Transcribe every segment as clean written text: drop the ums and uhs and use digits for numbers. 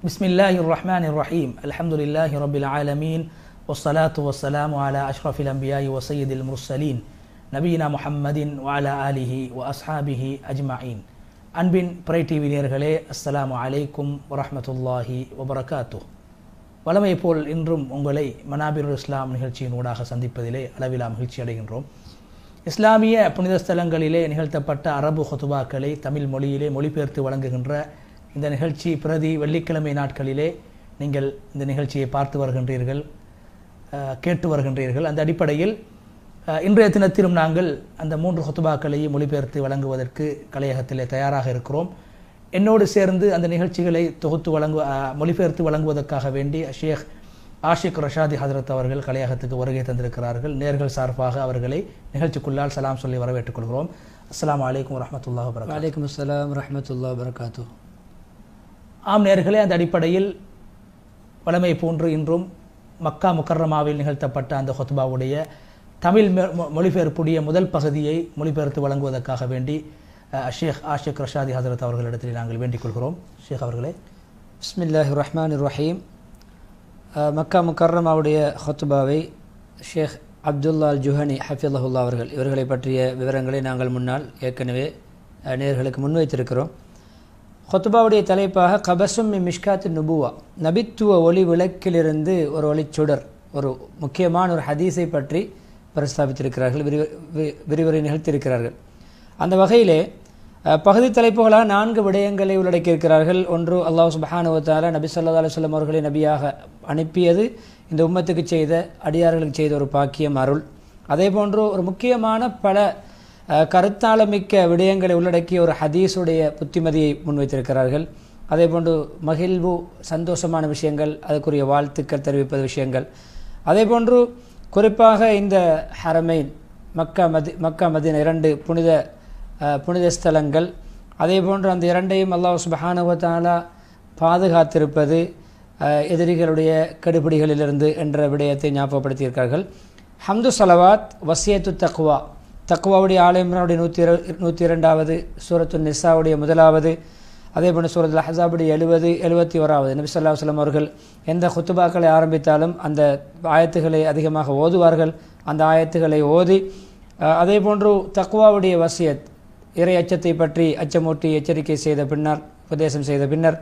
பிஸ்மில்லாஹிர் ரஹ்மானிர் ரஹீம். அல்ஹம்துலில்லாஹி ரப்பில் ஆலமீன். வஸ்ஸலாத்து வஸ்ஸலாமு அலா அஷ்ரஃபில் அன்பியாஇ வ ஸய்யிதில் முர்ஸலீன் நபியினா முஹம்மதின் வ அலா ஆலிஹி வ அஸ்ஹாபிஹி அஜ்மஈன். அன்பின் பிறை டிவி நேயர்களே, அஸ்ஸலாமு அலைக்கும் வரஹ்மத்துல்லாஹி வபரகாத்துஹ். வழமை போல் இன்றும் உங்களை மனாபிருல் இஸ்லாம் நிகழ்ச்சியின் ஊடாக சந்திப்பதிலே அளவிலா மகிழ்ச்சி அடைகின்றோம். இஸ்லாமிய புனித ஸ்தலங்களிலே நிகழ்த்தப்பட்ட அரபு ஹுதுபாக்களை தமிழ் மொழியிலே மொழிபெயர்த்து வழங்குகின்ற இந்த நிகழ்ச்சி பிரதி வெள்ளிக்கிழமை நாட்களிலே நீங்கள் இந்த நிகழ்ச்சியை பார்த்து வருகின்றீர்கள், கேட்டு வருகின்றீர்கள். அந்த அடிப்படையில் இன்றைய தினத்திலும் நாங்கள் அந்த 3 ஹுதுபாக்களையும் மொழிபெயர்த்து வழங்குவதற்கு கலையகத்திலே தயாராக இருக்கிறோம். என்னோடு சேர்ந்து அந்த நிகழ்ச்சிகளை மொழிபெயர்த்து வழங்குவதற்காக வேண்டி ஷேக் ஆஷிக் ரஷாதி ஹஜரத் அவர்கள் கலையகத்துக்கு வருகை தந்திருக்கிறார்கள். நேர்கள் சார்பாக அவர்களை நிகழ்ச்சிக்குள்ளால் சலாம் சொல்லி வரவேற்றுக் கொள்கிறோம். அஸ்ஸலாமு அலைக்கும் வரஹ்மத்துல்லாஹி வபரகாத்துஹு. வலைக்கும் அஸ்ஸலாம் வரஹ்மத்துல்லாஹி வபரகாத்துஹு. ஆம் நேர்களே, அந்த அடிப்படையில் வழமை போன்று இன்றும் மக்கா முக்கர்ரமாவில் நிகழ்த்தப்பட்ட அந்த ஹுத்பாவுடைய தமிழ் மொழிபெயர்ப்புடைய முதல் பகுதியை மொழிபெயர்த்து வழங்குவதற்காக வேண்டி ஷேக் ஆஷிக் ரஷாதி ஹஜரத் அவர்களிடத்தில் நாங்கள் வேண்டிக் கொள்கிறோம். ஷேக் அவர்களே. பிஸ்மில்லாஹிர் ரஹ்மானிர் ரஹீம். மக்கா முக்கர்ரமாவுடைய ஹுத்பாவை ஷேக் அப்துல்லா அல் ஜுஹனி ஹஃபிலஹுல்லா அவர்கள் இவர்களை பற்றிய விவரங்களை நாங்கள் முன்னால் ஏற்கனவே நேயர்களுக்கு முன்வைத்திருக்கிறோம். ஹுத்பாவுடைய தலைப்பாக கபசும் மிஷ்காத்து நுபுவா, நபித்துவ ஒளி விளக்கிலிருந்து ஒரு ஒளிச்சுடர், ஒரு முக்கியமான ஒரு ஹதீஸை பற்றி பிரஸ்தாபித்திருக்கிறார்கள், விரிவுரை நிகழ்த்தியிருக்கிறார்கள். அந்த வகையிலே பகுதி தலைப்புகளாக 4 விடயங்களை உள்ளடக்கியிருக்கிறார்கள். ஒன்று, அல்லாஹ் சுப்ஹானஹு வ தஆலா நபி ஸல்லல்லாஹு அலைஹி வஸல்லம் அவர்களை நபியாக அனுப்பியது இந்த உம்மத்துக்கு செய்த, அடியார்களுக்கு செய்த ஒரு பாக்கியம், அருள். அதே போன்று ஒரு முக்கியமான பல கருத்தாளமிக்க விடயங்களை உள்ளடக்கிய ஒரு ஹதீஸுடைய புத்திமதியை முன்வைத்திருக்கிறார்கள். அதே போன்று மகிழ்வு, சந்தோஷமான விஷயங்கள், அதுக்குரிய வாழ்த்துக்கள் தெரிவிப்பது விஷயங்கள். அதே போன்று குறிப்பாக இந்த ஹரமைன் மக்கா மதீனா 2 புனித ஸ்தலங்கள், அதே போன்று அந்த 2ஐயும் அல்லாஹ் சுப்ஹானஹு வ தஆலா பாதுகாத்திருப்பது எதிரிகளுடைய கெடுபிடிகளிலிருந்து என்ற விடயத்தை ஞாபகப்படுத்தியிருக்கிறார்கள். ஹம்து ஸலவாத், வசியத்து தக்வா, தக்வாவுடைய ஆல இம்ரானுடைய 102வது, சூரத்து நிசாவுடைய 1வது, அதே போன்று சூரத்துல் அஹ்ஸாபுடைய 70, 71வது. நபி ஸல்லல்லாஹு அலைஹி வஸல்லம் அவர்கள் எந்த ஹுத்பாக்களை ஆரம்பித்தாலும் அந்த ஆயத்துக்களை அதிகமாக ஓதுவார்கள். அந்த ஆயத்துக்களை ஓதி அதே போன்று தக்வாவுடைய வசியத், இறை அச்சத்தை பற்றி அச்சமூட்டி எச்சரிக்கை செய்த பின்னர், உபதேசம் செய்த பின்னர்,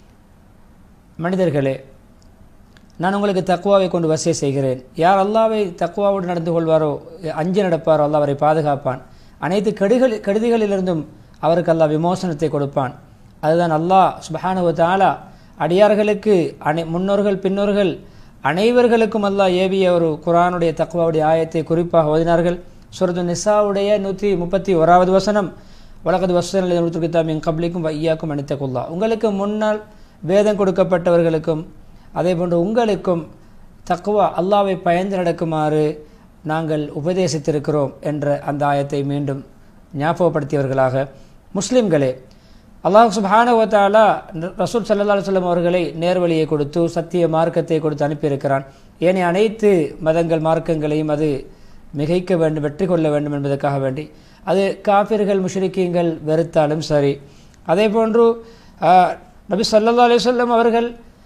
மனிதர்களே, நான் உங்களுக்கு தக்வாவை கொண்டு வசிய செய்கிறேன். யார் அல்லாவை தக்வாவோடு நடந்து கொள்வாரோ, அஞ்சு நடப்பாரோ, அல்லாஹ் அவரை பாதுகாப்பான். அனைத்து கெடுதிகளிலிருந்தும் அவருக்கு அல்லாஹ் விமோசனத்தை கொடுப்பான். அதுதான் அல்லாஹ் சுப்ஹானஹு வ தஆலா அடியார்களுக்கு முன்னோர்கள் பின்னோர்கள் அனைவர்களுக்கும் அல்லாஹ் ஏவிய ஒரு குர்ஆனுடைய தக்வாவுடைய ஆயத்தை குறிப்பாக ஓதினார்கள். சூரத்து நிசாவுடைய 131வது வசனம், வலகத் வஸ்ஸல்னா லில் உத்தல் கிதாப மின் கப்லிக்கும் வ இய்யாக்கும் அன் தகுல்லா, உங்களுக்கு முன்னால் வேதம் கொடுக்கப்பட்டவர்களுக்கும் அதே போன்று உங்களுக்கும் தக்வா, அல்லாஹ்வை பயந்து நடக்குமாறு நாங்கள் உபதேசித்திருக்கிறோம் என்ற அந்த ஆயத்தை மீண்டும் ஞாபகப்படுத்தியவர்களாக, முஸ்லிம்களே, அல்லாஹ் சுப்ஹானஹு வ தஆலா ரசூல் ஸல்லல்லாஹு அலைஹி வஸல்லம் அவர்களை நேர்வழியை கொடுத்து சத்திய மார்க்கத்தை கொடுத்து அனுப்பியிருக்கிறான். ஏனைய அனைத்து மதங்கள் மார்க்கங்களையும் அது மிகைக்க வேண்டும், வெற்றி கொள்ள வேண்டும் என்பதற்காக வேண்டி, அது காஃபிர்கள் முஷ்ரிக்கீங்கள் வெறுத்தாலும் சரி. அதே போன்று நபி ஸல்லல்லாஹு அலைஹி வஸல்லம் அவர்கள்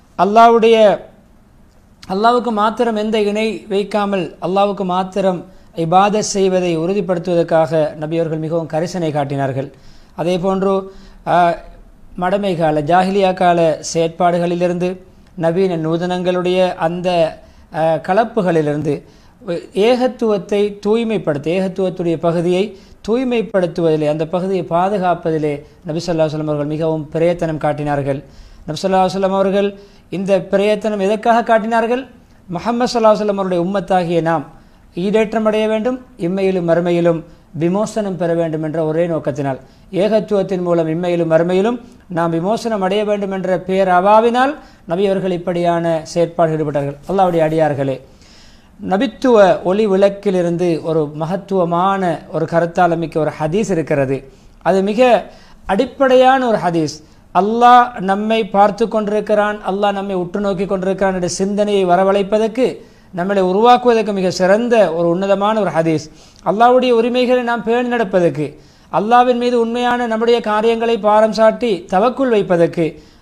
அல்லாஹ்வுக்கு மாத்திரம் எந்த இணை வைக்காமல் அல்லாஹ்வுக்கு மாத்திரம் இபாதத் செய்வதை உறுதிப்படுத்துவதற்காக நபி அவர்கள் மிகவும் கரிசனை காட்டினார்கள். அதே போன்று மடமை கால ஜாஹிலியா கால செயற்பாடுகளிலிருந்து, நவீன நூதனங்களுடைய அந்த கலப்புகளிலிருந்து ஏகத்துவத்தை ஏகத்துவத்துடைய பகுதியை தூய்மைப்படுத்துவதிலே, அந்த பகுதியை பாதுகாப்பதிலே நபி ஸல்லல்லாஹு அலைஹி வஸல்லம் அவர்கள் மிகவும் பிரயத்தனம் காட்டினார்கள். நபி ஸல்லல்லாஹு அலைஹி வஸல்லம் அவர்கள் இந்த பிரயத்தனம் எதற்காக காட்டினார்கள்? முஹம்மது ஸல்லல்லாஹு அலைஹி வஸல்லம் அவருடைய உம்மத்தாகிய நாம் ஈடேற்றம் அடைய வேண்டும், இம்மையிலும் மறுமையிலும் விமோசனம் பெற வேண்டும் என்ற ஒரே நோக்கத்தினால், ஏகத்துவத்தின் மூலம் இம்மையிலும் மறுமையிலும் நாம் விமோசனம் அடைய வேண்டும் என்ற பேரவாவினால் நபி அவர்கள் இப்படியான செயற்பாடு ஈடுபட்டார்கள். அல்லாஹ்வுடைய அடியார்களே, நபித்துவ ஒளி விளக்கிலிருந்து ஒரு மகத்துவமான ஒரு கருத்தாளமிக்க ஒரு ஹதீஸ் இருக்கிறது. அது மிக அடிப்படையான ஒரு ஹதீஸ். அல்லாஹ் நம்மை பார்த்து கொண்டிருக்கிறான், அல்லாஹ் நம்மை உற்று நோக்கி கொண்டிருக்கிறான் என்ற சிந்தனையை வரவழைப்பதற்கு, நம்மளை உருவாக்குவதற்கு மிக சிறந்த ஒரு உன்னதமான ஒரு ஹதீஸ். அல்லாஹ்வுடைய உரிமைகளை நாம் பேணி நடப்பதற்கு, அல்லாஹ்வின் மீது உண்மையான நம்முடைய காரியங்களை பாரம் சாட்டி தவக்குள் வைப்பதற்கு,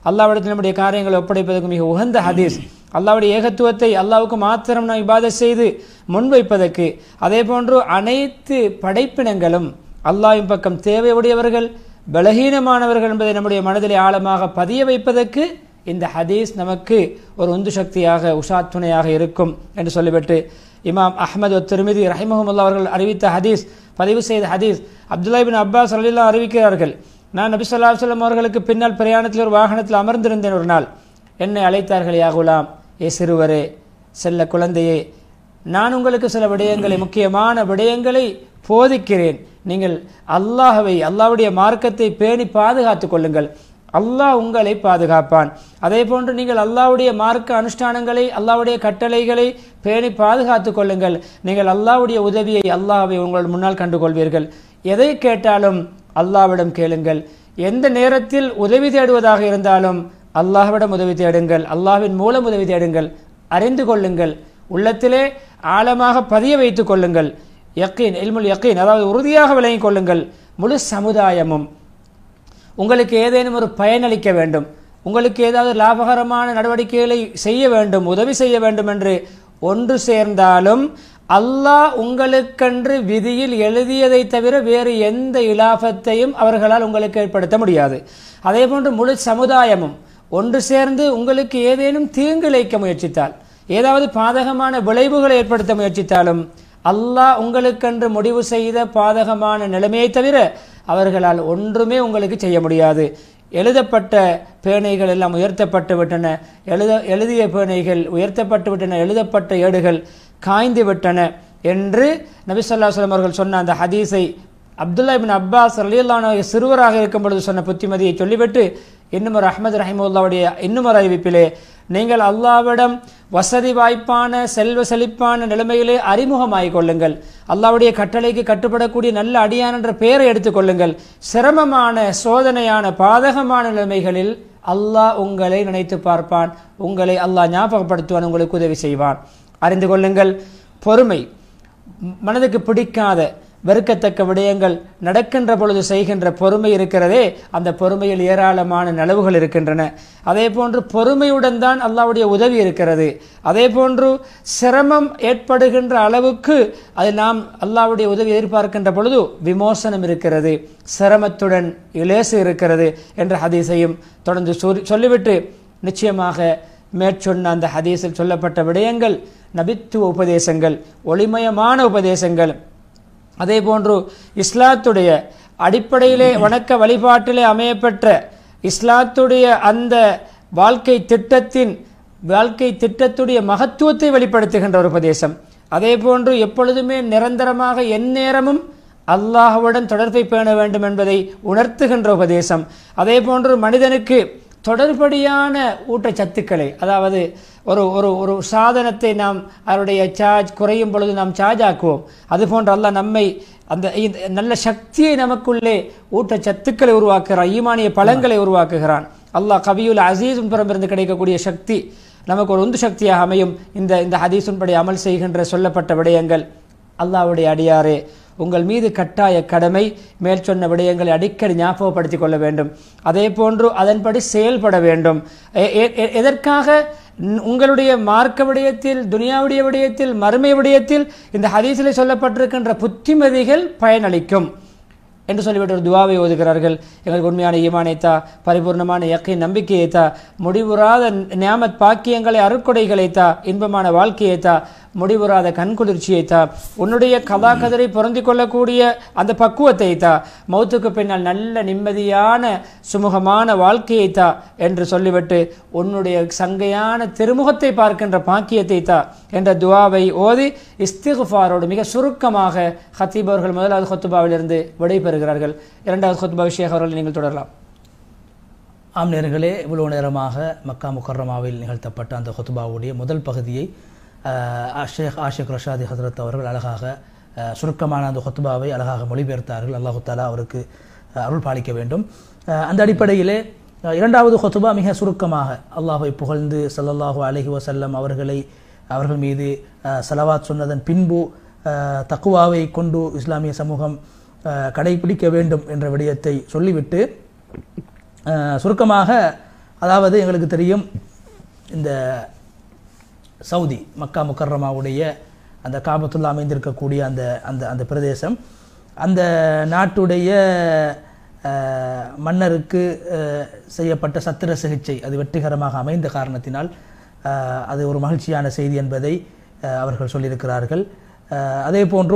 அல்லாஹ்விடத்தில் நம்முடைய காரியங்களை ஒப்படைப்பதற்கு மிக உகந்த ஹதீஸ். அல்லாஹ்வுடைய ஏகத்துவத்தை அல்லாஹ்வுக்கு மாத்திரம் நாம் இபாதத் செய்து முன்வைப்பதற்கு, அதே போன்று அனைத்து படைப்பினங்களும் அல்லாஹ்வின் பக்கம் தேவையுடையவர்கள், பலகீனமானவர்கள் என்பதை நம்முடைய மனதிலே ஆழமாக பதிய வைப்பதற்கு இந்த ஹதீஸ் நமக்கு ஒரு உந்து சக்தியாக உஷாத்துணையாக இருக்கும் என்று சொல்லிவிட்டு, இமாம் அஹ்மது திர்மிதி ரஹிமஹுல்லாஹ் அவர்கள் அறிவித்த ஹதீஸ், பதிவு செய்த ஹதீஸ், அப்துல்லாஹ் இப்னு அப்பாஸ் ரலியல்லாஹு அறிவிக்கிறார்கள், நான் நபி ஸல்லல்லாஹு அலைஹி வஸல்லம் அவர்களுக்கு பின்னால் பிரயாணத்தில் ஒரு வாகனத்தில் அமர்ந்திருந்தேன். ஒரு நாள் என்னை அழைத்தார்கள், யா குலாம், ஏ சிறுவரே, செல்ல குழந்தையே, நான் உங்களுக்கு சில விடயங்களை, முக்கியமான விடயங்களை போதிக்கிறேன். நீங்கள் அல்லாஹ்வுடைய மார்க்கத்தை பேணி பாதுகாத்துக் கொள்ளுங்கள், அல்லாஹ் உங்களை பாதுகாப்பான். அதே போன்று நீங்கள் அல்லாஹ்வுடைய மார்க்க அனுஷ்டானங்களை, அல்லாஹ்வுடைய கட்டளைகளை பேணி பாதுகாத்துக் கொள்ளுங்கள். நீங்கள் அல்லாஹ்வுடைய உதவியை, அல்லாஹ்வை உங்கள் முன்னால் கண்டுகொள்வீர்கள். எதை கேட்டாலும் அல்லாஹ்விடம் கேளுங்கள். எந்த நேரத்தில் உதவி தேடுவதாக இருந்தாலும் அல்லாஹ்விடம் உதவி தேடுங்கள், அல்லாஹ்வின் மூலம் உதவி தேடுங்கள். அறிந்து கொள்ளுங்கள், உள்ளத்திலே ஆழமாக பதிய வைத்துக் கொள்ளுங்கள். யக்கீன், இல்முல் யக்கீன், அதாவது உறுதியாக விளங்கிக் கொள்ளுங்கள். முழு சமுதாயமும் உங்களுக்கு ஏதேனும் ஒரு பயனளிக்க வேண்டும், உங்களுக்கு ஏதாவது லாபகரமான நடவடிக்கைகளை செய்ய வேண்டும், உதவி செய்ய வேண்டும் என்று ஒன்று சேர்ந்தாலும் அல்லாஹ் உங்களுக்கென்று விதியில் எழுதியதை தவிர வேறு எந்த இலாபத்தையும் அவர்களால் உங்களுக்கு ஏற்படுத்த முடியாது. அதே போன்று முழு சமுதாயமும் ஒன்று சேர்ந்து உங்களுக்கு ஏதேனும் தீங்கு இழைக்க முயற்சித்தால், ஏதாவது பாதகமான விளைவுகளை ஏற்படுத்த முயற்சித்தாலும் அல்லாஹ் உங்களுக்கென்று முடிவு செய்த பாதகமான நிலைமையை தவிர அவர்களால் ஒன்றுமே உங்களுக்கு செய்ய முடியாது. எழுதப்பட்ட பேணைகள் எல்லாம் உயர்த்தப்பட்டு விட்டன, எழுதிய பேணைகள் உயர்த்தப்பட்டு விட்டன, எழுதப்பட்ட ஏடுகள் காய்ந்து விட்டன என்று நபி ஸல்லல்லாஹு அலைஹி வஸல்லம் அவர்கள் சொன்ன அந்த ஹதீஸை அப்துல்லாஹ் இப்னு அப்பாஸ் ரலியல்லாஹு அன்ஹு சிறுவராக இருக்கும் பொழுது சொன்ன புத்திமதியை சொல்லிவிட்டு, இன்னும் ஒரு அஹ்மது ரஹிமஹுல்லாஹ்வுடைய இன்னும் ஒரு அறிவிப்பிலே, நீங்கள் அல்லாஹ்விடம் வசதி வாய்ப்பான செல்வ செழிப்பான நிலைமையிலே அறிமுகமாகிக் கொள்ளுங்கள், அல்லாஹ்வுடைய கட்டளைக்கு கட்டுப்படக்கூடிய நல்ல அடியான் என்ற பெயரை எடுத்துக்கொள்ளுங்கள். சிரமமான, சோதனையான, பாதகமான நிலைமைகளில் அல்லாஹ் உங்களை நினைத்து பார்ப்பான், உங்களை அல்லாஹ் ஞாபகப்படுத்துவான், உங்களுக்கு உதவி செய்வான். அறிந்து கொள்ளுங்கள், பொறுமை, மனதுக்கு பிடிக்காத வெறுக்கத்தக்க விடயங்கள் நடக்கின்ற பொழுது செய்கின்ற பொறுமை இருக்கிறதே, அந்த பொறுமையில் ஏராளமான நலவுகள் இருக்கின்றன. அதே போன்று பொறுமையுடன் தான் அல்லாஹ்வுடைய உதவி இருக்கிறது. அதே போன்று சிரமம் ஏற்படுகின்ற அளவுக்கு அது நாம் அல்லாஹ்வுடைய உதவி எதிர்பார்க்கின்ற பொழுது விமோசனம் இருக்கிறது, சிரமத்துடன் இலேசு இருக்கிறது என்ற ஹதீஸையும் தொடர்ந்து சொல்லிவிட்டு, நிச்சயமாக மேற்சொன்ன அந்த ஹதீஸில் சொல்லப்பட்ட விடயங்கள் நபித்துவ உபதேசங்கள், ஒளிமயமான உபதேசங்கள். அதே போன்று இஸ்லாத்துடைய அடிப்படையிலே வணக்க வழிபாட்டிலே அமையப்பெற்ற இஸ்லாத்துடைய அந்த வாழ்க்கை திட்டத்துடைய மகத்துவத்தை வெளிப்படுத்துகின்ற ஒரு உபதேசம். அதே போன்று எப்பொழுதுமே நிரந்தரமாக எந்நேரமும் அல்லாஹ்வுடன் தொடர்பை பேண வேண்டும் என்பதை உணர்த்துகின்ற உபதேசம். அதே போன்று மனிதனுக்கு தொடர்படியான ஊட்டச்சத்துக்களை, அதாவது ஒரு ஒரு ஒரு சாதனத்தை நாம் அதனுடைய சார்ஜ் குறையும் பொழுது நாம் சார்ஜ் ஆக்குவோம், அதுபோன்று அல்லாஹ் நம்மை அந்த நல்ல சக்தியை நமக்குள்ளே ஊட்டச்சத்துக்களை உருவாக்குகிறான், ஈமானிய பலங்களை உருவாக்குகிறான். அல்லாஹ் கவியுல் அசீஸும் புறமிருந்து கிடைக்கக்கூடிய சக்தி நமக்கு ஒரு உந்து சக்தியாக அமையும். இந்த ஹதீஸுன்படி அமல் செய்கின்ற சொல்லப்பட்ட விடயங்கள், அல்லாஹ்வுடைய அடியாரே, உங்கள் மீது கட்டாய கடமை மேல் சொன்ன விடயங்களை அடிக்கடி ஞாபகப்படுத்திக் கொள்ள வேண்டும். அதே போன்று அதன்படி செயல்பட வேண்டும். எதற்காக? உங்களுடைய மார்க்க விடயத்தில், துனியாவுடைய விடயத்தில், மறுமை விடயத்தில் இந்த ஹதீஸிலே சொல்லப்பட்டிருக்கின்ற புத்திமதிகள் பயனளிக்கும் என்று சொல்லிவிட்டு ஒரு துவாவை ஓதுகிறார்கள். எங்களுக்கு உண்மையான ஈமானைத்தா, பரிபூர்ணமான யக்கீன் நம்பிக்கையைத்தா, முடிவுறாத நியாமத் பாக்கியங்களை, அருட்கொடைகளைத்தா, இன்பமான வாழ்க்கையைத்தா, முடிவுறாத கண்குளிர்ச்சியைத்தா, உன்னுடைய கதா கதரை பொருந்திக் கொள்ளக்கூடிய அந்த பக்குவத்தைத்தா, மௌத்துக்கு பின்னால் நல்ல நிம்மதியான சுமூகமான வாழ்க்கையைத்தா என்று சொல்லிவிட்டு உன்னுடைய சங்கையான திருமுகத்தை பார்க்கின்ற பாக்கியத்தைத்தா என்ற துவாவை ஓதி இஸ்திக்ஃபாரோடு மிக சுருக்கமாக ஹத்தீப் அவர்கள் முதலாவது ஹுத்பாவிலிருந்து விடைபெறுகிறார்கள். இரண்டாவது ஹுத்பா ஷேக் அவர்கள் நீங்கள் தொடரலாம். ஆம் நேயர்களே, இவ்வளவு நேரமாக மக்கா முக்கர்ரமாவில் நிகழ்த்தப்பட்ட அந்த ஹுத்பாவுடைய முதல் பகுதியை ஷேக் ஆஷிக் ரஷாதி ஹஜ்ரத் அவர்கள் அழகாக சுருக்கமான அந்த ஹுத்பாவை அழகாக மொழிபெயர்த்தார்கள். அல்லாஹு தஆலா அவருக்கு அருள் பாலிக்க வேண்டும். அந்த அடிப்படையிலே இரண்டாவது ஹுத்பா மிக சுருக்கமாக அல்லாஹ்வை புகழ்ந்து ஸல்லல்லாஹு அலைஹி வஸல்லம் அவர்கள் மீது ஸலவாத் சொன்னதன் பின்பு தக்வாவை கொண்டு இஸ்லாமிய சமூகம் கடைபிடிக்க வேண்டும் என்ற விடயத்தை சொல்லிவிட்டு சுருக்கமாக அதாவது எங்களுக்கு தெரியும் இந்த சவுதி மக்கா முக்கர்ரமாவுடைய அந்த காபத்துல்லா அமைந்திருக்கக்கூடிய அந்த அந்த அந்த பிரதேசம், அந்த நாட்டுடைய மன்னருக்கு செய்யப்பட்ட சத்திர சிகிச்சை அது வெற்றிகரமாக அமைந்த காரணத்தினால் அது ஒரு மகிழ்ச்சியான செய்தி என்பதை அவர்கள் சொல்லியிருக்கிறார்கள். அதே போன்று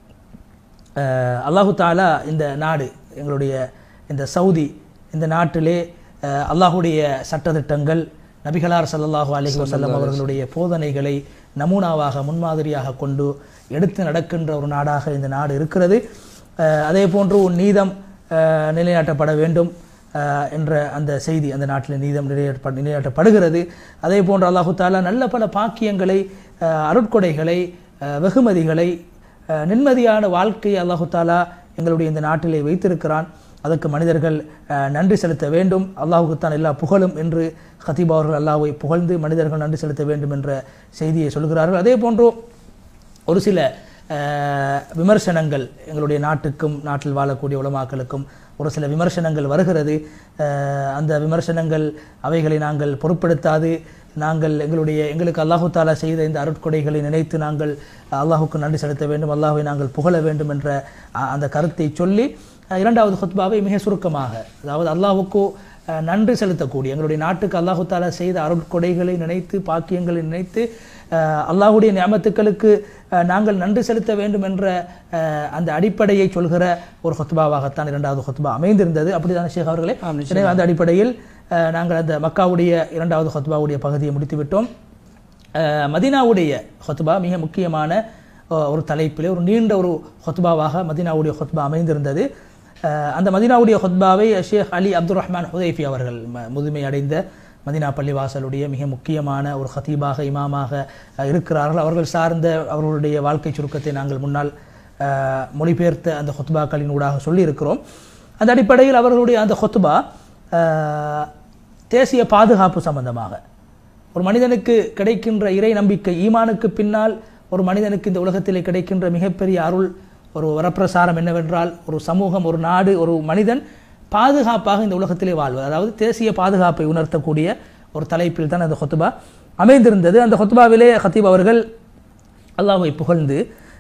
அல்லாஹு தாலா இந்த நாடு எங்களுடைய இந்த சவுதி இந்த நாட்டிலே அல்லாஹுடைய சட்டத்திட்டங்கள் நபிகளார் ஸல்லல்லாஹு அலைஹி வஸல்லம் அவர்களுடைய போதனைகளை நமூனாவாக முன்மாதிரியாக கொண்டு எடுத்து நடக்கின்ற ஒரு நாடாக இந்த நாடு இருக்கிறது. அதே போன்று நீதம் நிலைநாட்டப்பட வேண்டும் என்ற அந்த செய்தி அந்த நாட்டில் நீதம் நிலைநாட்டப்படுகிறது. அதே போன்று அல்லாஹு தாலா நல்ல பல பாக்கியங்களை அருட்கொடைகளை வெகுமதிகளை நிம்மதியான வாழ்க்கையை அல்லாஹு தாலா எங்களுடைய இந்த நாட்டிலே வைத்திருக்கிறான். அதற்கு மனிதர்கள் நன்றி செலுத்த வேண்டும். அல்லாஹுக்குத்தான் எல்லா புகழும் என்று ஹதீப் அவர்கள் அல்லாஹ்வை புகழ்ந்து மனிதர்கள் நன்றி செலுத்த வேண்டும் என்ற செய்தியை சொல்கிறார்கள். அதே போன்று ஒரு சில விமர்சனங்கள் எங்களுடைய நாட்டுக்கும் நாட்டில் வாழக்கூடிய உலமாக்களுக்கும் ஒரு சில விமர்சனங்கள் வருகிறது. அந்த விமர்சனங்கள் அவைகளை நாங்கள் பொருட்படுத்தாது நாங்கள் எங்களுக்கு அல்லாஹு தாலா செய்த இந்த அருட்கொடைகளை நினைத்து நாங்கள் அல்லாஹுக்கு நன்றி செலுத்த வேண்டும், அல்லாஹ்வை நாங்கள் புகழ வேண்டும் என்ற அந்த கருத்தை சொல்லி இரண்டாவது ஹுத்பாவை மிக சுருக்கமாக, அதாவது அல்லாஹுக்கு நன்றி செலுத்தக்கூடிய எங்களுடைய நாட்டுக்கு அல்லாஹு தாலா செய்த அருட்கொடைகளை நினைத்து பாக்கியங்களை நினைத்து அல்லாஹுடைய நியமத்துக்களுக்கு நாங்கள் நன்றி செலுத்த வேண்டும் என்ற அந்த அடிப்படையை சொல்கிற ஒரு ஹுத்பாவாகத்தான் இரண்டாவது ஹுத்பா அமைந்திருந்தது. அப்படிதான் ஷேக் அவர்களே. எனவே அந்த அடிப்படையில் நாங்கள் அந்த மக்காவுடைய இரண்டாவது ஹுத்பாவுடைய பகுதியை முடித்துவிட்டோம். மதீனாவுடைய ஹுத்பா மிக முக்கியமான ஒரு தலைப்பிலே ஒரு நீண்ட ஒரு ஹுத்பாவாக மதீனாவுடைய ஹுத்பா அமைந்திருந்தது. அந்த மதீனாவுடைய ஹுத்பாவை ஷேக் அலி அப்துல் ரஹ்மான் ஹுதைஃபி அவர்கள் முதுமை அடைந்த மதீனா பள்ளிவாசலுடைய மிக முக்கியமான ஒரு ஹதீபாக இமாமாக இருக்கிறார்கள். அவர்கள் சார்ந்த அவர்களுடைய வாழ்க்கை சுருக்கத்தை நாங்கள் முன்னால் மொழிபெயர்த்த அந்த ஹுத்பாக்களின் ஊடாக சொல்லியிருக்கிறோம். அந்த அடிப்படையில் அவர்களுடைய அந்த ஹுத்பா தேசிய பாதுகாப்பு சம்பந்தமாக ஒரு மனிதனுக்கு கிடைக்கின்ற இறை நம்பிக்கை ஈமானுக்கு பின்னால் ஒரு மனிதனுக்கு இந்த உலகத்திலே கிடைக்கின்ற மிகப்பெரிய அருள் ஒரு வரப்பிரசாரம் என்னவென்றால் ஒரு சமூகம் ஒரு நாடு ஒரு மனிதன் பாதுகாப்பாக இந்த உலகத்திலே வாழ்வது, அதாவது தேசிய பாதுகாப்பை உணர்த்தக்கூடிய ஒரு தலைப்பில் தான் அந்த ஹுத்பா அமைந்திருந்தது. அந்த ஹுத்பாவிலே ஹதீப் அவர்கள் அல்லாஹ்வை புகழ்ந்து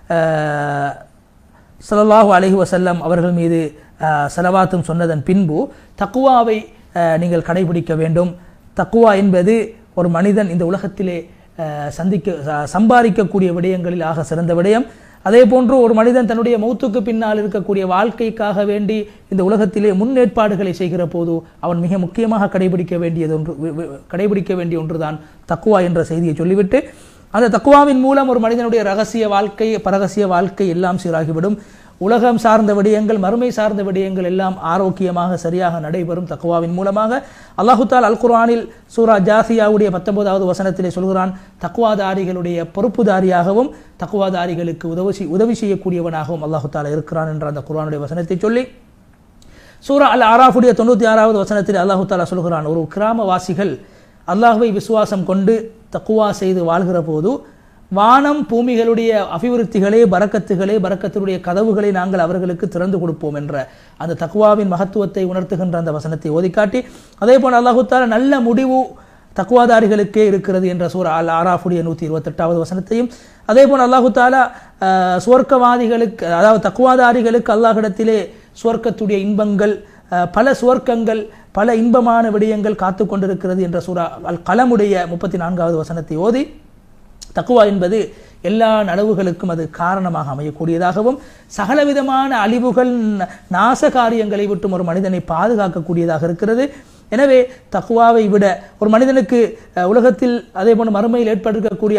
ஸல்லல்லாஹு அலைஹி வஸல்லம் அவர்கள் மீது ஸலவாத்தும் சொன்னதன் பின்பு தக்வாவை நீங்கள் கடைபிடிக்க வேண்டும். தக்வா என்பது ஒரு மனிதன் இந்த உலகத்திலே சம்பாதிக்கக்கூடிய விடயங்களில் ஆக சிறந்த விடயம். அதே போன்று ஒரு மனிதன் தன்னுடைய மௌத்துக்கு பின்னால் இருக்கக்கூடிய வாழ்க்கைக்காக வேண்டி இந்த உலகத்திலே முன்னேற்பாடுகளை செய்கிற போது அவன் மிக முக்கியமாக கடைபிடிக்க வேண்டிய ஒன்றுதான் தக்வா என்ற செய்தியை சொல்லிவிட்டு அந்த தக்வாவின் மூலம் ஒரு மனிதனுடைய ரகசிய வாழ்க்கை பரகசிய வாழ்க்கை எல்லாம் சீராகிவிடும். உலகம் சார்ந்த விடயங்கள் மறுமை சார்ந்த விடயங்கள் எல்லாம் ஆரோக்கியமாக சரியாக நடைபெறும் தக்வாவின் மூலமாக. அல்லாஹு தஆலா அல் குர்ஆனில் சூரா ஜாசியாவுடைய 19வது வசனத்திலே சொல்கிறான், தக்வாதாரிகளுடைய பொறுப்புதாரியாகவும் தக்வாதாரிகளுக்கு உதவி செய்யக்கூடியவனாகவும் அல்லாஹு தஆலா இருக்கிறான் என்ற அந்த குர்ஆனுடைய வசனத்தை சொல்லி சூரா அல் ஆராஃபுடைய 96வது வசனத்தில் அல்லாஹு தஆலா சொல்கிறான், ஒரு கிராமவாசிகள் அல்லாஹ்வை விசுவாசம் கொண்டு தக்வா செய்து வாழ்கிற போது வானம் பூமிகளுடைய அபிவிருத்திகளே பரக்கத்தினுடைய கதவுகளை நாங்கள் அவர்களுக்கு திறந்து கொடுப்போம் என்ற அந்த தக்வாவின் மகத்துவத்தை உணர்த்துகின்ற அந்த வசனத்தை ஓதிக்காட்டி அதே போல அல்லாஹு தஆலா நல்ல முடிவு தக்வாதாரிகளுக்கே இருக்கிறது என்ற சூரா அல் ஆராஃபுடைய 128வது வசனத்தையும் அதே போல அல்லாஹு தஆலா சுவர்க்கவாதிகளுக்கு அதாவது தக்வாதாரிகளுக்கு அல்லாஹ்விடத்திலே சுவர்க்கத்துடைய இன்பங்கள் பல சுவர்க்கங்கள் பல இன்பமான விடயங்கள் காத்து கொண்டிருக்கிறது என்ற சூரா அல் கலமுடைய 34வது வசனத்தை ஓதி தக்வா என்பது எல்லா நலவுகளுக்கும் அது காரணமாக அமையக்கூடியதாகவும் சகலவிதமான அழிவுகள் நாச காரியங்களை விட்டும் ஒரு மனிதனை பாதுகாக்கக்கூடியதாக இருக்கிறது. எனவே தக்வாவை விட ஒரு மனிதனுக்கு உலகத்தில் அதே போன்ற மறுமையில் ஏற்பட்டிருக்கக்கூடிய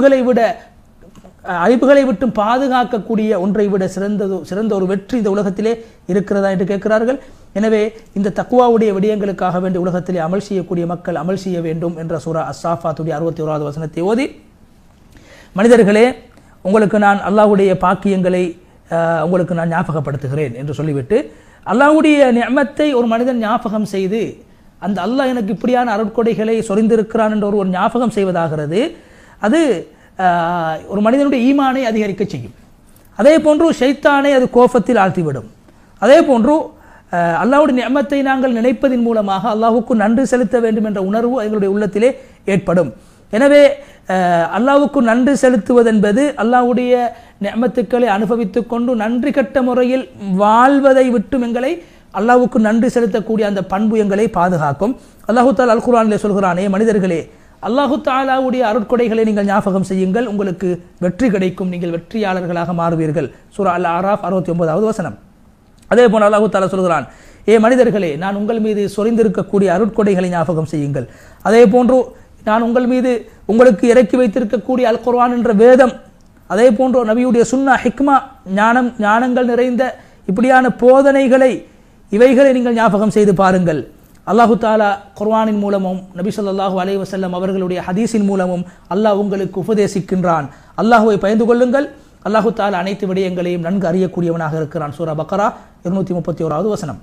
அழிவுகளை விட்டும் பாதுகாக்கக்கூடிய ஒன்றை விட சிறந்த ஒரு வெற்றி இந்த உலகத்திலே இருக்கிறதா என்று கேட்கிறார்கள். எனவே இந்த தக்வாவுடைய விடயங்களுக்காக வேண்டி உலகத்திலே அமல் செய்யக்கூடிய மக்கள் அமல் செய்ய வேண்டும் என்ற சூரா அஸ்-சாஃபாத்துடைய 61வது வசனத்தை ஓதி, மனிதர்களே உங்களுக்கு நான் அல்லாஹ்வுடைய பாக்கியங்களை உங்களுக்கு நான் ஞாபகப்படுத்துகிறேன் என்று சொல்லிவிட்டு அல்லாஹ்வுடைய நிஅமத்தை ஒரு மனிதன் ஞாபகம் செய்து அந்த அல்லாஹ் எனக்கு இப்படியான அருட்கொடைகளை சொரிந்திருக்கிறான் என்ற ஒரு ஞாபகம் செய்வதாகிறது. அது ஒரு மனிதனுடைய ஈமானை அதிகரிக்க செய்யும். அதே போன்று ஷைத்தானை அது கோபத்தில் ஆழ்த்திவிடும். அதே போன்று அல்லாஹ்வுடைய நிஅமத்தை நாங்கள் நினைப்பதின் மூலமாக அல்லாஹ்வுக்கு நன்றி செலுத்த வேண்டும் என்ற உணர்வு எங்களுடைய உள்ளத்திலே ஏற்படும். எனவே அல்லாஹ்வுக்கு நன்றி செலுத்துவது என்பது அல்லாஹ்வுடைய நிஅமத்துக்களை அனுபவித்துக் கொண்டு நன்றி கட்ட முறையில் வாழ்வதை விட்டும் எங்களை அல்லாஹ்வுக்கு நன்றி செலுத்தக்கூடிய அந்த பண்பு எங்களை பாதுகாக்கும். அல்லாஹ் தஆலா அல் குர்ஆனிலே சொல்கிறானே, மனிதர்களே அல்லாஹ் தஆலாவுடைய அருட்கொடைகளை நீங்கள் ஞாபகம் செய்யுங்கள், உங்களுக்கு வெற்றி கிடைக்கும், நீங்கள் வெற்றியாளர்களாக மாறுவீர்கள். சூரா அல் ஆராஃப் 69வது வசனம். அதே போல அல்லாஹ் தஆலா சொல்கிறான், ஏ மனிதர்களே நான் உங்கள் மீது சொரிந்திருக்கக்கூடிய அருட்கொடைகளை ஞாபகம் செய்யுங்கள். அதே போன்று நான் உங்கள் மீது உங்களுக்கு இறக்கி வைத்திருக்கக்கூடிய அல் குர்ஆன் என்ற வேதம், அதே போன்று நபியுடைய சுன்னா ஹிக்மா ஞானங்கள் நிறைந்த இப்படியான போதனைகளை இவைகளை நீங்கள் ஞாபகம் செய்து பாருங்கள். அல்லாஹு தாலா குர்ஆனின் மூலமும் நபி ஸல்லல்லாஹு அலைஹி வஸல்லம் அவர்களுடைய ஹதீஸின் மூலமும் அல்லாஹ் உங்களுக்கு உபதேசிக்கின்றான். அல்லாஹ்வை பயந்து கொள்ளுங்கள், அல்லாஹு தாலா அனைத்து விடயங்களையும் நன்கு அறியக்கூடியவனாக இருக்கிறான். சூரா பக்ரா 231வது வசனம்.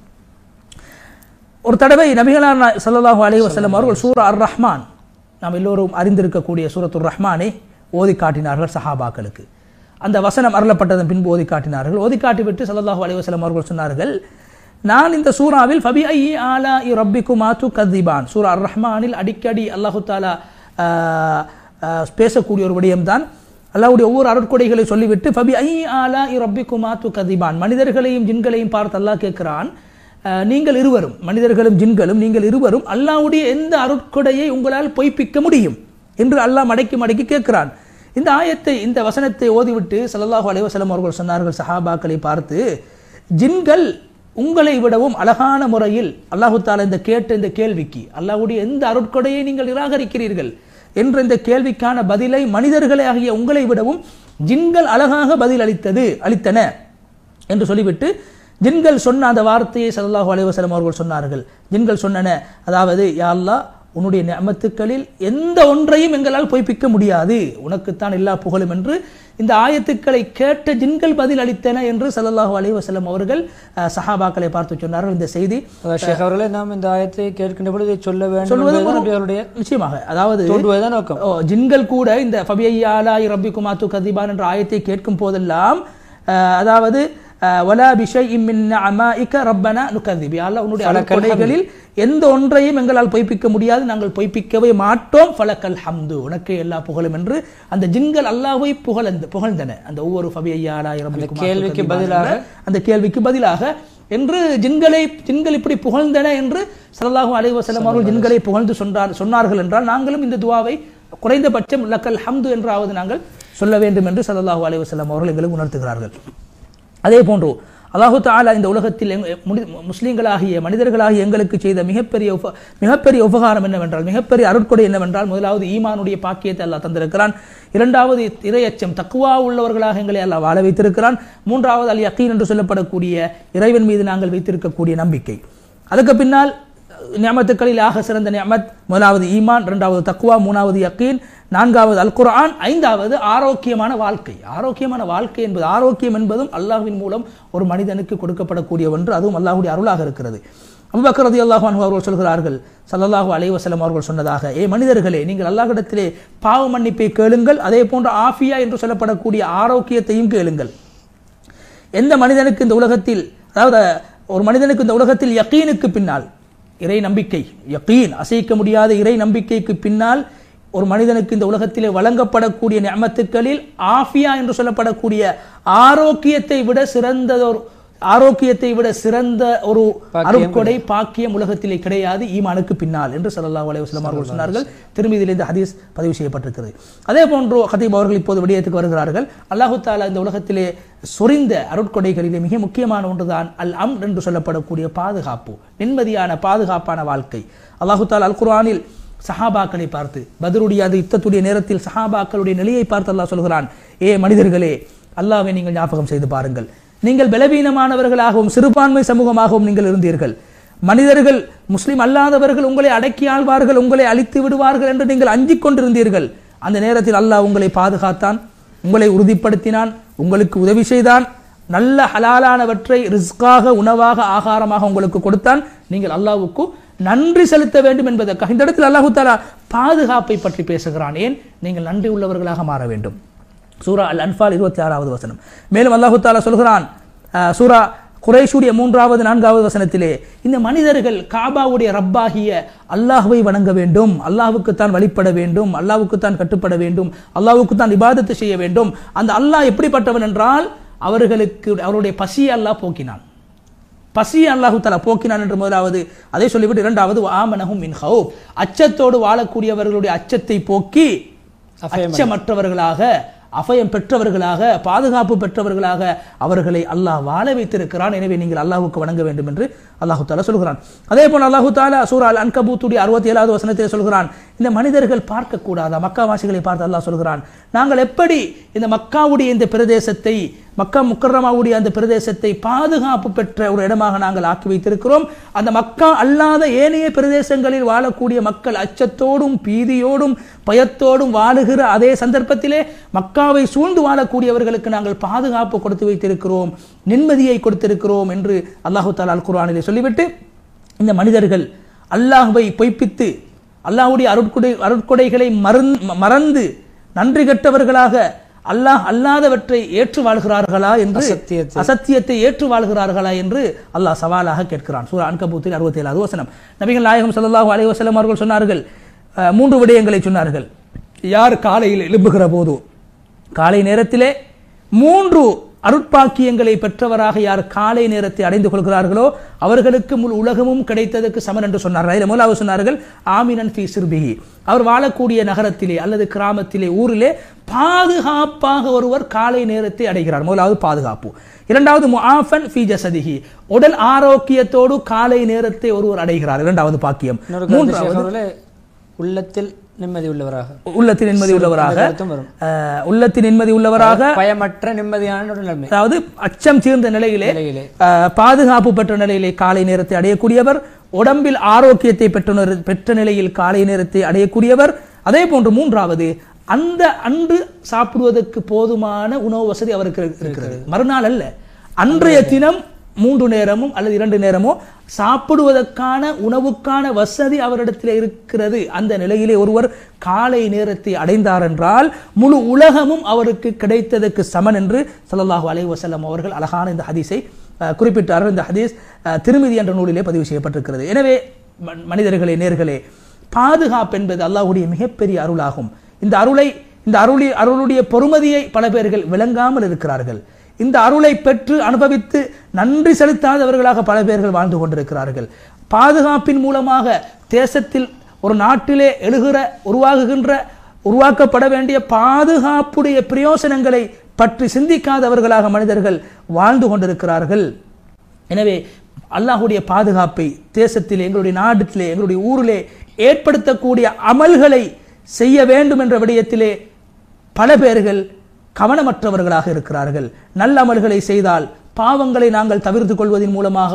ஒரு தடவை நபிகளார் ஸல்லல்லாஹு அலைஹி வஸல்லம் அவர்கள் சூரா அர் ரஹ்மான், நாம் எல்லோரும் அறிந்திருக்கக்கூடிய சூரத்துர் ரஹ்மானை ஓதி காட்டினார்கள் சஹாபாக்களுக்கு. அந்த வசனம் அருளப்பட்டதன் பின்பு ஓதி காட்டினார்கள். ஓதி காட்டிவிட்டு ஸல்லல்லாஹு அலைஹி வஸல்லம் அவர்கள் சொன்னார்கள், நான் இந்த சூராவில் ஃபபி ஐயி ஆலாஇ ரப்பிக்குமா துகذிபான், சூரா அர் ரஹ்மானில் அடிக்கடி அல்லாஹு தஆலா பேசக்கூடிய ஒரு விடயம்தான். அல்லாஹ்வுடைய ஒவ்வொரு அருட்கொடைகளை சொல்லிவிட்டு ஃபபி ஐயி ஆலாஇ ரப்பிக்குமா துகذிபான், மனிதர்களையும் ஜின்களையும் பார்த்து அல்லாஹ் கேட்கிறான், நீங்கள் இருவரும், மனிதர்களும் ஜின்களும் நீங்கள் இருவரும் அல்லாஹ்வுடைய எந்த அருட்கொடையை உங்களால் பொய்ப்பிக்க முடியும் என்று அல்லாஹ் மடக்கி மடக்கி கேட்கிறான். இந்த ஆயத்தை, இந்த வசனத்தை ஓதிவிட்டு ஸல்லல்லாஹு அலைஹி வஸல்லம் அவர்கள் சொன்னார்கள் சஹாபாக்களை பார்த்து, ஜின்கள் உங்களை விடவும் அழகான முறையில் அல்லாஹு தஆலா இந்த கேட்ட இந்த கேள்விக்கு, அல்லாஹ்வுடைய எந்த அருட்கொடையை நீங்கள் நிராகரிக்கிறீர்கள் என்ற இந்த கேள்விக்கான பதிலை மனிதர்களே ஆகிய உங்களை விடவும் ஜின்கள் அழகாக பதில் அளித்தன என்று சொல்லிவிட்டு ஜின்கள் சொன்ன அந்த வார்த்தையை ஸல்லல்லாஹு அலைஹி வஸல்லம் அவர்கள் சொன்னார்கள். ஜின்கள் சொன்னன, அதாவது யா அல்லாஹ் உன்னுடைய நிஅமத்துக்களில் எந்த ஒன்றையும் எங்களால் பொய்ப்பிக்க முடியாது, உனக்குத்தான் எல்லா புகழும் என்று இந்த ஆயத்துக்களை கேட்ட ஜின்கள் பதில் அளித்தன என்று ஸல்லல்லாஹு அலைஹி வஸல்லம் அவர்கள் சஹாபாக்களை பார்த்து சொன்னார்கள். இந்த செய்தி ஷேக் அவர்களே, நாம் இந்த ஆயத்தை கேட்கின்ற பொழுது சொல்ல வேண்டும் நிச்சயமாக, அதாவது ஜின்கள் கூட இந்த ஃபபி ஐயி ஆலாஇ ரப்பிக்குமா துகذிபான் என்ற ஆயத்தை கேட்கும் போதெல்லாம், அதாவது வலா பிஷைஇம் மின் நிஅமாஇக ரப்பனா நுகذிப், யா அல்லாஹ் உன்னுடைய அருட்கொடைகளில் எந்த ஒன்றையும் எங்களால் பொய்ப்பிக்க முடியாது, நாங்கள் பொய்ப்பிக்கவே மாட்டோம், ஃபலக்கல் ஹம்து, உனக்கே எல்லா புகழும் என்று அந்த ஜின்கள் அல்லாஹ்வை புகழ்ந்தன. அந்த ஒவ்வொரு ஃபபி ஐயி ஆலாஇ ரப்பிக்குமா கேள்விக்கு பதிலாக, அந்த கேள்விக்கு பதிலாக என்று ஜின்கள் இப்படி புகழ்ந்தன என்று ஸல்லல்லாஹு அலைஹி வஸல்லம் அவர்கள் ஜின்களை புகழ்ந்து சொன்னார்கள் என்றால், நாங்களும் இந்த துஆவை குறைந்தபட்சம் லக்கல் ஹம்து என்றாவது நாங்கள் சொல்ல வேண்டும் என்று ஸல்லல்லாஹு அலைஹி வஸல்லம் அவர்கள் எங்களுக்கு உணர்த்துகிறார்கள். அதே போன்று அல்லாஹு தஆலா இந்த உலகத்தில் முஸ்லிம்களாகிய மனிதர்களாகிய எங்களுக்கு செய்த மிகப்பெரிய உபகாரம் என்னவென்றால், மிகப்பெரிய அருட்கொடை என்னவென்றால், முதலாவது ஈமானுடைய பாக்கியத்தை அல்லாஹ் தந்திருக்கிறான். இரண்டாவது இறையச்சம் தக்வா உள்ளவர்களாக எங்களை அல்லாஹ் வாழ வைத்திருக்கிறான். மூன்றாவது அல் யகீன் என்று சொல்லப்படக்கூடிய இறைவன் மீது நாங்கள் வைத்திருக்கக்கூடிய நம்பிக்கை. அதுக்கு பின்னால் நிஅமத்துக்களில் ஆக சிறந்த நிஅமத் முதலாவது ஈமான், இரண்டாவது தக்வா, மூணாவது யகீன், நான்காவது அல் குர்ஆன், ஐந்தாவது ஆரோக்கியமான வாழ்க்கை. ஆரோக்கியமான வாழ்க்கை என்பது, ஆரோக்கியம் என்பதும் அல்லாஹ்வின் மூலம் ஒரு மனிதனுக்கு கொடுக்கப்படக்கூடிய ஒன்று, அதுவும் அல்லாஹ்வுடைய அருளாக இருக்கிறது. அபூபக்கர் ரலியல்லாஹு அன்ஹு அவர்கள் சொல்கிறார்கள், ஸல்லல்லாஹு அலைஹி வஸல்லம் அவர்கள் சொன்னதாக, ஏ மனிதர்களே நீங்கள் அல்லாஹ்விடத்திலே பாவ மன்னிப்பை கேளுங்கள், அதே போன்று ஆஃபியா என்று சொல்லப்படக்கூடிய ஆரோக்கியத்தையும் கேளுங்கள். எந்த மனிதனுக்கு இந்த உலகத்தில், அதாவது ஒரு மனிதனுக்கு இந்த உலகத்தில் யகீனுக்கு பின்னால், இறை நம்பிக்கை, யகீன் அசைக்க முடியாத இறை நம்பிக்கைக்கு பின்னால் ஒரு மனிதனுக்கு இந்த உலகத்திலே வழங்கப்படக்கூடிய நிஅமத்துக்களில் ஆஃபியா என்று சொல்லப்படக்கூடிய ஆரோக்கியத்தை விட சிறந்த ஒரு அருட்கொடை பாக்கியம் உலகத்திலே கிடையாது ஈமானுக்கு பின்னால் என்று ஸல்லல்லாஹு அலைஹி வஸல்லம் அவர்கள் சொன்னார்கள். திருமீதியில் இந்த ஹதீஸ் பதிவு செய்யப்பட்டிருக்கிறது. அதே போன்று ஹதீப் அவர்கள் இப்போது விடயத்துக்கு வருகிறார்கள். அல்லாஹு தஆலா இந்த உலகத்திலே சொரிந்த அருட்கொடைகளிலே மிக முக்கியமான ஒன்றுதான் அல் அம்ன் என்று சொல்லப்படக்கூடிய பாதுகாப்பு, நிம்மதியான பாதுகாப்பான வாழ்க்கை. அல்லாஹு தஆலா அல் குர்ஆனில் சஹாபாக்களை பார்த்து, பத்ருடைய அந்த யுத்தத்துடைய நேரத்தில் சஹாபாக்களுடைய நிலையை பார்த்து அல்லாஹ் சொல்கிறான், ஏ மனிதர்களே அல்லாஹ்வை நீங்கள் ஞாபகம் செய்து பாருங்கள், நீங்கள் பலவீனமானவர்களாகவும் சிறுபான்மை சமூகமாகவும் நீங்கள் இருந்தீர்கள். மனிதர்கள், முஸ்லிம் அல்லாதவர்கள் உங்களை அடக்கி ஆள்வார்கள், உங்களை அழித்து விடுவார்கள் என்று நீங்கள் அஞ்சிக் கொண்டிருந்தீர்கள். அந்த நேரத்தில் அல்லாஹ் உங்களை பாதுகாத்தான், உங்களை உறுதிப்படுத்தினான், உங்களுக்கு உதவி செய்தான், நல்ல ஹலாலானவற்றை ரிஸ்காக, உணவாக, ஆகாரமாக உங்களுக்கு கொடுத்தான். நீங்கள் அல்லாஹ்வுக்கு நன்றி செலுத்த வேண்டும் என்பதற்காக இந்த இடத்தில் அல்லாஹு தஆலா பாதுகாப்பை பற்றி பேசுகிறான். ஏன்? நீங்கள் நன்றி உள்ளவர்களாக மாற வேண்டும். சூரா அல் அன்ஃபால் 26வது வசனம். மேலும் அல்லாஹு தஆலா சொல்கிறான், சூரா குறைஷுடைய 3வது 4வது வசனத்திலே இந்த மனிதர்கள் காபாவுடைய ரப்பாகிய அல்லாஹ்வை வணங்க வேண்டும், அல்லாஹ்வுக்குத்தான் வழிபட வேண்டும், அல்லாஹ்வுக்குத்தான் கட்டுப்பட வேண்டும், அல்லாஹ்வுக்குத்தான் இபாதத்து செய்ய வேண்டும். அந்த அல்லாஹ் எப்படிப்பட்டவன் என்றால் அவர்களுக்கு அவருடைய பசியை அல்லாஹ் போக்கினான். பசியை அல்லாஹு தஆலா போக்கினான் என்று முதலாவது அதை சொல்லிவிட்டு இரண்டாவது ஆமனஹும் மின் ஹௌப், அச்சத்தோடு வாழக்கூடியவர்களுடைய அச்சத்தை போக்கி அச்சமற்றவர்களாக அபயம் பெற்றவர்களாக பாதுகாப்பு பெற்றவர்களாக அவர்களை அல்லாஹ் வாழ வைத்திருக்கிறான். எனவே நீங்கள் அல்லாஹ்வுக்கு வணங்க வேண்டும் என்று அல்லாஹு தஆலா சொல்கிறான். அதே போல அல்லாஹு தஆலா சூரா அல் அன்கபூத்துடைய 67வது வசனத்திலே சொல்கிறான், இந்த மனிதர்கள் பார்க்க கூடாதா, மக்காவாசிகளை பார்த்து அல்லாஹ் சொல்கிறான், நாங்கள் எப்படி இந்த மக்காவுடைய இந்த பிரதேசத்தை மக்கா முக்கர்ரமாவுடைய அந்த பிரதேசத்தை பாதுகாப்பு பெற்ற ஒரு இடமாக நாங்கள் ஆக்கி வைத்திருக்கிறோம். அந்த மக்கா அல்லாத ஏனைய பிரதேசங்களில் வாழக்கூடிய மக்கள் அச்சத்தோடும் பீதியோடும் பயத்தோடும் வாழுகிற அதே சந்தர்ப்பத்திலே மக்காவை சூழ்ந்து வாழக்கூடியவர்களுக்கு நாங்கள் பாதுகாப்பு கொடுத்து வைத்திருக்கிறோம், நிம்மதியை கொடுத்திருக்கிறோம் என்று அல்லாஹு தஆலா அல் குர்ஆனிலே சொல்லிவிட்டு இந்த மனிதர்கள் அல்லாஹ்வை பொய்ப்பித்து அல்லாஹ்வுடைய அருட்கொடைகளை மறந்து நன்றி கெட்டவர்களாக அல்லாஹ் அல்லாதவற்றை ஏற்று வாழ்கிறார்களா என்று, அசத்தியத்தை ஏற்று வாழ்கிறார்களா என்று அல்லாஹ் சவாலாக கேட்கிறான். சூரா அன்கபூத்தில் 67வது வசனம். நபிகள் நாயகம் ஸல்லல்லாஹு அலைஹி வஸல்லம் அவர்கள் சொன்னார்கள், 3 விடயங்களை சொன்னார்கள். யார் காலையில் எழும்புகிற போது காலை நேரத்திலே 3 அருட்பாக்கியங்களை பெற்றவராக யார் காலை நேரத்தை அடைந்து கொள்கிறார்களோ அவர்களுக்கு முழு உலகமும் கிடைத்ததற்கு சமன் என்று சொன்னார்கள். முதலாவது சொன்னார்கள் ஆமினன் ஃபீ சிர்பிஹி, அவர் வாழக்கூடிய நகரத்திலே அல்லது கிராமத்திலே ஊரிலே பாதுகாப்பாக ஒருவர் காலை நேரத்தை அடைகிறார். முதலாவது பாதுகாப்பு. இரண்டாவது முஆஃபன் ஃபீ ஜஸதிஹி, உடல் ஆரோக்கியத்தோடு காலை நேரத்தை ஒருவர் அடைகிறார், இரண்டாவது பாக்கியம். மூன்றாவது உள்ளத்தில் நிம்மதி உள்ளவராக, உள்ளத்தின் நிம்மதி உள்ளவராக, உள்ளத்தின் நிம்மதி உள்ளவராக, பயமற்ற நிம்மதியான நிலைமை, அதாவது அச்சம் தீர்ந்த நிலையிலே பாதுகாப்பு பெற்ற நிலையிலே காலை நேரத்தை அடையக்கூடியவர், உடம்பில் ஆரோக்கியத்தை பெற்ற நிலையில் காலை நேரத்தை அடையக்கூடியவர். அதே போன்று மூன்றாவது அந்த அன்று சாப்பிடுவதற்கு போதுமான உணவு வசதி அவருக்கு இருக்கிறது. மறுநாள் அல்ல, அன்றைய தினம் 3 நேரமும் அல்லது 2 நேரமோ சாப்பிடுவதற்கான உணவுக்கான வசதி அவரிடத்தில் இருக்கிறது. அந்த நிலையிலே ஒருவர் காலை நேரத்தை அடைந்தார் என்றால் முழு உலகமும் அவருக்கு கிடைத்ததற்கு சமன் என்று ஸல்லல்லாஹு அலைஹி வஸல்லம் அவர்கள் அழகான இந்த ஹதீஸை குறிப்பிட்டார்கள். இந்த ஹதீஸ் திருமிதி என்ற நூலிலே பதிவு செய்யப்பட்டிருக்கிறது. எனவே மனிதர்களே, நேர்களே, பாதுகாப்பு என்பது அல்லாஹ்வுடைய மிகப்பெரிய அருளாகும். இந்த அருளுடைய பொறுமதியை பல பேர்கள் விளங்காமல் இருக்கிறார்கள். இந்த அருளை பெற்று அனுபவித்து நன்றி செலுத்தாதவர்களாக பல பேர்கள் வாழ்ந்து கொண்டிருக்கிறார்கள். பாதுகாப்பின் மூலமாக தேசத்தில் ஒரு நாட்டிலே உருவாக்கப்பட வேண்டிய பாதுகாப்புடைய பிரயோசனங்களை பற்றி சிந்திக்காதவர்களாக மனிதர்கள் வாழ்ந்து கொண்டிருக்கிறார்கள். எனவே அல்லாஹ்வுடைய பாதுகாப்பை தேசத்திலே, எங்களுடைய நாட்டிலே, எங்களுடைய ஊரிலே ஏற்படுத்தக்கூடிய அமல்களை செய்ய வேண்டும் என்ற விடயத்திலே பல பேர்கள் கவனமற்றவர்களாக இருக்கிறார்கள். நல்ல அமல்களை செய்தால் பாவங்களை நாங்கள் தவிர்த்துக் கொள்வதன்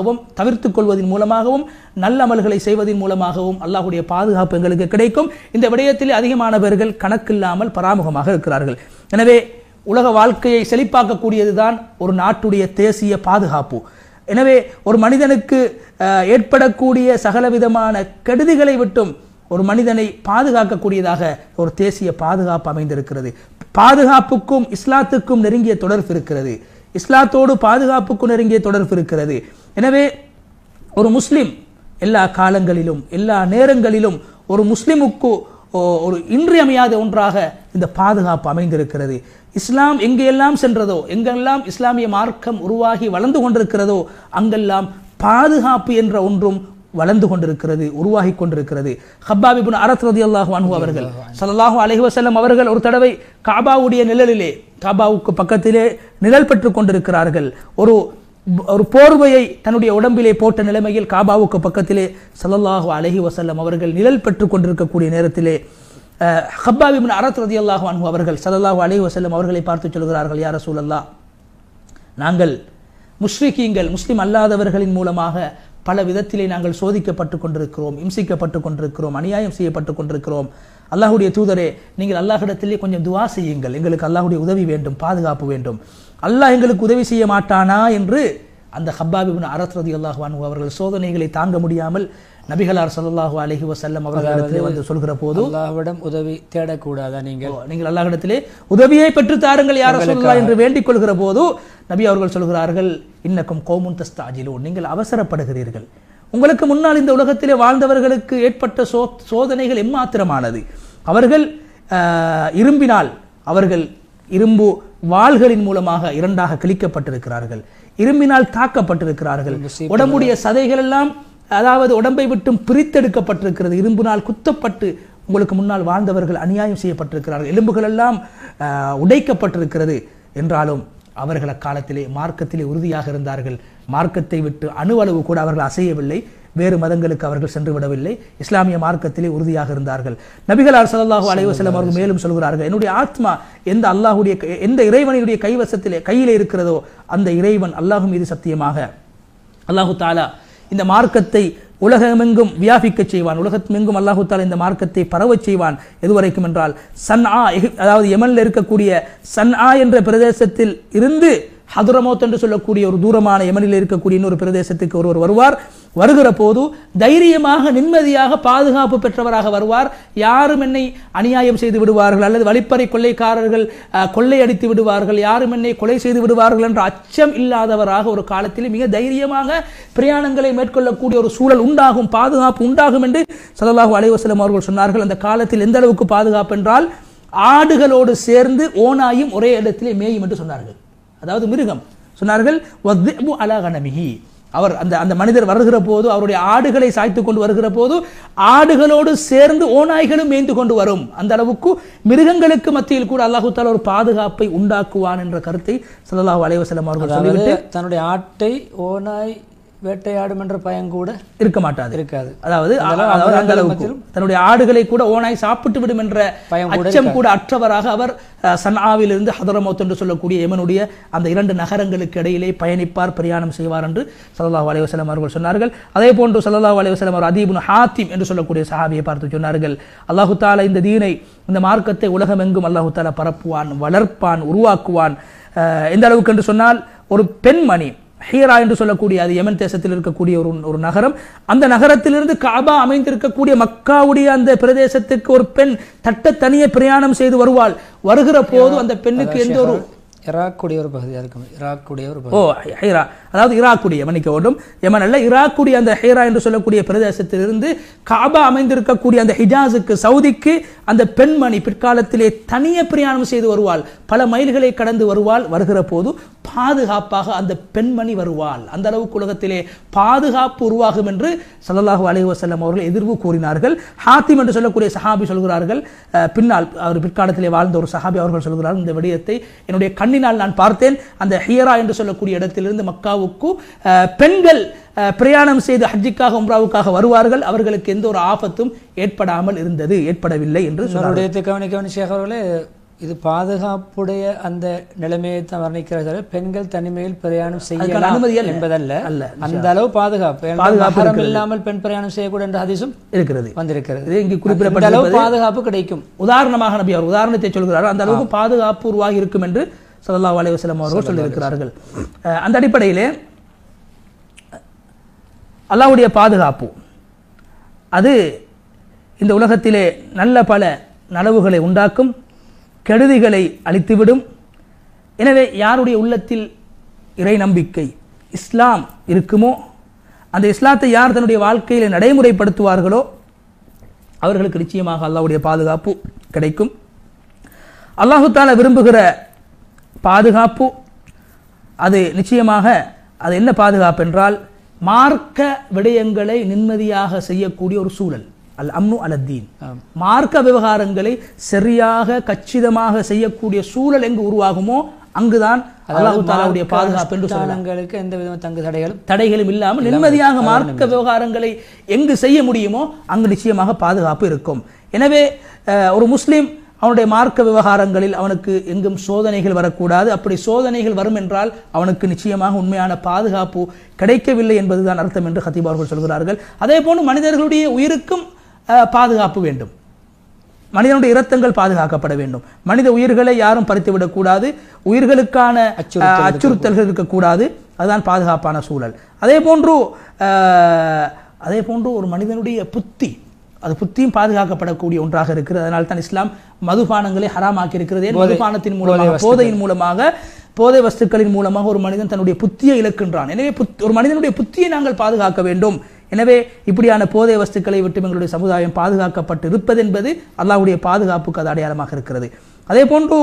மூலமாகவும் நல்ல அமல்களை செய்வதன் மூலமாகவும் அல்லாஹ்வுடைய பாதுகாப்பு எங்களுக்கு கிடைக்கும். இந்த விடயத்தில் அதிகமானவர்கள் கணக்கில்லாமல் பராமுகமாக இருக்கிறார்கள். எனவே உலக வாழ்க்கையை செழிப்பாக்கக்கூடியதுதான் ஒரு நாட்டுடைய தேசிய பாதுகாப்பு. எனவே ஒரு மனிதனுக்கு ஏற்படக்கூடிய சகலவிதமான கெடுதிகளை விட்டும் ஒரு மனிதனை பாதுகாக்கக்கூடியதாக ஒரு தேசிய பாதுகாப்பு அமைந்திருக்கிறது. பாதுகாப்புக்கும் இஸ்லாத்துக்கும் நெருங்கிய தொடர்பு இருக்கிறது. இஸ்லாத்தோடு பாதுகாப்புக்கும் நெருங்கிய தொடர்பு இருக்கிறது. எனவே ஒரு முஸ்லிம் எல்லா காலங்களிலும் எல்லா நேரங்களிலும் ஒரு முஸ்லிமுக்கு ஒரு இன்றியமையாத ஒன்றாக இந்த பாதுகாப்பு அமைந்திருக்கிறது. இஸ்லாம் எங்கெல்லாம் சென்றதோ, எங்கெல்லாம் இஸ்லாமிய மார்க்கம் உருவாகி வளர்ந்து கொண்டிருக்கிறதோ அங்கெல்லாம் பாதுகாப்பு என்ற ஒன்றும் வளர்ந்து கொண்டிருக்கிறது, உருவாகி கொண்டிருக்கிறது. ஹப்பாப் இப்னு அரத் ரலியல்லாஹு அன்ஹு அவர்கள் ஸல்லல்லாஹு அலைஹி வஸல்லம் அவர்கள் ஒரு தடவை காபாவுடைய நிழலிலே, காபாவுக்கு பக்கத்திலே நிழல் பெற்றுக் கொண்டிருக்கிறார்கள். ஒரு போர்வையை தன்னுடைய உடம்பிலே போட்ட நிலைமையில் காபாவுக்கு பக்கத்திலே ஸல்லல்லாஹு அலைஹி வஸல்லம் அவர்கள் நிழல் பெற்றுக் கொண்டிருக்கக்கூடிய நேரத்திலே ஹப்பாப் இப்னு அரத் ரலியல்லாஹு அன்ஹு அவர்கள் ஸல்லல்லாஹு அலைஹி வஸல்லம் அவர்களை பார்த்து சொல்கிறார்கள், யா ரசூலல்லாஹ், நாங்கள் முஸ்ரிக்கீங்கள், முஸ்லிம் அல்லாதவர்களின் மூலமாக பல விதத்திலே நாங்கள் சோதிக்கப்பட்டு கொண்டிருக்கிறோம், இம்சிக்கப்பட்டு கொண்டிருக்கிறோம், அநியாயம் செய்யப்பட்டு கொண்டிருக்கிறோம். அல்லாஹ்வுடைய தூதரே, நீங்கள் அல்லாஹ்விடத்திலே கொஞ்சம் துஆ செய்யுங்கள், எங்களுக்கு அல்லாஹ்வுடைய உதவி வேண்டும், பாதுகாப்பு வேண்டும். அல்லாஹ் எங்களுக்கு உதவி செய்ய மாட்டானா என்று அந்த ஹப்பாப் இப்னு அரத் ரலியல்லாஹு அன்ஹு அவர்கள் சோதனைகளை தாங்க முடியாமல் நபிகளார் ஸல்லல்லாஹு அலைஹி வஸல்லம் அவர்களிடத்திலே வந்து சொல்கிற போது அல்லாஹ்விடம் உதவி தேடக்கூடாதா நீங்கள் அல்லாஹ்விடத்திலே உதவியை பெற்று தாருங்கள் யா ரசூலுல்லாஹ் என்று வேண்டிக் கொள்கிற போது நபி அவர்கள் சொல்கிறார்கள் இன்னக்கும் கௌமுன் தஸ்தாஜிலூன், நீங்கள் அவசரப்படுகிறீர்கள். உங்களுக்கு முன்னால் இந்த உலகத்திலே வாழ்ந்தவர்களுக்கு ஏற்பட்ட சோதனைகள் எம்மாத்திரமானது. அவர்கள் இரும்பினால் அவர்கள் இரும்பு வாள்களின் மூலமாக இரண்டாக கிழிக்கப்பட்டிருக்கிறார்கள், இரும்பினால் தாக்கப்பட்டிருக்கிறார்கள், உடம்புடைய சதைகள் எல்லாம் அதாவது உடம்பை விட்டும் பிரித்தெடுக்கப்பட்டிருக்கிறது, இரும்பினால் குத்தப்பட்டு உங்களுக்கு முன்னால் வாழ்ந்தவர்கள் அநியாயம் செய்யப்பட்டிருக்கிறார்கள், எலும்புகள் எல்லாம் உடைக்கப்பட்டிருக்கிறது. என்றாலும் அவர்கள் அக்காலத்திலே மார்க்கத்திலே உறுதியாக இருந்தார்கள். மார்க்கத்தை விட்டு அணுவளவு கூட அவர்கள் அசையவில்லை, வேறு மதங்களுக்கு அவர்கள் சென்று விடவில்லை, இஸ்லாமிய மார்க்கத்திலே உறுதியாக இருந்தார்கள். நபிகளார் ஸல்லல்லாஹு அலைஹி வஸல்லம் அவர்கள் மேலும் சொல்கிறார்கள், என்னுடைய ஆத்மா எந்த இறைவனுடைய கையிலே இருக்கிறதோ அந்த இறைவன் அல்லாஹ் மீது சத்தியமாக அல்லாஹு தஆலா இந்த மார்க்கத்தை உலகமெங்கும் வியாபிக்க செய்வான், உலகமெங்கும் அல்லாஹு தஆலா இந்த மார்க்கத்தை பரவச் செய்வான். எதுவரைக்கும் என்றால் சன்ஆ, அதாவது யமனில் இருக்கக்கூடிய சன்ஆ என்ற பிரதேசத்தில் இருந்து ஹதுரமௌத் என்று சொல்லக்கூடிய ஒரு தூரமான யமனில் இருக்கக்கூடிய இன்னொரு பிரதேசத்துக்கு ஒருவர் வருவார். வருகிற போது தைரியமாக நிம்மதியாக பாதுகாப்பு பெற்றவராக வருவார். யாரும் என்னை அநியாயம் செய்து விடுவார்கள் அல்லது வழிப்பறை கொள்ளைக்காரர்கள் கொள்ளையடித்து விடுவார்கள், யாரும் என்னை கொலை செய்து விடுவார்கள் என்ற அச்சம் இல்லாதவராக ஒரு காலத்தில் மிக தைரியமாக பிரயாணங்களை மேற்கொள்ளக்கூடிய ஒரு சூழல் உண்டாகும், பாதுகாப்பு உண்டாகும் என்று ஸல்லல்லாஹு அலைஹி வஸல்லம் அவர்கள் சொன்னார்கள். அந்த காலத்தில் எந்த அளவுக்கு பாதுகாப்பு என்றால் ஆடுகளோடு சேர்ந்து ஓநாயும் ஒரே இடத்திலே மேயும் என்று சொன்னார்கள். அதாவது மிருகம் சொன்னார்கள். அவர் அந்த மனிதர் வருகிற போது அவருடைய ஆடுகளை சாய்த்து கொண்டு வருகிற போது ஆடுகளோடு சேர்ந்து ஓநாய்களும் மேய்ந்து கொண்டு வரும். அந்த அளவுக்கு மிருகங்களுக்கு மத்தியில் கூட அல்லாஹு தஆலா ஒரு பாதுகாப்பை உண்டாக்குவான் என்ற கருத்தை ஸல்லல்லாஹு அலைஹி வஸல்லம் அவர்கள் சொல்லிவிட்டு தன்னுடைய ஆட்டை ஓநாய் வேட்டையாடும் என்ற பயம் கூட இருக்காது. அதாவது அந்த அளவுக்கு தன்னுடைய ஆடுகளை கூட ஓநாய் சாப்பிட்டு விடும் என்ற அச்சம் கூட அற்றவராக அவர் சன்ஆவிலிருந்து ஹதரமௌத் என்று சொல்லக்கூடிய யமனுடைய அந்த இரண்டு நகரங்களுக்கு இடையிலே பயணிப்பார், பிரயாணம் செய்வார் என்று ஸல்லல்லாஹு அலைஹி வஸல்லம் அவர்கள் சொன்னார்கள். அதே போன்று ஸல்லல்லாஹு அலைஹி வஸல்லம் அவர் அதீ இப்னு ஹாத்திம் என்று சொல்லக்கூடிய சஹாபியை பார்த்து சொன்னார்கள், அல்லாஹு தஆலா இந்த தீனை, இந்த மார்க்கத்தை உலகமெங்கும் அல்லாஹு தஆலா பரப்புவான், வளர்ப்பான், உருவாக்குவான். எந்த அளவுக்கு என்று சொன்னால் ஒரு பெண்மணி ஹீரா என்று சொல்லக்கூடிய அது யமன் தேசத்தில் இருக்கக்கூடிய ஒரு நகரம், அந்த நகரத்திலிருந்து கஅபா அமைந்திருக்கக்கூடிய மக்காவுடைய அந்த பிரதேசத்துக்கு ஒரு பெண் தனியே பிரயாணம் செய்து வருவாள். வருகிற போது அந்த பெண்ணுக்கு எந்த ஒரு ஈராக்குடைய ஒரு பகுதியாக இருக்கும், ஈராக்குடைய ஒரு ஹீரா, அதாவது ஈராக்குடைய மன்னிக்க வேண்டும் யமன் அல்ல, ஈராக்குடைய அந்த ஹீரா என்று சொல்லக்கூடிய பிரதேசத்திலிருந்து கஅபா அமைந்திருக்கக்கூடிய அந்த ஹிஜாஸுக்கு சவுதிக்கு அந்த பெண்மணி பிற்காலத்திலே தனியே பிரயாணம் செய்து வருவாள், பல மைல்களை கடந்து வருவாள். வருகிற போது பாதுகாப்பாக அந்த பெண்மணி வருவாள். அந்த அளவுக்கு உலகத்திலே பாதுகாப்பு உருவாகும் என்று ஸல்லல்லாஹு அலைஹி வஸல்லம் அவர்கள் எதிர்வு கூறினார்கள். ஹாத்திம் என்று சொல்லக்கூடிய சஹாபி சொல்கிறார்கள், பின்னால் அவர் பிற்காலத்திலே வாழ்ந்த ஒரு சஹாபி அவர்கள் சொல்கிறார்கள், இந்த விடயத்தை என்னுடைய கண்ணினால் நான் பார்த்தேன். அந்த ஹீரா என்று சொல்லக்கூடிய இடத்திலிருந்து மக்காவுக்கு பெண்கள் பிரயாணம் செய்து ஹஜ்ஜுக்காக உம்ராவுக்காக வருவார்கள், அவர்களுக்கு எந்த ஒரு ஆபத்தும் ஏற்படவில்லை என்று சொன்னார்கள். இது பாதுகாப்புடைய அந்த நிலைமையை தான் வர்ணிக்கிறது. பெண்கள் தனிமையில் பிரயாணம் செய்ய அனுமதி என்பதல்ல, அந்த அளவு பாதுகாப்பு இல்லாமல் பெண் பிரயாணம் செய்யக்கூடாது என்ற ஹதீஸும் இருக்கிறது, வந்திருக்கிறது. இங்கு குறிப்பிடப்பட்ட அளவு பாதுகாப்பு கிடைக்கும். உதாரணமாக நபி அவர் உதாரணத்தை சொல்கிறார், அந்த அளவுக்கு பாதுகாப்பு உருவாகி இருக்கும் என்று ஸல்லல்லாஹு அலைஹி வஸல்லம் அவர்கள் சொல்லியிருக்கிறார்கள். அந்த அடிப்படையிலே அல்லாஹ்வுடைய பாதுகாப்பு அது இந்த உலகத்திலே நல்ல பல நலவுகளை உண்டாக்கும், கெடுதிகளை அழித்துவிடும். எனவே யாருடைய உள்ளத்தில் இறை நம்பிக்கை இஸ்லாம் இருக்குமோ, அந்த இஸ்லாத்தை யார் தன்னுடைய வாழ்க்கையில் நடைமுறைப்படுத்துவார்களோ அவர்களுக்கு நிச்சயமாக அல்லாஹ்வுடைய பாதுகாப்பு கிடைக்கும். அல்லாஹு தஆலா விரும்புகிற பாதுகாப்பு அது நிச்சயமாக அது என்ன பாதுகாப்பு என்றால் மார்க்க விடயங்களை நிம்மதியாக செய்யக்கூடிய ஒரு சூழல். அல் அம்னு அலத்தீன், மார்க்க விவகாரங்களை சரியாக கச்சிதமாக செய்யக்கூடிய சூழல் எங்கு உருவாகுமோ அங்குதான் அல்லாஹ் தஆலாவுடைய பாதுகாப்பு என்று சொல்லலாம். எந்த விதமான தடைகளும் இல்லாமல் நிம்மதியாக மார்க்க விவகாரங்களை எங்கு செய்ய முடியுமோ அங்கு நிச்சயமாக பாதுகாப்பு இருக்கும். எனவே ஒரு முஸ்லிம் அவனுடைய மார்க்க விவகாரங்களில் அவனுக்கு எங்கும் சோதனைகள் வரக்கூடாது. அப்படி சோதனைகள் வரும் என்றால் அவனுக்கு நிச்சயமாக உண்மையான பாதுகாப்பு கிடைக்கவில்லை என்பதுதான் அர்த்தம் என்று ஹத்தீப் அவர்கள் சொல்கிறார்கள். அதே போன்று மனிதர்களுடைய உயிருக்கும் பாதுகாப்பு வேண்டும், மனிதனுடைய இரத்தங்கள் பாதுகாக்கப்பட வேண்டும், மனித உயிர்களை யாரும் பறித்துவிடக்கூடாது, உயிர்களுக்கான அச்சுறுத்தல்கள் இருக்கக்கூடாது. அதுதான் பாதுகாப்பான சூழல். அதே போன்று ஒரு மனிதனுடைய புத்தி, அது புத்தியும் பாதுகாக்கப்படக்கூடிய ஒன்றாக இருக்கிறது. அதனால் தான் இஸ்லாம் மதுபானங்களை ஹராமாக்கி இருக்கிறது. மதுபானத்தின் மூலமாக, போதையின் மூலமாக, போதை வஸ்துக்களின் மூலமாக ஒரு மனிதன் தன்னுடைய புத்தியை இழக்கின்றான். எனவே ஒரு மனிதனுடைய புத்தியை நாங்கள் பாதுகாக்க வேண்டும். எனவே இப்படியான போதை வஸ்துக்களை விட்டு எங்களுடைய சமுதாயம் பாதுகாக்கப்பட்டு இருப்பது என்பது அல்லாஹ்வுடைய பாதுகாப்புக்கு அது அடையாளமாக இருக்கிறது. அதே போன்று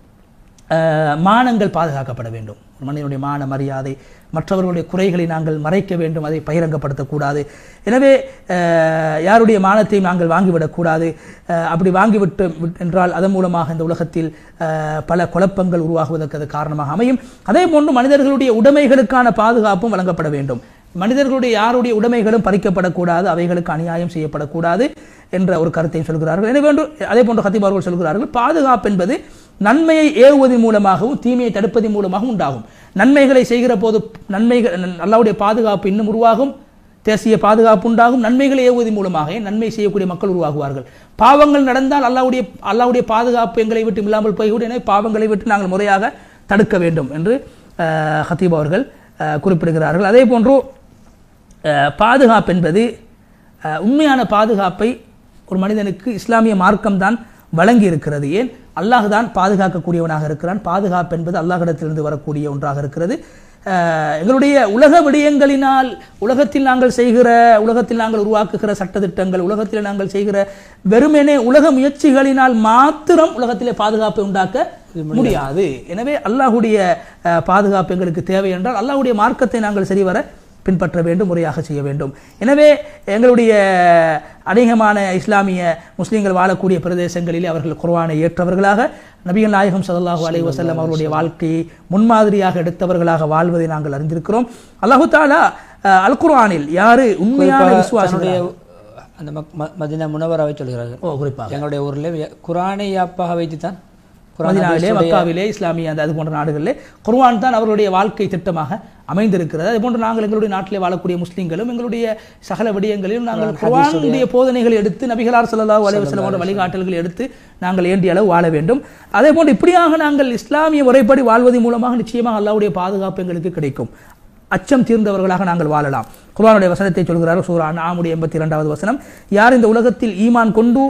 மானங்கள் பாதுகாக்கப்பட வேண்டும். ஒரு மனிதனுடைய மான மரியாதை, மற்றவர்களுடைய குறைகளை நாங்கள் மறைக்க வேண்டும், அதை பகிரங்கப்படுத்தக்கூடாது. எனவே யாருடைய மானத்தையும் நாங்கள் வாங்கிவிடக்கூடாது. அப்படி வாங்கிவிட்டு என்றால் அதன் மூலமாக இந்த உலகத்தில் பல குழப்பங்கள் உருவாகுவதற்கு அது காரணமாக அமையும். அதே போன்று மனிதர்களுடைய உடைமைகளுக்கான பாதுகாப்பும் வழங்கப்பட வேண்டும். மனிதர்களுடைய யாருடைய உடைமைகளும் பறிக்கப்படக்கூடாது, அவைகளுக்கு அநியாயம் செய்யப்படக்கூடாது என்ற ஒரு கருத்தையும் சொல்கிறார்கள். எனவே அதே போன்று கத்தீப் அவர்கள் சொல்கிறார்கள், பாதுகாப்பு என்பது நன்மையை ஏவுவதன் மூலமாகவும் தீமையை தடுப்பதன் மூலமாகவும் உண்டாகும். நன்மைகளை செய்கிற போது அல்லாஹ்வுடைய பாதுகாப்பு இன்னும் உருவாகும், தேசிய பாதுகாப்பு உண்டாகும். நன்மைகளை ஏவுவதன் மூலமாக நன்மை செய்யக்கூடிய மக்கள் உருவாகுவார்கள். பாவங்கள் நடந்தால் அல்லாஹ்வுடைய பாதுகாப்பு எங்களை விட்டு இல்லாமல் போய்விடும். எனவே பாவங்களை விட்டு நாங்கள் முறையாக தடுக்க வேண்டும் என்று கத்தீப் அவர்கள் குறிப்பிடுகிறார்கள். அதே போன்று பாதுகாப்பு என்பது உண்மையான பாதுகாப்பை ஒரு மனிதனுக்கு இஸ்லாமிய மார்க்கம்தான் வழங்கி இருக்கிறது. ஏன்? அல்லாஹ் தான் பாதுகாக்கக்கூடியவனாக இருக்கிறான். பாதுகாப்பு என்பது அல்லாஹ்விடத்திலிருந்து வரக்கூடிய ஒன்றாக இருக்கிறது. எங்களுடைய உலக விடயங்களினால், உலகத்தில் நாங்கள் உருவாக்குகிற சட்டத்திட்டங்கள், உலகத்தில் நாங்கள் செய்கிற வெறுமனே உலக முயற்சிகளினால் மாத்திரம் உலகத்திலே பாதுகாப்பை உண்டாக்க முடியாது. எனவே அல்லாஹ்வுடைய பாதுகாப்பு எங்களுக்கு தேவை என்றால் அல்லாஹ்வுடைய மார்க்கத்தை நாங்கள் சரிவர பின்பற்ற வேண்டும், முறையாக செய்ய வேண்டும். எனவே எங்களுடைய அநேகமான இஸ்லாமிய முஸ்லீம்கள் வாழக்கூடிய பிரதேசங்களிலே அவர்கள் குர்ஆனை ஏற்றவர்களாக, நபிகள் நாயகம் ஸல்லல்லாஹு அலைஹி வஸல்லம் அவருடைய வாழ்க்கையை முன்மாதிரியாக எடுத்தவர்களாக வாழ்வதை நாங்கள் அறிந்திருக்கிறோம். அல்லாஹ் தஆலா அல் குர்ஆனில் யாரு உண்மையான விசுவாசிகள் அந்த மதீனா முனவராவை சொல்கிறார்கள். குறிப்பாக எங்களுடைய ஊரில் குர்ஆனை யாப்பாக வைத்துத்தான் மதீனாவிலே, மக்காவிலே, இஸ்லாமிய அது போன்ற நாடுகளிலே குர்ஆன் தான் அவர்களுடைய வாழ்க்கை திட்டமாக அமைந்திருக்கிறது. அதே போன்று நாங்கள் எங்களுடைய நாட்டிலே வாழக்கூடிய முஸ்லிம்களும் எங்களுடைய சகல விடயங்களிலும் நாங்கள் குர்ஆனுடைய போதனைகளை எடுத்து, நபிகளார் ஸல்லல்லாஹு அலைஹி வஸல்லம் வழிகாட்டல்களை எடுத்து நாங்கள் ஏண்டிய அளவு வாழ வேண்டும். அதே போன்று இப்படியாக நாங்கள் இஸ்லாமிய முறைப்படி வாழ்வதன் மூலமாக நிச்சயமாக அல்லாஹ்வுடைய பாதுகாப்பு எங்களுக்கு கிடைக்கும். அச்சம் தீர்ந்தவர்களாக நாங்கள் வாழலாம். குர்ஆனுடைய வசனத்தை சொல்கிறார், சூரா அன்ஆமுடைய 82வது வசனம், யார் இந்த உலகத்தில் ஈமான் கொண்டு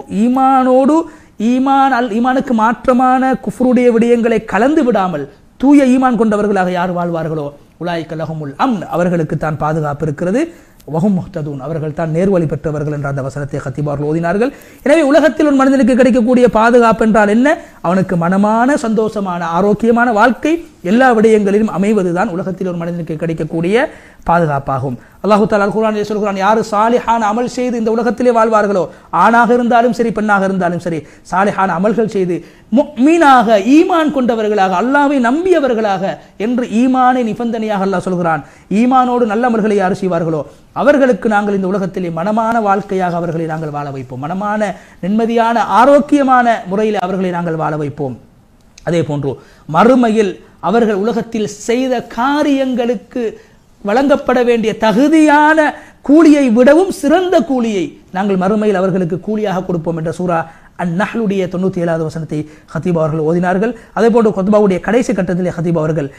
ஈமானுக்கு மாற்றமான குஃப்ருடைய விடயங்களை கலந்து விடாமல் தூய ஈமான் கொண்டவர்களாக யார் வாழ்வார்களோ உலாயிக லஹுமுல் அம்ன், அவர்களுக்கு தான் பாதுகாப்பு இருக்கிறது. வஹும் முஹ்ததூன், அவர்கள் தான் நேர்வழி பெற்றவர்கள் என்ற அந்த வசனத்தை கத்தீப் அவர்கள் ஓதினார்கள். எனவே உலகத்தில் ஒரு மனிதனுக்கு கிடைக்கக்கூடிய பாதுகாப்பு என்றால் என்ன? அவனுக்கு மனமான, சந்தோஷமான, ஆரோக்கியமான வாழ்க்கை எல்லா விடயங்களிலும் அமைவதுதான் உலகத்தில் ஒரு மனிதனுக்கு கிடைக்கக்கூடிய பாதுகாப்பாகும். அல்லாஹ் தஆலா குர்ஆனிலே சொல்கிறான், யார் சாலிஹான அமல் செய்து இந்த உலகத்திலே வாழ்வார்களோ, ஆணாக இருந்தாலும் சரி பெண்ணாக இருந்தாலும் சரி, சாலிஹான அமல்கள் செய்து முஃமினாக ஈமான் கொண்டவர்களாக, அல்லாஹ்வை நம்பியவர்களாக என்று ஈமானை நிபந்தனையாக அல்லாஹ் சொல்கிறான். ஈமானோடு நல்ல அமல்களை யார் செய்வார்களோ அவர்களுக்கு நாங்கள் இந்த உலகத்திலே மனமான வாழ்க்கையாக அவர்களை நாங்கள் வாழ வைப்போம். மனமான, நிம்மதியான, ஆரோக்கியமான முறையில் அவர்களை நாங்கள் வாழ வைப்போம். அதே போன்று மறுமையில் அவர்கள் உலகத்தில் செய்த காரியங்களுக்கு வழங்கப்பட வேண்டிய தகுதியான கூலியை விடவும் சிறந்த கூலியை நாங்கள் மறுமையில் அவர்களுக்கு கூலியாக கொடுப்போம் என்ற சூரா அன்-நஹ்லுடைய 97வது வசனத்தை கத்தீப் அவர்கள் ஓதினார்கள். அதே போன்று குத்பாவுடைய கடைசி கட்டத்திலே கத்தீப் அவர்கள்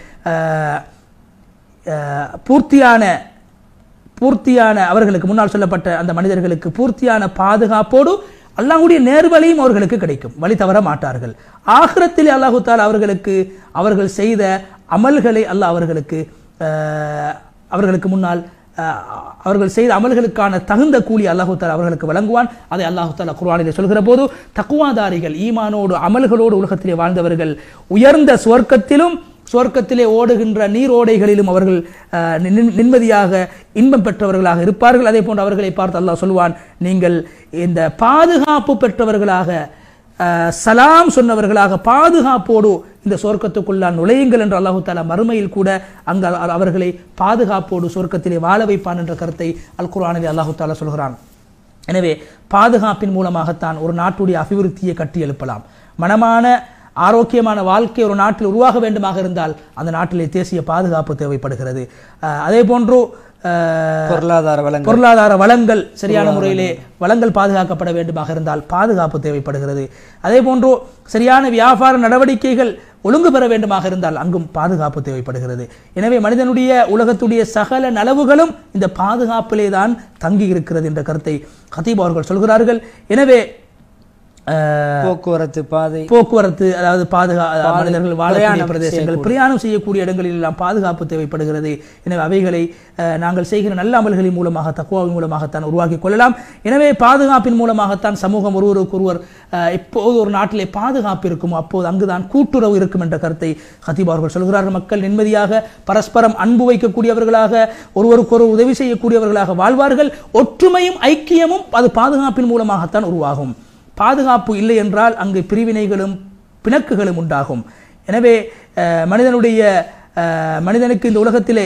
பூர்த்தியான அவர்களுக்கு முன்னால் சொல்லப்பட்ட அந்த மனிதர்களுக்கு பூர்த்தியான பாதுகாப்போடு அல்லாஹ்வுடைய நேர்வழியும் அவர்களுக்கு கிடைக்கும், வழி தவற மாட்டார்கள். ஆகிரத்திலே அல்லாஹ் தஆலா அவர்கள் செய்த அமல்களை அல்லாஹ் அவர்களுக்கு முன்னால் அவர்கள் செய்த அமல்களுக்கான தகுந்த கூலி அல்லாஹ் தஆலா அவர்களுக்கு வழங்குவான். அதை அல்லாஹ் தஆலா குர்ஆனிலே சொல்கிற போது, தக்வாதாரிகள், ஈமானோடு அமல்களோடு உலகத்திலே வாழ்ந்தவர்கள் உயர்ந்த சுவர்க்கத்திலே ஓடுகின்ற நீரோடைகளிலும் அவர்கள் நிம்மதியாக இன்பம் பெற்றவர்களாக இருப்பார்கள். அதே போன்று அவர்களை பார்த்து அல்லாஹ் சொல்வான், நீங்கள் இந்த பாதுகாப்பு பெற்றவர்களாக, சலாம் சொன்னவர்களாக, பாதுகாப்போடு இந்த சொர்க்கத்துக்குள்ளால் நுழையுங்கள் என்று அல்லாஹ் தஆலா மறுமையில் கூட அங்கு அவர்களை பாதுகாப்போடு சொர்க்கத்திலே வாழ வைப்பான் என்ற கருத்தை அல் குர்ஆனிலே அல்லாஹ் தஆலா சொல்கிறான். எனவே பாதுகாப்பின் மூலமாகத்தான் ஒரு நாட்டுடைய அபிவிருத்தியை கட்டி எழுப்பலாம். மனமான, ஆரோக்கியமான வாழ்க்கை ஒரு நாட்டில் உருவாக வேண்டுமாக இருந்தால் அந்த நாட்டிலே தேசிய பாதுகாப்பு தேவைப்படுகிறது. அதே போன்று பொருளாதார வளங்கள் சரியான முறையிலே வளங்கள் பாதுகாக்கப்பட வேண்டுமாக இருந்தால் பாதுகாப்பு தேவைப்படுகிறது. அதே போன்று சரியான வியாபார நடவடிக்கைகள் ஒழுங்கு பெற வேண்டுமாக இருந்தால் அங்கும் பாதுகாப்பு தேவைப்படுகிறது. எனவே மனிதனுடைய உலகத்துடைய சகல நலவுகளும் இந்த பாதுகாப்பிலே தான் தங்கி இருக்கிறது என்ற கருத்தை கதீப் அவர்கள் சொல்கிறார்கள். எனவே போக்குவரத்து அதாவது மனிதர்கள் வாழக்கூடிய பிரதேசங்கள் பிரயாணம் செய்யக்கூடிய இடங்களில் எல்லாம் பாதுகாப்பு தேவைப்படுகிறது. எனவே அவைகளை நாங்கள் செய்கிற நல்ல அமல்களின் மூலமாக தக்வாவின் மூலமாகத்தான் உருவாக்கிக் கொள்ளலாம். எனவே பாதுகாப்பின் மூலமாகத்தான் சமூகம் ஒருவருக்கொருவர் எப்போது ஒரு நாட்டிலே பாதுகாப்பு இருக்குமோ அப்போது அங்குதான் கூட்டுறவு இருக்கும் என்ற கருத்தை கதீப் அவர்கள் சொல்கிறார்கள். மக்கள் நிம்மதியாக பரஸ்பரம் அன்பு வைக்கக்கூடியவர்களாக ஒருவருக்கொருவர் உதவி செய்யக்கூடியவர்களாக வாழ்வார்கள். ஒற்றுமையும் ஐக்கியமும் அது பாதுகாப்பின் மூலமாகத்தான் உருவாகும். பாதுகாப்பு இல்லை என்றால் அங்கு பிரிவினைகளும் பிணக்குகளும் உண்டாகும். எனவே மனிதனுக்கு இந்த உலகத்திலே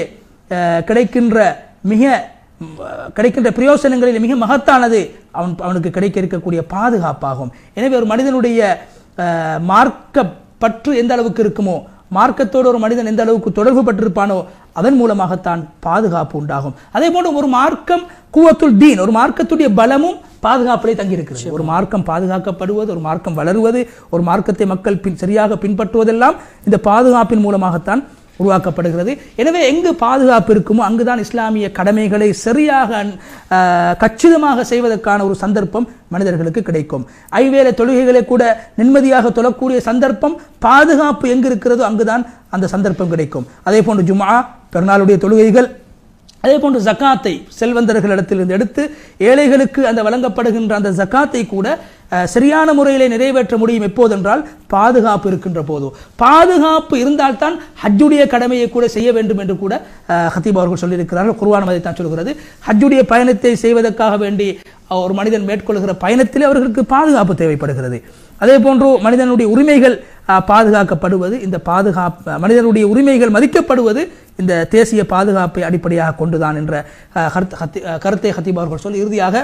கிடைக்கின்ற பிரயோசனங்களில் மிக மகத்தானது அவனுக்கு கிடைக்க இருக்கக்கூடிய பாதுகாப்பாகும். எனவே ஒரு மனிதனுடைய மார்க்க பற்று எந்த அளவுக்கு இருக்குமோ, மார்க்கத்தோடு ஒரு மனிதன் எந்த அளவுக்கு தொடர்பு பட்டிருப்பானோ அதன் மூலமாகத்தான் பாதுகாப்பு உண்டாகும். அதே போன்று ஒரு மார்க்கம் குவத்துல் தீன், ஒரு மார்க்கத்துடைய பலமும் பாதுகாப்பிலே தங்கியிருக்கிறது. ஒரு மார்க்கம் பாதுகாக்கப்படுவது, ஒரு மார்க்கம் வளருவது, ஒரு மார்க்கத்தை மக்கள் சரியாக பின்பற்றுவதெல்லாம் இந்த பாதுகாப்பின் மூலமாகத்தான் உருவாக்கப்படுகிறது. எனவே எங்கு பாதுகாப்பு இருக்குமோ அங்குதான் இஸ்லாமிய கடமைகளை சரியாக கச்சிதமாக செய்வதற்கான ஒரு சந்தர்ப்பம் மனிதர்களுக்கு கிடைக்கும். ஐவேளை தொழுகைகளை கூட நிம்மதியாக தொழக்கூடிய சந்தர்ப்பம் பாதுகாப்பு எங்கு இருக்கிறதோ அங்குதான் அந்த சந்தர்ப்பம் கிடைக்கும். அதே போன்று ஜும்ஆ பெருநாளுடைய தொழுகைகள், அதே போன்று ஜகாத்தை செல்வந்தர்களிடத்திலிருந்து எடுத்து ஏழைகளுக்கு அந்த வழங்கப்படுகின்ற அந்த ஜகாத்தை கூட சரியான முறையிலே நிறைவேற்ற முடியும். எப்போதென்றால் பாதுகாப்பு இருக்கின்ற போது. பாதுகாப்பு இருந்தால்தான் ஹஜ்ஜுடைய கடமையை கூட செய்ய வேண்டும் என்று கூட கதீப் அவர்கள் சொல்லியிருக்கிறார்கள். குர்ஆன் அதைத்தான் சொல்கிறது. ஹஜ்ஜுடைய பயணத்தை செய்வதற்காக வேண்டி ஒரு மனிதன் மேற்கொள்கிற பயணத்திலே அவர்களுக்கு பாதுகாப்பு தேவைப்படுகிறது. அதே போன்று மனிதனுடைய உரிமைகள் பாதுகாக்கப்படுவது, இந்த மனிதனுடைய உரிமைகள் மதிக்கப்படுவது இந்த தேசிய பாதுகாப்பை அடிப்படையாக கொண்டுதான் என்ற கருத்தை கதீப் அவர்கள் சொல்லி இறுதியாக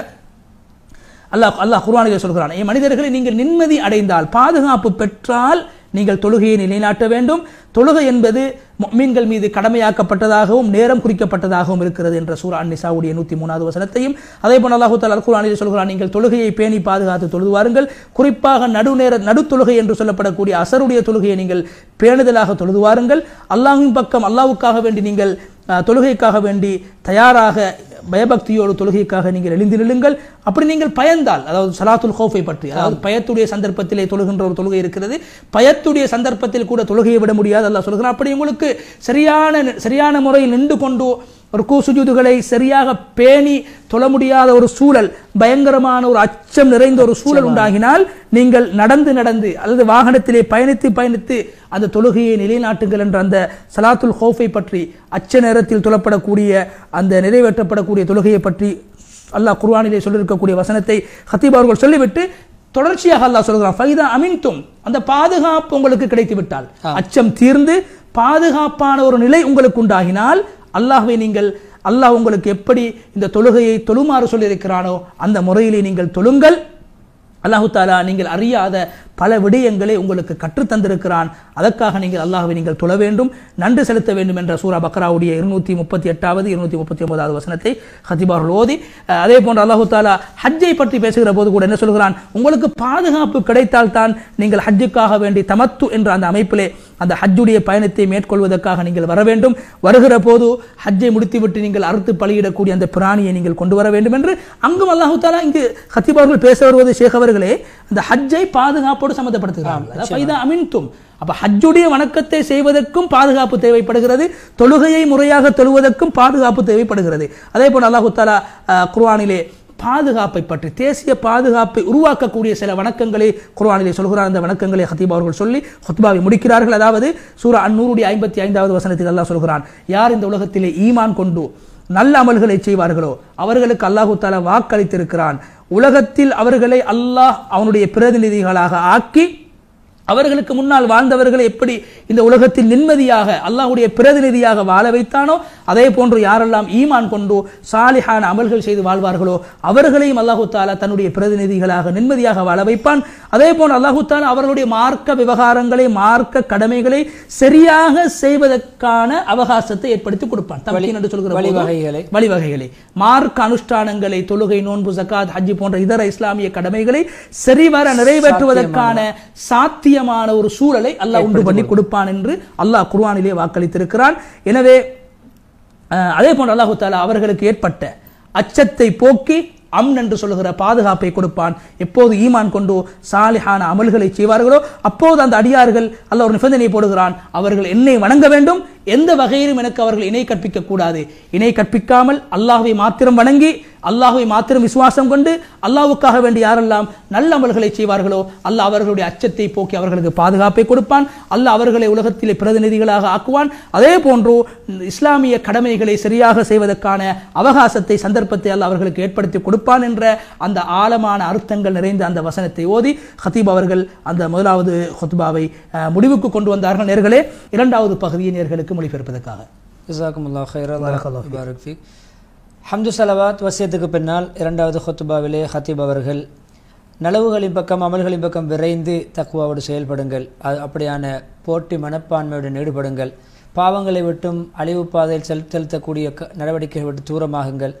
அல்லாஹ் குர்ஆனிலே சொல்கிறான், மனிதர்களை நீங்கள் நிம்மதி அடைந்தால், பாதுகாப்பு பெற்றால் நீங்கள் தொழுகையை நிலைநாட்ட வேண்டும். தொழுகை என்பது முஃமின்கள் மீது கடமையாக்கப்பட்டதாகவும் நேரம் குறிக்கப்பட்டதாகவும் இருக்கிறது என்ற சூரா அன்-நிசாவுடைய 103வது வசனத்தையும் அதே போல அல்லாஹ் தஆலா குர்ஆனிலே சொல்கிறான், நீங்கள் தொழுகையை பேணி பாதுகாத்து தொழுதுவாருங்கள். குறிப்பாக நடு தொழுகை என்று சொல்லப்படக்கூடிய அசருடைய தொழுகையை நீங்கள் பேணுதலாக தொழுதுவாருங்கள். அல்லாஹ்வின் பக்கம் அல்லாஹ்வுக்காக வேண்டி நீங்கள் தொழுகைக்காக வேண்டி தயாராக பயபக்தியோடு தொழுகைக்காக நீங்கள் எழுந்து நில்லுங்கள். அப்படி நீங்கள் பயந்தால், அதாவது ஸலாத்துல் ஹௌஃபை பற்றி, அதாவது பயத்துடைய சந்தர்ப்பத்திலே தொழுகின்ற ஒரு தொழுகை இருக்கிறது. பயத்துடைய சந்தர்ப்பத்தில் கூட தொழுகையை விட முடியாது அல்லாஹ் சொல்கிறான். அப்படி உங்களுக்கு சரியான முறையில் நின்று கொண்டு ருக்கு சுஜூதுகளை சரியாக பேணி தொழ முடியாத ஒரு சூழல், பயங்கரமான ஒரு அச்சம் நிறைந்த ஒரு சூழல் உண்டாகினால் நீங்கள் நடந்து அல்லது வாகனத்திலே பயணித்து அந்த தொழுகையை நிலைநாட்டுங்கள் என்ற அந்த ஸலாத்துல் ஹௌஃபை பற்றி, அச்ச நேரத்தில் தொழப்படக்கூடிய அந்த நிறைவேற்றப்படக்கூடிய தொழுகையை பற்றி அல்லாஹ் குர்ஆனிலே சொல்லியிருக்கக்கூடிய வசனத்தை கதீப் அவர்கள் சொல்லிவிட்டு தொடர்ச்சியாக அல்லாஹ் சொல்கிறான், ஃபைதா அமின்தும், அந்த பாதுகாப்பு உங்களுக்கு கிடைத்து விட்டால், அச்சம் தீர்ந்து பாதுகாப்பான ஒரு நிலை உங்களுக்கு உண்டாகினால் அல்லாஹ் உங்களுக்கு எப்படி இந்த தொழுகையை தொழுமாறு சொல்லியிருக்கிறானோ அந்த முறையிலே நீங்கள் தொழுங்கள். அல்லாஹு தஆலா நீங்கள் அறியாத பல விடயங்களை உங்களுக்கு கற்றுத்தந்திருக்கிறான். அதற்காக நீங்கள் அல்லாஹ்வை நீங்கள் தொழ வேண்டும், நன்றி செலுத்த வேண்டும் என்ற சூரா பக்ராவுடைய 238வது 239வது வசனத்தை கதீப் அவர்கள் ஓதி, அதே போன்று அல்லாஹு தஆலா ஹஜ்ஜை பற்றி பேசுகிற போது கூட என்ன சொல்கிறான், உங்களுக்கு பாதுகாப்பு கிடைத்தால் தான் நீங்கள் ஹஜ்ஜுக்காக வேண்டி தமத்து என்ற அந்த அமைப்பிலே அந்த ஹஜ்ஜுடைய பயணத்தை மேற்கொள்வதற்காக நீங்கள் வர வேண்டும். வருகிற போது ஹஜ்ஜை முடித்துவிட்டு நீங்கள் அறுத்து பலியிடக்கூடிய அந்த பிராணியை நீங்கள் கொண்டு வர வேண்டும் என்று அங்கும் அல்லாஹு தஆலா இங்கு கதீப் அவர்கள் பேச வருவது ஷேக் அவர்களே அந்த ஹஜ்ஜை பாதுகாப்போடு சம்பந்தப்படுத்துகிறார்கள். அப்ப ஹஜ்ஜுடைய வணக்கத்தை செய்வதற்கும் பாதுகாப்பு தேவைப்படுகிறது, தொழுகையை முறையாக தொழுவதற்கும் பாதுகாப்பு தேவைப்படுகிறது. அதே போல அல்லாஹு தஆலா குர்ஆனிலே பாதுகாப்பை பற்றி, தேசிய பாதுகாப்பை உருவாக்கக்கூடிய சில வணக்கங்களை குர்ஆனிலே சொல்கிறார். அந்த வணக்கங்களை கதீப் அவர்கள் சொல்லி குத்பாவை முடிக்கிறார்கள். அதாவது சூரா அன்-நூருடைய 55வது வசனத்தில் அல்லாஹ் சொல்கிறான், யார் இந்த உலகத்திலே ஈமான் கொண்டு நல்ல அமல்களை செய்வார்களோ அவர்களுக்கு அல்லாஹு தஆலா வாக்களித்திருக்கிறான், உலகத்தில் அவர்களை அல்லாஹ் அவனுடைய பிரதிநிதிகளாக ஆக்கி அவர்களுக்கு முன்னால் வாழ்ந்தவர்களை எப்படி இந்த உலகத்தில் நிம்மதியாக அல்லாஹ்வுடைய பிரதிநிதியாக வாழ வைத்தானோ அதே போன்று யாரெல்லாம் ஈமான் கொண்டு சாலிஹான அமல்கள் செய்து வாழ்வார்களோ அவர்களையும் அல்லாஹு தஆலா தன்னுடைய பிரதிநிதிகளாக நிம்மதியாக வாழ வைப்பான். அதே போன்று அல்லாஹு தஆலா அவர்களுடைய மார்க்க விவகாரங்களை, மார்க்க கடமைகளை சரியாக செய்வதற்கான அவகாசத்தை ஏற்படுத்தி கொடுப்பான். தமக்கீன் என்று சொல்கிற வழிவகைகளை, மார்க்க அனுஷ்டானங்களை, தொழுகை, நோன்பு, ஜகாத், ஹஜ் போன்ற இதர இஸ்லாமிய கடமைகளை சரிவர நிறைவேற்றுவதற்கான சாத்திய தைரியமான ஒரு சூழலை அல்லாஹ் உண்டு பண்ணி கொடுப்பான் என்று அல்லாஹ் குர்ஆனிலே வாக்களித்திருக்கிறான். எனவே அதே போன்று அல்லாஹு தஆலா அவர்களுக்கு ஏற்பட்ட அச்சத்தை போக்கி அம்ன் என்று சொல்லுகிற பாதுகாப்பை கொடுப்பான். எப்போது ஈமான் கொண்டு சாலிஹான அமல்களை செய்வார்களோ அப்போது அந்த அடியார்கள் அல்லாஹ் ஒரு நிபந்தனை போடுகிறான், அவர்கள் என்னை வணங்க வேண்டும், எந்த வகையிலும் எனக்கு அவர்கள் இணை கற்பிக்க கூடாது. இணை கற்பிக்காமல் அல்லாஹ்வை மாத்திரம் வணங்கி அல்லாஹ்வை மாத்திரம் விசுவாசம் கொண்டு அல்லாஹ்வுக்காக வேண்டி யாரெல்லாம் நல்ல அமல்களை செய்வார்களோ அல்லாஹ் அவர்களுடைய அச்சத்தை போக்கி அவர்களுக்கு பாதுகாப்பை கொடுப்பான். அல்லாஹ் அவர்களை உலகத்திலே பிரதிநிதிகளாக ஆக்குவான். அதே போன்று இஸ்லாமிய கடமைகளை சரியாக செய்வதற்கான அவகாசத்தை சந்தர்ப்பத்தை அல்லாஹ் அவர்களுக்கு ஏற்படுத்தி கொடுப்பான் என்ற அந்த ஆழமான அர்த்தங்கள் நிறைந்த அந்த வசனத்தை ஓதி ஹத்தீப் அவர்கள் அந்த முதலாவது ஹுத்பாவை முடிவுக்கு கொண்டு வந்தார்கள். நேர்களே, இரண்டாவது பகுதியை நேர்களுக்கு மொழிபெயர்ப்பதற்காக ஜஸாக்குமுல்லாஹ் ஹைரன் பாரக் ஃபீக். ஹம்து ஸலவாத் வசியத்துக்கு பின்னால் இரண்டாவது ஹுத்பாவிலே ஹத்தீப் அவர்கள் நலவுகளின் பக்கம் அமல்களின் பக்கம் விரைந்து தக்வாவோடு செயல்படுங்கள், அப்படியான போட்டி மனப்பான்மையுடன் ஈடுபடுங்கள், பாவங்களை விட்டும் அழிவு பாதையில் செலுத்தக்கூடிய நடவடிக்கைகளை விட்டு தூரமாகுங்கள்,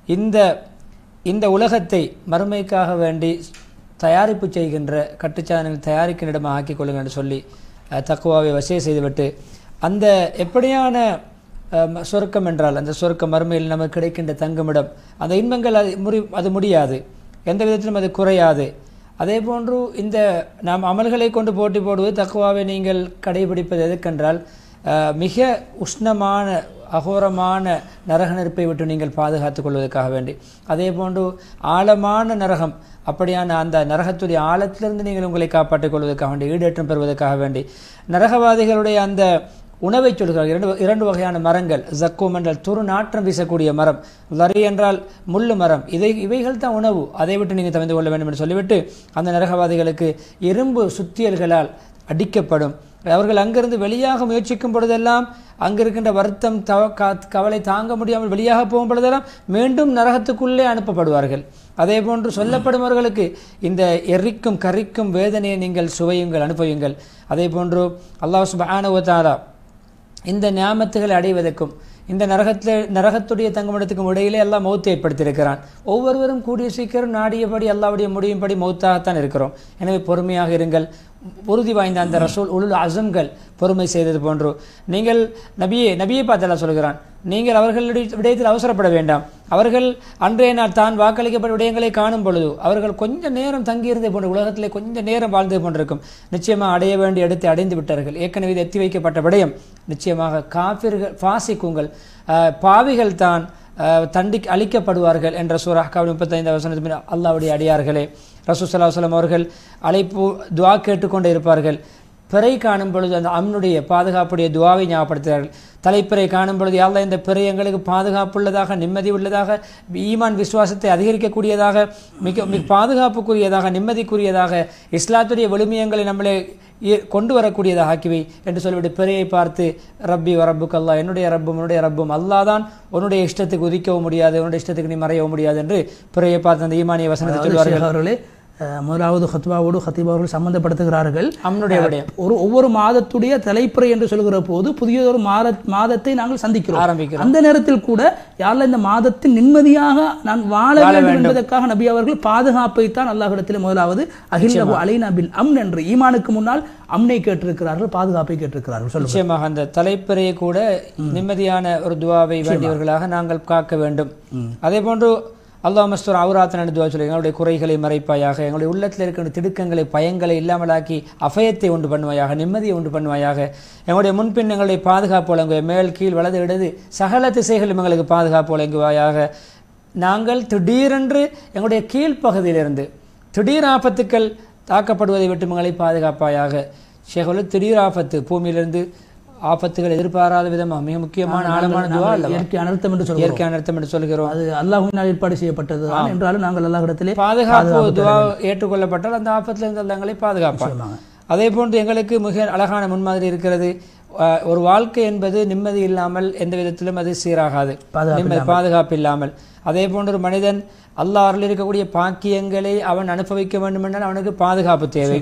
இந்த உலகத்தை மறுமைக்காக வேண்டி தயாரிப்பு செய்கின்ற கட்டுச்சாதனங்கள் தயாரிக்கும் இடமாக ஆக்கிக் கொள்ளுங்கள் என்று சொல்லி தக்வாவை வசிய செய்துவிட்டு அந்த எப்படியான சொர்க்கம் என்றால் அந்த சொர்க்கம் மறுமையில் நமக்கு கிடைக்கின்ற தங்குமிடம், அந்த இன்பங்கள் அது முடியாது, எந்த விதத்திலும் அது குறையாது. அதே போன்று இந்த நாம் அமல்களை கொண்டு போட்டி போடுவது தக்வாவை நீங்கள் கடைபிடிப்பது எதற்கென்றால் மிக உஷ்ணமான அகோரமான நரக நெருப்பை விட்டு நீங்கள் பாதுகாத்துக் கொள்வதற்காக வேண்டி, அதே போன்று ஆழமான நரகம் அப்படியான அந்த நரகத்துடைய ஆழத்திலிருந்து நீங்கள் உங்களை காப்பாற்றிக் கொள்வதற்காக வேண்டி, ஈடேற்றம் பெறுவதற்காக வேண்டி நரகவாதிகளுடைய அந்த உணவை சொல்கிறார்கள். இரண்டு வகையான மரங்கள், ஜக்கூம் என்றால் துரு நாற்றம் வீசக்கூடிய மரம், லரி என்றால் முள்ளு மரம், இவைகள் தான் உணவு, அதை விட்டு நீங்கள் தவிர்த்து கொள்ள வேண்டும் என்று சொல்லிவிட்டு அந்த நரகவாதிகளுக்கு இரும்பு சுத்தியல்களால் அடிக்கப்படும். அவர்கள் அங்கிருந்து வெளியாக முயற்சிக்கும் பொழுதெல்லாம் அங்கிருக்கின்ற வருத்தம் கவலை தாங்க முடியாமல் வெளியாக போகும் பொழுதெல்லாம் மீண்டும் நரகத்துக்குள்ளே அனுப்பப்படுவார்கள். அதே போன்று சொல்லப்படுபவர்களுக்கு இந்த எரிக்கும் கரிக்கும் வேதனையை நீங்கள் சுவையுங்கள், அனுபவியுங்கள். அதே போன்று அல்லாஹ் சுப்ஹானஹு வ தஆலா இந்த நியாமத்துகளை அடைவதற்கும் இந்த நரகத்துடைய தங்குமிடத்துக்கும் இடையிலே அல்லாஹ் மௌத்தை ஏற்படுத்தியிருக்கிறான். ஒவ்வொருவரும் கூடிய சீக்கிரம் நாடியபடி அல்லாஹ்வுடைய முடியும்படி மௌத்தாகத்தான் இருக்கிறோம். எனவே பொறுமையாக இருங்கள். உறுதி வாய்ந்த அந்த ரசூல் உலுல் அஸம்கள் பொறுமை செய்தது போன்று நீங்கள் நபியை பார்த்து அல்லாஹ் சொல்கிறான், நீங்கள் அவர்களுடைய விடயத்தில் அவசரப்பட வேண்டாம். அவர்கள் அன்றைய நாள் தான் வாக்களிக்கப்பட்ட விடயங்களை காணும் பொழுது அவர்கள் கொஞ்ச நேரம் தங்கியிருந்தே போன்ற உலகத்திலே கொஞ்ச நேரம் வாழ்ந்தது போன்றிருக்கும். நிச்சயமாக அடைய வேண்டிய இடத்தை அடைந்து விட்டார்கள். ஏற்கனவே இது எத்தி வைக்கப்பட்ட விடயம். நிச்சயமாக காஃபிர்கள் ஃபாசிக்குங்கள் பாவிகள் தான் அழிக்கப்படுவார்கள் என்ற சூரா அஹ்காப் 35 வசனத்தில் அல்லாஹ்வுடைய அடியார்களே, ரசூல் ஸல்லல்லாஹு அலைஹி வஸல்லம் அவர்கள் அழைப்பு துஆ கேட்டுக்கொண்டே இருப்பார்கள். பிறை காணும் பொழுது அந்த அம்னுடைய பாதுகாப்புடைய துவாவை ஞாபகப்படுத்துகிறார்கள். தலைப்பிறை காணும் பொழுது அல்லாஹ் இந்த பிறை எங்களுக்கு பாதுகாப்புள்ளதாக, நிம்மதி உள்ளதாக, ஈமான் விசுவாசத்தை அதிகரிக்கக்கூடியதாக, மிக பாதுகாப்புக்குரியதாக, நிம்மதிக்குரியதாக, இஸ்லாத்துடைய விழுமியங்களை நம்மளை கொண்டு வரக்கூடியதாக ஆக்கிவை என்று சொல்லிவிட்டு பிறையை பார்த்து ரப்பி வரப்புக்கு அல்லாஹ், என்னுடைய ரப்பும் உன்னுடைய ரப்பும் அல்லாஹ் தான், உன்னுடைய இஷ்டத்துக்கு உதிக்கவும் முடியாது, உன்னுடைய இஷ்டத்துக்கு நீ மறையவும் முடியாது என்று பிறையை பார்த்து அந்த ஈமானிய வசனத்தை சொல்வார்கள். முதலாவது ஹத்வாவோடு ஹத்தீப் அவர்கள் சம்பந்தப்படுத்துகிறார்கள். அம்னுடைய ஒவ்வொரு மாதத்துடைய தலைப்புறை என்று சொல்கிற போது புதியதொரு மாதத்தை நாங்கள் ஆரம்பிக்கிறோம். அந்த நேரத்தில் கூட யாரெல்லாம் இந்த மாதத்தில் நிம்மதியாக நான் வாழ வேண்டும் என்பதற்காக நபி அவர்கள் பாதுகாப்பை தான் அல்லாஹ்விடத்தில் முதலாவது அஹில்லஹு அலைனா பில் அம்ன் என்று ஈமானுக்கு முன்னால் அம்னை கேட்டிருக்கிறார்கள், பாதுகாப்பை கேட்டிருக்கிறார்கள். நிச்சயமாக அந்த தலைப்புறையை கூட நிம்மதியான ஒரு துவாவை வேண்டியவர்களாக நாங்கள் காக்க வேண்டும். அதே போன்று அல்லாஹ் மஸ்தூர் அவுராத்தன் துவா சொல்லி எங்களுடைய குறைகளை மறைப்பாயாக, எங்களுடைய உள்ளத்தில் இருக்கின்ற திடுக்கங்களை பயங்களை இல்லாமலாக்கி அபயத்தை உண்டு பண்ணுவாயாக, நிம்மதியை உண்டு பண்ணுவாயாக, எங்களுடைய முன்பின் எங்களுடைய பாதுகாப்பு வழங்குவாய், மேல் கீழ் வலது இடது சகல திசைகளும் எங்களுக்கு பாதுகாப்பு வழங்குவாயாக. நாங்கள் திடீரென்று எங்களுடைய கீழ்ப்பகுதியிலிருந்து திடீர் ஆபத்துக்கள் தாக்கப்படுவதை விட்டு எங்களை பாதுகாப்பாயாக. ஷேகுல் திடீர் ஆபத்து பூமியிலிருந்து ஆபத்துகள் எதிர்பாராத விதமாக மிக முக்கியமான ஆழமான துவா அல்ல, இயற்கை அனர்த்தம் என்று சொல்கிறோம். அது அல்லாஹ்வினால் ஏற்பாடு செய்யப்பட்டது என்றாலும் நாங்கள் அல்லாஹ்விடத்திலே பாதுகாப்பு துவா ஏற்றுக்கொள்ளப்பட்டால் அந்த ஆபத்திலிருந்து எங்களை பாதுகாப்பாங்க. அதே போன்று எங்களுக்கு மிக அழகான முன்மாதிரி இருக்கிறது. ஒரு வாழ்க்கை என்பது நிம்மதி இல்லாமல் எந்த விதத்திலும் அது சீராகாது, பாதுகாப்பு இல்லாமல். அதே போன்று ஒரு மனிதன் அல்லாஹ் அருள் இருக்கக்கூடிய பாக்கியங்களை அவன் அனுபவிக்க வேண்டும் என்றால் அவனுக்கு பாதுகாப்பு தேவை.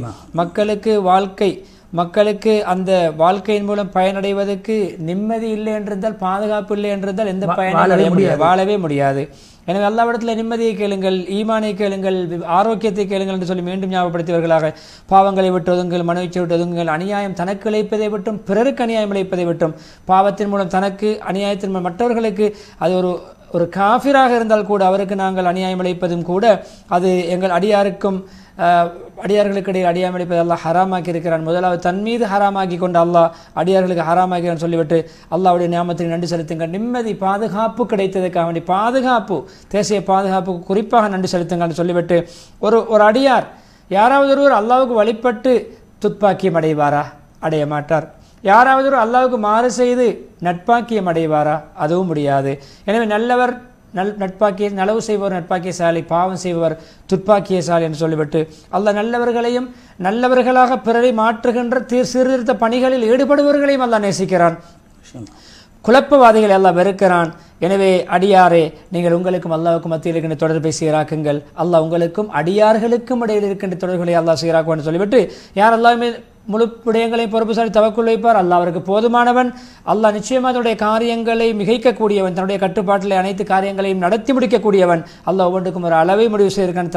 மக்களுக்கு அந்த வாழ்க்கையின் மூலம் பயனடைவதற்கு நிம்மதி இல்லை என்றிருந்தால், பாதுகாப்பு இல்லை என்றிருந்தால் எந்த பயனும் வாழவே முடியாது. எனவே அல்லாஹ்விடத்தில் நிம்மதியை கேளுங்கள், ஈமானை கேளுங்கள், ஆரோக்கியத்தை கேளுங்கள் என்று சொல்லி மீண்டும் ஞாபகப்படுத்தியவர்களாக பாவங்களை விட்டு ஒதுங்கள், மனோச்சை விட்டு ஒதுங்குங்கள், அநியாயம் தனக்கு இழைப்பதை விட்டும் பிறருக்கு அநியாயம் இழைப்பதை விட்டும், பாவத்தின் மூலம் தனக்கு அநியாயத்தின் மூலம் மற்றவர்களுக்கு அது ஒரு காஃபிராக இருந்தால் கூட அவருக்கு நாங்கள் அநியாயம் இழைப்பதும் கூட அது எங்கள் அடியார்களுக்கு இடையில் அநியாயம் இழைப்பதை அல்லாஹ் ஹராமாக்கி இருக்கிறான். முதலாவது தன் மீது ஹராமாக்கி கொண்டு அல்லாஹ் அடியார்களுக்கு ஹராமாக்கிறான் சொல்லிவிட்டு அல்லாஹ்வுடைய நியாமத்துக்கு நன்றி செலுத்துங்கள். நிம்மதி பாதுகாப்பு கிடைத்ததுக்காக வேண்டி பாதுகாப்பு, தேசிய பாதுகாப்புக்கு குறிப்பாக நன்றி செலுத்துங்கள் சொல்லிவிட்டு ஒரு அடியார் யாராவது ஒருவர் அல்லாஹ்வுக்கு வழிபட்டு துப்பாக்கியம் அடைவாரா? அடைய மாட்டார். யாராவது ஒரு அல்லாஹ்வுக்கு மாறு செய்து நட்பாக்கியம் அடைவாரா? அதுவும் முடியாது. எனவே நல்லவர் நலவு செய்பவர் நட்பாக்கியசாலி, பாவம் செய்பவர் துப்பாக்கியசாலி என்று சொல்லிவிட்டு அல்லாஹ் நல்லவர்களையும் நல்லவர்களாக பிறரை மாற்றுகின்ற சீர்திருத்த பணிகளில் ஈடுபடுபவர்களையும் அல்லாஹ் நேசிக்கிறான். குழப்பவாதிகளை அல்லாஹ் வெறுக்கிறான். எனவே அடியாரே, நீங்கள் உங்களுக்கும் அல்லாஹ்வுக்கும் மத்தியில் இருக்கின்ற தொடர்பை சீராக்குங்கள். அல்லாஹ் உங்களுக்கும் அடியார்களுக்கும் இடையில் இருக்கின்ற தொடர்புகளை அல்லாஹ் சீராக்குவான் சொல்லிவிட்டு யார் அல்லாஹ்வுமே முழு விடயங்களையும் பொறுப்புசாலி தவக்குள் வைப்பார், அல்லாஹ் அவருக்கு போதுமானவன். அல்லாஹ் நிச்சயமாக தன்னுடைய காரியங்களை மிகைக்கக்கூடியவன், தன்னுடைய கட்டுப்பாட்டில் அனைத்து காரியங்களையும் நடத்தி முடிக்கக்கூடியவன். அல்லாஹ் ஒவ்வொன்றுக்கும் ஒரு அளவை முடிவு செய்திருக்கான்.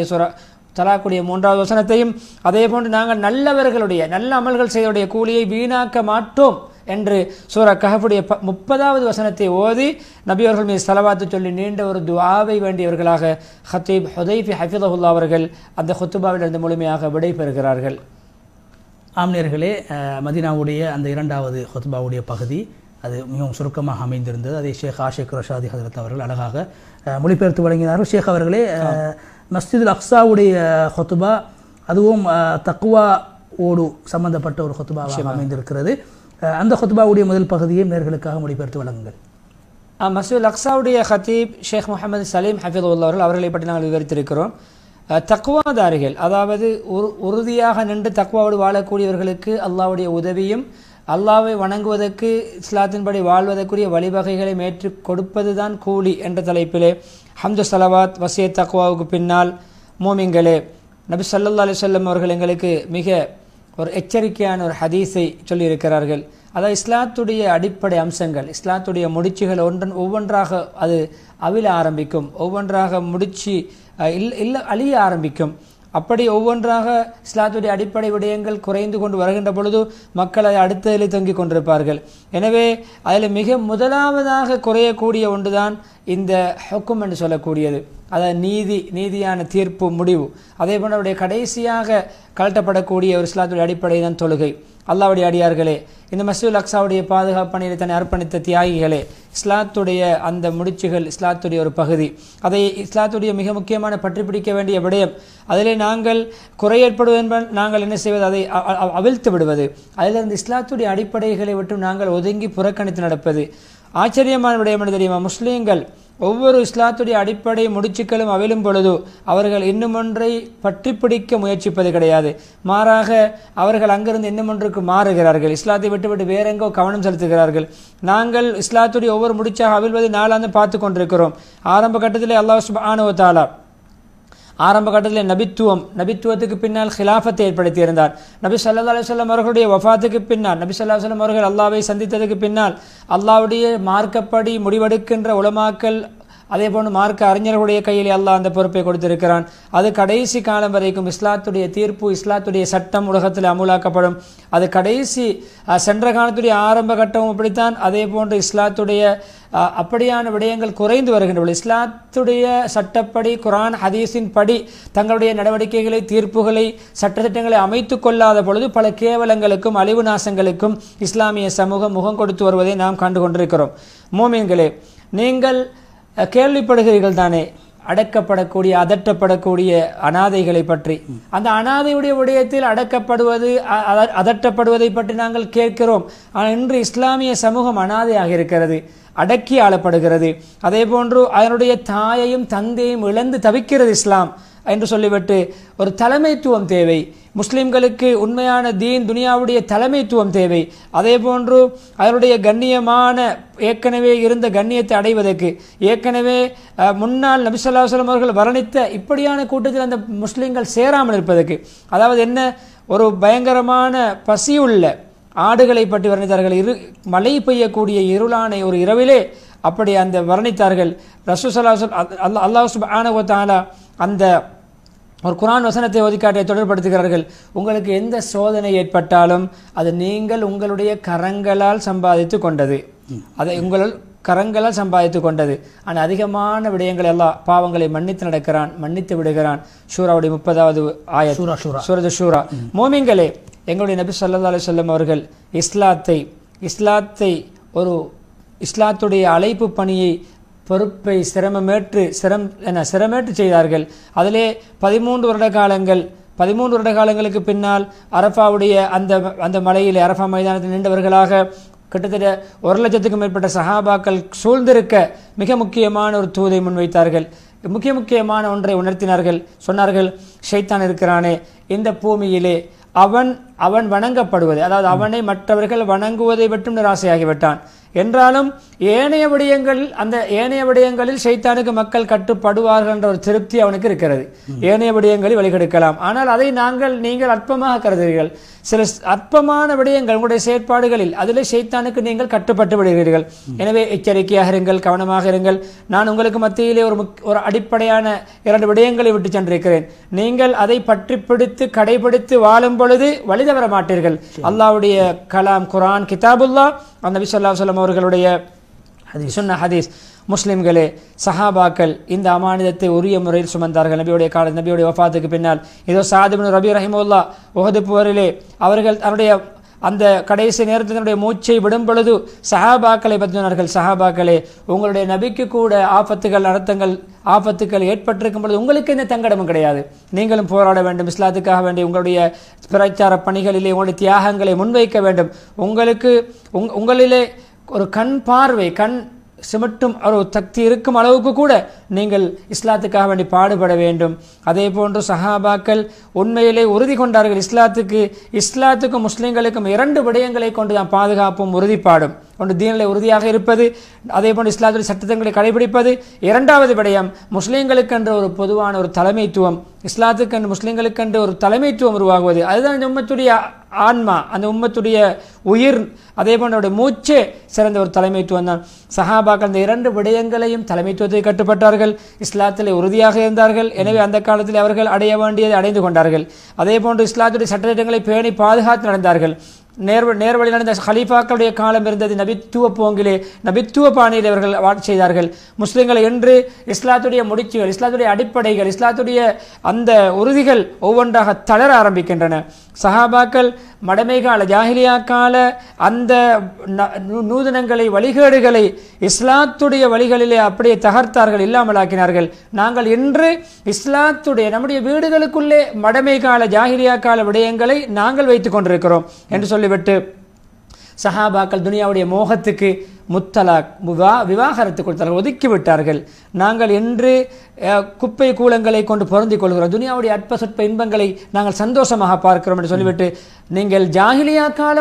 தலாக்கூடிய 3வது வசனத்தையும் அதே போன்று நாங்கள் நல்லவர்களுடைய நல்ல அமல்கள் செய்தவருடைய கூலியை வீணாக்க மாட்டோம் என்று சூரா கஹஃபுடைய 30வது வசனத்தை ஓதி நபி அவர்கள் மீது ஸலவாத்து சொல்லி நீண்ட ஒரு துஆவை வேண்டியவர்களாக ஹத்தீப் ஹுதைஃபி ஹஃபிதஹுல்லாஹ் அவர்கள் அந்த குத்பாவிலிருந்து முழுமையாக விடை பெறுகிறார்கள். ஆம்னியர்களே, மதீனாவுடைய அந்த 2வது குத்பாவுடைய பகுதி அது மிகவும் சுருக்கமாக அமைந்திருந்தது. அதை ஷேக் ஆஷிக் ரஷாதி ஹதரத் அவர்கள் அழகாக மொழிபெயர்த்து வழங்கினார்கள். ஷேக் அவர்களே, மஸ்ஜிதுல் அக்ஸாவுடைய குத்பா அதுவும் தக்வாவோடு சம்பந்தப்பட்ட ஒரு குத்பாவாக அமைந்திருக்கிறது. அந்த குத்பாவுடைய முதல் பகுதியை நேர்களுக்காக மொழிபெயர்த்து வழங்குங்கள். மஸ்ஜிதுல் அக்ஸாவுடைய ஹத்தீப் ஷேக் முஹம்மது சலீம் ஹஃபிதுல்லாஹ் அவர்களை பற்றி நாங்கள் விவரித்திருக்கிறோம். தக்வாதாரிகள், அதாவது உறுதியாக நின்று தக்வாவோடு வாழக்கூடியவர்களுக்கு அல்லாஹ்வுடைய உதவியும் அல்லாஹ்வை வணங்குவதற்கு இஸ்லாத்தின்படி வாழ்வதற்குரிய வழிவகைகளை ஏற்றுக் கொடுப்பதுதான் கூலி என்ற தலைப்பிலே ஹம்து ஸலவாத் வசியத் தக்வாவுக்கு பின்னால் மோமின்களே, நபி ஸல்லல்லாஹு அலைஹி வஸல்லம் அவர்கள் எங்களுக்கு மிக ஒரு எச்சரிக்கையான ஒரு ஹதீஸை சொல்லியிருக்கிறார்கள். அதாவது இஸ்லாத்துடைய அடிப்படை அம்சங்கள், இஸ்லாத்துடைய முடிச்சுகள் ஒவ்வொன்றாக அது அவிழ ஆரம்பிக்கும், ஒவ்வொன்றாக முடிச்சு அழிய ஆரம்பிக்கும். அப்படி ஒவ்வொன்றாக இஸ்லாத்துடைய அடிப்படை விடயங்கள் குறைந்து கொண்டு வருகின்ற பொழுது மக்கள் அதை அடுத்ததில் தொங்கிக் கொண்டிருப்பார்கள். எனவே அதில் மிக முதலாவதாக குறையக்கூடிய ஒன்றுதான் இந்த ஹுக்கும் என்று சொல்லக்கூடியது, அதாவது நீதியான தீர்ப்பு முடிவு. அதே போன்று அவருடைய கடைசியாக கழட்டப்படக்கூடிய ஒரு இஸ்லாத்துடைய அடிப்படை தான் தொழுகை. அல்லாஹ்வுடைய அடியார்களே, இந்த மஸ்ஜிதுல் அக்ஸாவுடைய பாதுகாப்பு பணியில் தன்னை அர்ப்பணித்த தியாகிகளே, இஸ்லாத்துடைய அந்த முடிச்சுகள் இஸ்லாத்துடைய ஒரு பகுதி, அதை இஸ்லாத்துடைய மிக முக்கியமான பற்றி பிடிக்க வேண்டிய விடயம். அதிலே நாங்கள் குறை ஏற்படுவது நாங்கள் என்ன செய்வது, அதை அவிழ்த்து விடுவது, அதிலிருந்து இஸ்லாத்துடைய அடிப்படைகளை விட்டு நாங்கள் ஒதுங்கி புறக்கணித்து நடப்பது ஆச்சரியமான விடயம் என்று தெரியுமா? முஸ்லீம்கள் ஒவ்வொரு இஸ்லாத்துடைய அடிப்படை முடிச்சுக்களும் அவிழும் பொழுது அவர்கள் இன்னும் ஒன்றை பற்றி பிடிக்க முயற்சிப்பது கிடையாது. மாறாக அவர்கள் அங்கிருந்து இன்னும் ஒன்றுக்கு மாறுகிறார்கள், இஸ்லாத்தை விட்டுவிட்டு வேற எங்கோ கவனம் செலுத்துகிறார்கள். நாங்கள் இஸ்லாத்துடைய ஒவ்வொரு முடிச்சாக அவிழ்வதை நாளாந்து பார்த்து கொண்டிருக்கிறோம். ஆரம்ப கட்டத்திலே அல்லாஹ் சுப்ஹானஹு வ தஆலா நபித்துவத்துக்கு பின்னால் ஹிலாஃபத்தை ஏற்படுத்தியிருந்தார். நபி ஸல்லல்லாஹு அலைஹி வஸல்லம் அவர்களுடைய வஃபாத்துக்கு பின்னால், நபி ஸல்லல்லாஹு அலைஹி வஸல்லம் அவர்கள் அல்லாஹ்வை சந்தித்ததுக்கு பின்னால் அல்லாஹ்வுடைய மார்க்கப்படி முடிவெடுக்கின்ற உலமாக்கள், அதே போன்று மார்க்க அறிஞர்களுடைய கையில் அல்லாஹ் அந்த பொறுப்பை கொடுத்திருக்கிறான். அது கடைசி காலம் வரைக்கும் இஸ்லாத்துடைய தீர்ப்பு, இஸ்லாத்துடைய சட்டம் உலகத்தில் அமுலாக்கப்படும். அது கடைசி சென்ற காலத்துடைய ஆரம்ப கட்டமும் அப்படித்தான். அதே போன்று இஸ்லாத்துடைய அப்படியான விடயங்கள் குறைந்து வருகின்றன. இஸ்லாத்துடைய சட்டப்படி குர்ஆன் ஹதீஸின் படி தங்களுடைய நடவடிக்கைகளை, தீர்ப்புகளை, சட்டத்திட்டங்களை அமைத்து கொள்ளாத பொழுது பல கேவலங்களுக்கும் அழிவு நாசங்களுக்கும் இஸ்லாமிய சமூகம் முகம் கொடுத்து வருவதை நாம் கண்டு கொண்டிருக்கிறோம். மோமின்களே, நீங்கள் கேள்விப்படுகிறீர்கள் தானே அடக்கப்படக்கூடிய அதட்டப்படக்கூடிய அனாதைகளை பற்றி. அந்த அனாதையுடைய விடயத்தில் அடக்கப்படுவது அதட்டப்படுவதை பற்றி நாங்கள் கேட்கிறோம். ஆனால் இன்று இஸ்லாமிய சமூகம் அனாதையாக இருக்கிறது, அடக்கி ஆளப்படுகிறது. அதே போன்று அதனுடைய தாயையும் தந்தையும் இழந்து தவிக்கிறது இஸ்லாம் என்று சொல்லிவிட்டு ஒரு தலைமைத்துவம் தேவை. முஸ்லிம்களுக்கு உண்மையான தீன் துனியாவுடைய தலைமைத்துவம் தேவை. அதே போன்று அதனுடைய கண்ணியமான ஏற்கனவே இருந்த கண்ணியத்தை அடைவதற்கு, ஏற்கனவே முன்னாள் நபி ஸல்லல்லாஹு அலைஹி வஸல்லம் அவர்கள் வர்ணித்த இப்படியான கூட்டத்தில் அந்த முஸ்லிம்கள் சேராமல் இருப்பதற்கு, அதாவது என்ன, ஒரு பயங்கரமான பசியுள்ள ஆடுகளை பற்றி வர்ணித்தார்கள். மழை பெய்யக்கூடிய இருளான ஒரு இரவிலே அப்படி அந்த வர்ணித்தார்கள். ரசூல் ஸல்லல்லாஹு அலைஹி அல்லாஹ் சுப்ஹானஹு வ தஆலா அந்த ஒரு குர்ஆன் வசனத்தை ஓதிக்காட்டை தொடர்படுத்துகிறார்கள். உங்களுக்கு எந்த சோதனை ஏற்பட்டாலும் அது நீங்கள் உங்களுடைய கரங்களால் சம்பாதித்து கொண்டது, அதை உங்கள் கரங்களால் சம்பாதித்து கொண்டது. ஆனால் அதிகமான விடயங்கள் எல்லாம் பாவங்களை மன்னித்து நடக்கிறான், மன்னித்து விடுகிறான். ஷூராவுடைய 30வது ஆயத் சூரத்து ஷூரா. மோமின்களே, எங்களுடைய நபி ஸல்லல்லாஹு அலைஹி வஸல்லம் அவர்கள் இஸ்லாத்தை ஒரு இஸ்லாத்துடைய அழைப்பு பணியை பொறுப்பை சிரமேற்று செய்தார்கள். அதிலே 13 வருட காலங்களுக்கு பின்னால் அரஃபாவுடைய அந்த மலையிலே அரஃபா மைதானத்தில் நின்றவர்களாக கிட்டத்தட்ட 1,00,000க்கும் மேற்பட்ட சஹாபாக்கள் சூழ்ந்திருக்க மிக முக்கியமான ஒரு தூதை முன்வைத்தார்கள். முக்கியமான ஒன்றை உணர்த்தினார்கள். சொன்னார்கள், ஷைத்தான் இருக்கிறானே இந்த பூமியிலே, அவன் வணங்கப்படுவது, அதாவது அவனை மற்றவர்கள் வணங்குவதை மட்டும் நிராசையாகிவிட்டான். என்றாலும் ஏனைய விடயங்களில் ஷைத்தானுக்கு மக்கள் கட்டுப்படுவார்கள் என்ற ஒரு திருப்தி அவனுக்கு இருக்கிறது. ஏனைய விடயங்களில் வழிகெடுக்கலாம். ஆனால் அதை நீங்கள் அற்பமாக கருதுகிறீர்கள். சில அற்பமான விடயங்கள் உங்களுடைய செயற்பாடுகளில் அதில் ஷைத்தானுக்கு நீங்கள் கட்டுப்பட்டு விடுகிறீர்கள். எனவே எச்சரிக்கையாக இருங்கள், கவனமாக இருங்கள். நான் உங்களுக்கு மத்தியிலே ஒரு அடிப்படையான 2 விடயங்களை விட்டு சென்றிருக்கிறேன். நீங்கள் அதை பற்றி பிடித்து கடைபிடித்து வாழும் பொழுது வழிதவர மாட்டீர்கள். அல்லாஹ்வுடைய கலாம் குர்ஆன் கிதாபுல்லா, நபி ஸல்லல்லாஹு அலைஹி வஸல்லம் அவர்களுடைய சுன்னா ஹதீஸ். முஸ்லிம்களே, சஹாபாக்கள் இந்த அமானிதத்தை உரிய முறையில் சுமந்தார்கள். நபியுடைய வஃபாத்துக்கு பின்னால் இதோ சாத் இப்னு ரபீ ரஹிமஹுல்லாஹ் உஹது போரிலே அவர்கள் தன்னுடைய அந்த கடைசி நேரத்தில் தன்னுடைய மூச்சை விடும் பொழுது சஹாபாக்களை பற்றி சொன்னார்கள். சஹாபாக்களே, உங்களுடைய நபிக்கு கூட ஆபத்துக்கள் ஏற்பட்டிருக்கும் பொழுது உங்களுக்கு எந்த தங்கடமும் கிடையாது. நீங்களும் போராட வேண்டும், இஸ்லாத்துக்காக வேண்டி உங்களுடைய பிரச்சார பணிகளிலே உங்களுடைய தியாகங்களை முன்வைக்க வேண்டும். உங்களிலே ஒரு கண் சிமிட்டும் ஒரு சக்தி இருக்கும் அளவுக்கு கூட நீங்கள் இஸ்லாத்துக்காக வேண்டி பாடுபட வேண்டும். அதே போன்று சஹாபாக்கள் உண்மையிலே உறுதி கொண்டார்கள். இஸ்லாத்துக்கும் முஸ்லிம்களுக்கும் 2 விடயங்களை கொண்டு தான் பாதுகாப்பும் உறுதிப்பாடும். ஒன்று தீனிலே உறுதியாக இருப்பது, அதே போன்று இஸ்லாத்துடைய சட்டங்களை கடைபிடிப்பது. 2வது விடயம் முஸ்லிம்களுக்கென்று ஒரு பொதுவான ஒரு தலைமைத்துவம், இஸ்லாத்துக்கென்று முஸ்லிம்களுக்கென்று ஒரு தலைமைத்துவம் உருவாகுவது. அதுதான் இந்த உம்மத்துடைய ஆன்மா, அந்த உம்மத்துடைய உயிர், அதே போன்ற மூச்சே சிறந்த ஒரு தலைமைத்துவம் தான். சஹாபாக்கள் அந்த 2 விடயங்களையும் தலைமைத்துவத்தை கட்டுப்பட்டார்கள், இஸ்லாத்திலே உறுதியாக இருந்தார்கள். எனவே அந்த காலத்தில் அவர்கள் அடைய வேண்டியதை அடைந்து கொண்டார்கள். அதே போன்று இஸ்லாத்துடைய சட்டத்திட்டங்களை பேணி பாதுகாத்து நடந்தார்கள். நேர்வழி நடந்த ஹலீஃபாக்களுடைய காலம் இருந்தது. நபித்துவ போங்கிலே, நபித்துவ பாணியில் அவர்கள் ஆட்சி செய்தார்கள். முஸ்லிம்களை என்று இஸ்லாத்துடைய முடிச்சுகள், இஸ்லாத்துடைய அடிப்படைகள், இஸ்லாத்துடைய அந்த உறுதிகள் ஒவ்வொன்றாக தளர ஆரம்பிக்கின்றன. சஹாபாக்கள் மடமை கால ஜாஹிலியா கால அந்த நூதனங்களை, வழிகேடுகளை இஸ்லாத்துடைய வழிகளிலே அப்படியே தகர்த்தார்கள், இல்லாமலாக்கினார்கள். நாங்கள் இன்று இஸ்லாத்துடைய நம்முடைய வீடுகளுக்குள்ளே மடமை கால ஜாஹிலியா கால விடயங்களை நாங்கள் வைத்துக் கொண்டிருக்கிறோம் என்று சொல்லிவிட்டு சஹாபாக்கள் துனியாவுடைய மோகத்துக்கு முத்தலாக் விவாகரத்து கொடுத்தார்கள், ஒதுக்கிவிட்டார்கள். நாங்கள் இன்று குப்பை கூலங்களை கொண்டு பொருந்திக் கொள்கிறோம், துனியாவுடைய அற்ப சொற்ப இன்பங்களை நாங்கள் சந்தோஷமாக பார்க்கிறோம் என்று சொல்லிவிட்டு நீங்கள் ஜாஹிலியா கால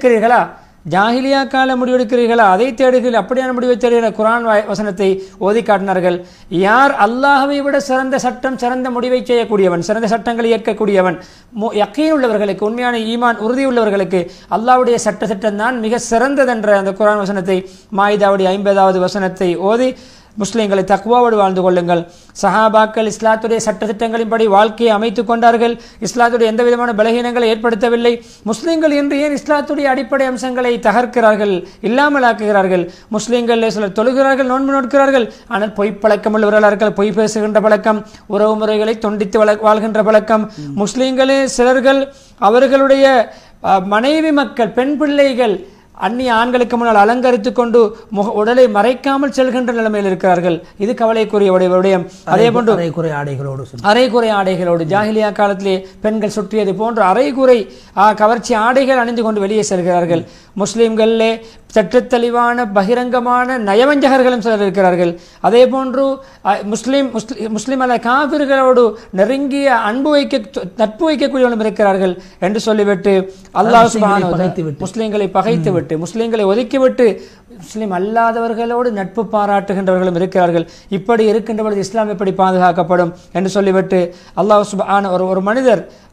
முடிவெடுக்கிறீர்களா, அதை தேடுகிறீர்கள், அப்படியான முடிவை தேடுகிற குர்ஆன் வசனத்தை ஓதி காட்டினார்கள். யார் அல்லாஹ்வை விட சிறந்த சட்டம், சிறந்த முடிவை செய்யக்கூடியவன், சிறந்த சட்டங்களை ஏற்கக்கூடியவன், யக்கீன் உள்ளவர்களுக்கு, உண்மையான ஈமான் உறுதி உள்ளவர்களுக்கு அல்லாஹ்வுடைய சட்டம் தான் மிக சிறந்ததென்ற அந்த குர்ஆன் வசனத்தை, மாயிதாவுடைய 50வது வசனத்தை ஓதி முஸ்லிம்களை தக்வாவோடு வாழ்ந்து கொள்ளுங்கள். சஹாபாக்கள் இஸ்லாத்துடைய சட்டத்திட்டங்களின்படி வாழ்க்கையை அமைத்துக் கொண்டார்கள். இஸ்லாத்துடைய எந்த விதமான பலகீனங்களை ஏற்படுத்தவில்லை. முஸ்லிம்கள் இன்று ஏன் இஸ்லாத்துடைய அடிப்படை அம்சங்களை தகர்க்கிறார்கள், இல்லாமலாக்குகிறார்கள்? முஸ்லிம்கள் சிலர் தொழுகிறார்கள், நோன்பு நோட்கிறார்கள், ஆனால் பொய் பழக்கம் உள்ளவர்கள், பொய் பேசுகின்ற பழக்கம், உறவு முறைகளை தொண்டித்து வாழ்கின்ற பழக்கம். முஸ்லிம்களே சிலர்கள் அவர்களுடைய மனைவி மக்கள், பெண் பிள்ளைகள் அந்நிய ஆண்களுக்கு முன்னால் அலங்கரித்துக் கொண்டு உடலை மறைக்காமல் செல்கின்ற நிலைமையில் இருக்கிறார்கள். இது கவலைக்குரிய விடயம். அதே போன்று அரைகுறை ஆடைகளோடு ஜாஹிலியா காலத்திலே பெண்கள் சுற்றியது போன்று அரைகுறை கவர்ச்சி ஆடைகள் அணிந்து கொண்டு வெளியே செல்கிறார்கள். முஸ்லிம்களிலே சற்றத்தெளிவான பகிரங்கமான நயவஞ்சகர்களும் சிலர் இருக்கிறார்கள். அதே போன்று முஸ்லிம் அல்ல காபிர்களோடு நெருங்கிய நட்பு வைக்கக்கூடியவர்களும் இருக்கிறார்கள் என்று சொல்லிவிட்டு அல்லாஹ் சுப்ஹானஹு முஸ்லிம்களை பகைத்துவிட்டு, முஸ்லிம்களை ஒதுக்கிவிட்டு முஸ்லிம் அல்லாதவர்களோடு நட்பு பாராட்டுகின்றவர்களும் இருக்கிறார்கள். இப்படி இருக்கின்ற பொழுது இஸ்லாம் எப்படி பாதுகாக்கப்படும் என்று சொல்லிவிட்டு அல்லாஹ் சுப்ஹானஹு ஒரு மனிதர்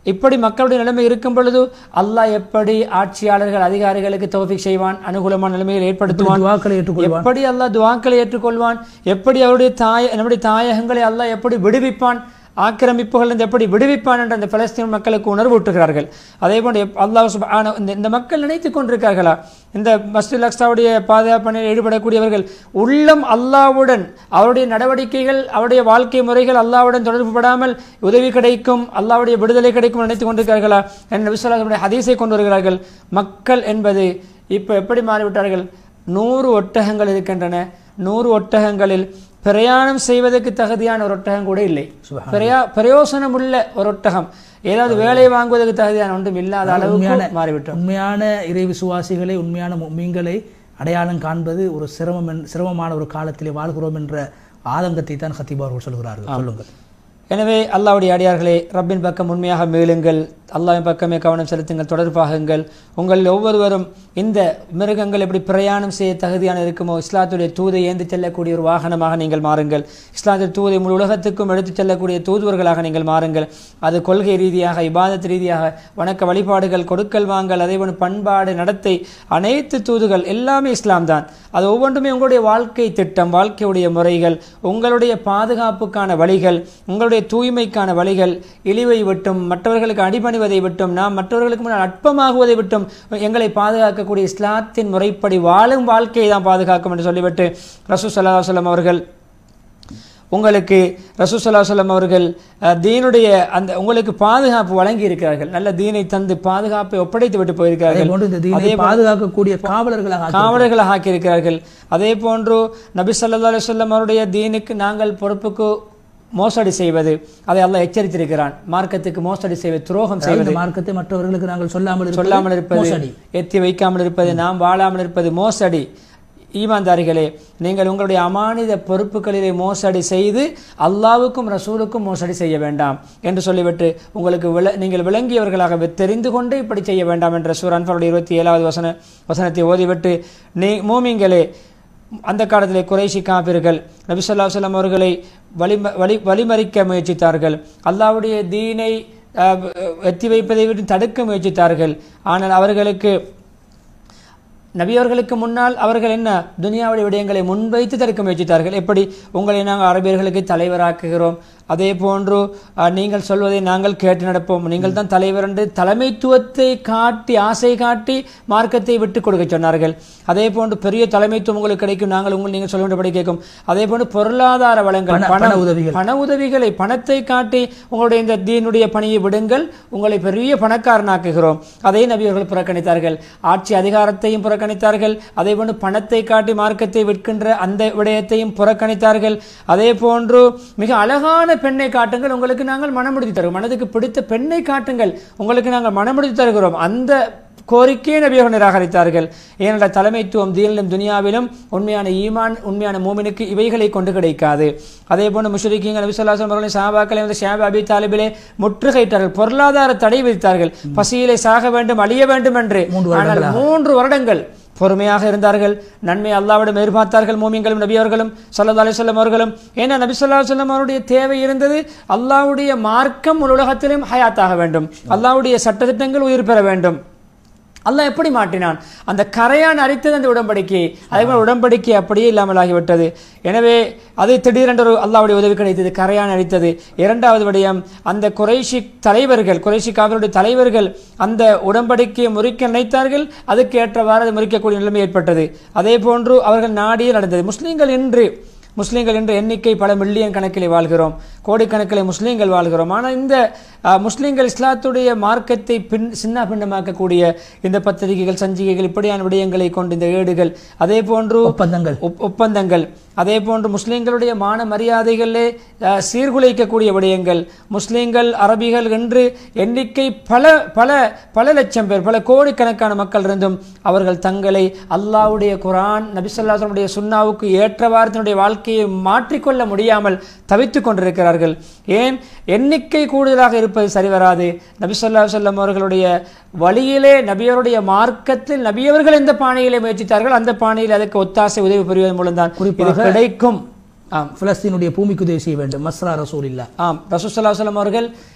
இப்படி மக்களுடைய நிலைமை இருக்கும் பொழுது அல்லாஹ் எப்படி ஆட்சியாளர்கள் அதிகாரிகளுக்கு தௌஃபீக் செய்வான், அனுகூலமான நிலைமையை ஏற்படுத்துவான், எப்படி அல்லாஹ் துஆக்களை ஏற்றுக்கொள்வான், எப்படி நம்முடைய தாயகங்களை அல்லாஹ் எப்படி விடுவிப்பான், ஆக்கிரமிப்புகள் எப்படி விடுவிப்பான் என்ற அந்த பலஸ்தீன் மக்களுக்கு உணர்வூட்டுகிறார்கள். அதே போன்று அல்லாஹ் சுப்ஹானஹு இந்த மக்கள் நினைத்துக் கொண்டிருக்கிறார்களா, இந்த மஸ்ஜிதுல் அக்ஸாவுடைய பாதுகாப்பு பணியில் ஈடுபடக்கூடியவர்கள் உள்ளம் அல்லாஹ்வுடன் அவருடைய நடவடிக்கைகள் அவருடைய வாழ்க்கை முறைகள் அல்லாஹ்வுடன் தொடர்புபடாமல் உதவி கிடைக்கும், அல்லாஹ்வுடைய விடுதலை கிடைக்கும் நினைத்துக் கொண்டிருக்கிறார்களா என்ற நபி ஸல்லல்லாஹு அலைஹி வஸல்லம் ஹதீஸை கொண்டு வருகிறார்கள். மக்கள் என்பது இப்போ எப்படி மாறிவிட்டார்கள்? 100 ஒட்டகங்கள் இருக்கின்றன, 100 ஒட்டகங்களில் பிரயாணம் செய்வதற்கு தகுதியான ஒரு ஒட்டகம் கூட இல்லை. பிரயோசனம் உள்ள ஒரு ஒட்டகம், ஏதாவது வேலை வாங்குவதற்கு தகுதியான ஒன்றும் இல்லாத அளவுக்கு மாறிவிட்டோம். உண்மையான இறை விசுவாசிகளை, உண்மையான முஃமின்களை அடையாளம் காண்பது ஒரு சிரமமான ஒரு காலத்திலே வாழ்கிறோம் என்ற ஆதங்கத்தை தான் ஹத்தீப் அவர்கள் சொல்கிறார்கள். சொல்லுங்கள். எனவே அல்லாஹ்வுடைய அடியார்களே, ரப்பின் பக்கம் உண்மையாக மீளுங்கள், அல்லாஹ்வின் பக்கமே கவனம் செலுத்துங்கள், தொடர்பாகுங்கள். உங்கள் ஒவ்வொருவரும் இந்த மிருகங்கள் எப்படி பிரயாணம் செய்ய தகுதியான இருக்குமோ இஸ்லாத்துடைய தூதை ஏந்தி செல்லக்கூடிய ஒரு வாகனமாக நீங்கள் மாறுங்கள். இஸ்லாத்துடைய தூதை முழு உலகத்துக்கும் எடுத்துச் செல்லக்கூடிய தூதுவர்களாக நீங்கள் மாறுங்கள். அது கொள்கை ரீதியாக, இபாதத் ரீதியாக, வணக்க வழிபாடுகள், கொடுக்கல் வாங்கல், அதேபோன்று பண்பாடு, நடத்தை, அனைத்து தூதுகள் எல்லாமே இஸ்லாம் தான். அது ஒவ்வொன்றுமே உங்களுடைய வாழ்க்கை திட்டம், வாழ்க்கையுடைய முறைகள், உங்களுடைய பாதுகாப்புக்கான வழிகள், உங்களுடைய தூய்மைக்கான வழிகள், இழிவை விட்டும் மற்றவர்களுக்கு அடிபணிவதை விட்டும் நாம் மற்றவர்களுக்கு முன்னால் அற்பமாகுவதை விட்டும் எங்களை பாதுகாக்கக்கூடிய இஸ்லாத்தின் முறைப்படி வாழும் வாழ்க்கையை தான் பாதுகாக்கும் என்று சொல்லிவிட்டு ரசூல் ஸல்லல்லாஹு அலைஹி வஸல்லம் அவர்கள் உங்களுக்கு தீனுடைய அந்த உங்களுக்கு பாதுகாப்பு வழங்கி இருக்கிறார்கள். நல்ல தீனை தந்து பாதுகாப்பை ஒப்படைத்து விட்டு போயிருக்கிறார்கள். பாதுகாக்கக்கூடிய காவலர்களாக ஆக்கியிருக்கிறார்கள். அதே போன்று நபி ஸல்லல்லாஹு அலைஹி வஸல்லம் அவருடைய தீனுக்கு நாங்கள் பொறுப்புக்கு மோசடி செய்வது, அதை அல்லாஹ் எச்சரித்திருக்கிறான். மார்க்கத்துக்கு மோசடி செய்வது, துரோகம் செய்வது, மார்க்கத்தை மற்றவர்களுக்கு நாங்கள் சொல்லாமல் இருப்பது, எத்தி வைக்காமல் இருப்பது, நாம் வாழாமல் இருப்பது மோசடி. ஈமான்தாரிகளே, நீங்கள் உங்களுடைய அமானித பொறுப்புகளிலே மோசடி செய்து அல்லாஹ்வுக்கும் ரசூலுக்கும் மோசடி செய்ய வேண்டாம் என்று சொல்லிவிட்டு உங்களுக்கு நீங்கள் விளங்கியவர்களாக தெரிந்து கொண்டு இப்படி செய்ய வேண்டாம் என்ற சூரா அன்ஃபாலுடைய 27வது வசனத்தை ஓதிவிட்டு, மூமின்களே, அந்த காலத்திலே குறைஷி காபிர்கள் நபி ஸல்லல்லாஹு அலைஹி வஸல்லம் அவர்களை வழிமறிக்க முயற்சித்தார்கள். அல்லாஹ்வுடைய தீனை எத்தி வைப்பதை விட்டு தடுக்க முயற்சித்தார்கள். ஆனால் அவர்களுக்கு நபி அவர்களுக்கு முன்னால் அவர்கள் என்ன துனியாவுடைய விடயங்களை முன்வைத்து தடுக்க முயற்சித்தார்கள். எப்படி உங்களை நாங்கள் அரபியர்களுக்கு தலைவராக்குகிறோம், அதே போன்று நீங்கள் சொல்வதை நாங்கள் கேட்டு நடப்போம், நீங்கள் தான் தலைவர் என்று தலைமைத்துவத்தை காட்டி ஆசை காட்டி மார்க்கத்தை விட்டு கொடுக்க சொன்னார்கள். அதே போன்று பெரிய தலைமைத்துவம் உங்களுக்கு கிடைக்கும், நீங்கள் சொல்ல வேண்டியபடி கேட்கும். அதே போன்று பொருளாதார வளங்கள், பண உதவிகளை, பணத்தை காட்டி உங்களுடைய இந்த தீனுடைய பணியை விடுங்கள், உங்களை பெரிய பணக்காரனாக்குகிறோம், அதை நபி அவர்கள் புறக்கணித்தார்கள். ஆட்சி அதிகாரத்தையும் புறக்கணித்தார்கள். அதே போன்று பணத்தை காட்டி மார்க்கத்தை விற்கின்ற அந்த விடயத்தையும் புறக்கணித்தார்கள். அதே போன்று மிக அழகான பெண்ணை காட்டுங்கள், உங்களுக்கு நாங்கள் மனமுடித்து தருகிறோம், மனதுக்கு பிடித்த பெண்ணை காட்டுங்கள், உங்களுக்கு நாங்கள் மனமுடித்து தருகிறோம், அந்த கோரிக்கையை நபியவர்கள் நிராகரித்தார்கள். ஏனென்றால் தலைமைத்துவம் தீனிலும் துனியாவிலும் உண்மையான ஈமான், உண்மையான மூமினுக்கு இவைகளை கொண்டு கிடைக்காது. அதே போன்று முஷ்ரிக்கீன்கள் நபி ஸல்லல்லாஹு அலைஹி வஸல்லம் அவர்களை சஹாபாக்களை வந்து ஷிஆப் அபி தாலிபிலே முற்றுகையிட்டார்கள், பொருளாதார தடை விதித்தார்கள், பசியிலே சாக வேண்டும், அழிய வேண்டும் என்று. ஆனால் 3 வருடங்கள் பொறுமையாக இருந்தார்கள். நன்மை அல்லாஹ்விடம் எதிர்பார்த்தார்கள் மூமின்களும் நபி அவர்களும் ஸல்லல்லாஹு அலைஹி வஸல்லம் அவர்களும். ஏன்னா நபி ஸல்லல்லாஹு அலைஹி வஸல்லம் அவருடைய தேவை இருந்தது, அல்லாஹ்வுடைய மார்க்கம் உலகத்திலும் ஹயாத்தாக வேண்டும், அல்லாஹ்வுடைய சட்டத்திட்டங்கள் உயிர் பெற வேண்டும். அல்லாஹ் எப்படி மாற்றினான்? அந்த கரையான் அரித்தது அந்த உடன்படிக்கையை. அதேபோல் உடன்படிக்கை அப்படியே இல்லாமல் ஆகிவிட்டது. எனவே அது திடீரென்று அல்லாஹ்வுடைய உதவி கிடைத்தது, கரையான் அரித்தது. 2வது விடயம், அந்த குறைஷி காவிர்களுடைய தலைவர்கள் அந்த உடன்படிக்கையை முறிக்க நினைத்தார்கள், அதுக்கு ஏற்றவாறு அது முறிக்கக்கூடிய நிலைமை ஏற்பட்டது. அதே போன்று அவர்கள் நாடியே நடந்தது. முஸ்லீம்கள் என்ற எண்ணிக்கை பல மில்லியன் கணக்கிலே வாழ்கிறோம், கோடிக்கணக்கிலே முஸ்லீம்கள் வாழ்கிறோம். ஆனால் இந்த முஸ்லீம்கள் இஸ்லாத்துடைய மார்க்கத்தை சின்ன பின்னமாக்கக்கூடிய இந்த பத்திரிகைகள், சஞ்சிகைகள், இப்படியான விடயங்களை கொண்டு இந்த ஏடுகள், அதே போன்று ஒப்பந்தங்கள், அதே போன்று முஸ்லீம்களுடைய மான மரியாதைகளே சீர்குலைக்கக்கூடிய விடயங்கள், முஸ்லீம்கள் அரபிகள் என்று எண்ணிக்கை பல பல பல லட்சம் பேர், பல கோடிக்கணக்கான மக்கள் இருந்தும் அவர்கள் தங்களை அல்லாஹ்வுடைய குர்ஆன், நபி ஸல்லல்லாஹு அலைஹி வஸல்லம் சுன்னாவுக்கு ஏற்றவாறு தன்னுடைய வாழ்க்கையை மாற்றிக்கொள்ள முடியாமல் தவித்துக் கொண்டிருக்கிறார்கள். ஏன்? எண்ணிக்கை கூடுதலாக இருப்பது சரிவராது. நபி ஸல்லல்லாஹு அலைஹி வஸல்லம் அவர்களுடைய வழியிலே, நபியவருடைய மார்க்கத்தில் நபியவர்கள் எந்த பாணியிலே முயற்சித்தார்கள், அந்த பாணியில் அதற்கு ஒத்தாசை உதவி புரிவதன் மூலம்தான் கிடைக்கும். பிலஸ்தீனுடைய பூமிக்கு உதவி செய்ய வேண்டும். மஸ்ரா ரசூலில்லாஹ். ரசூல் ஸல்லல்லாஹு அலைஹி வஸல்லம் அவர்கள்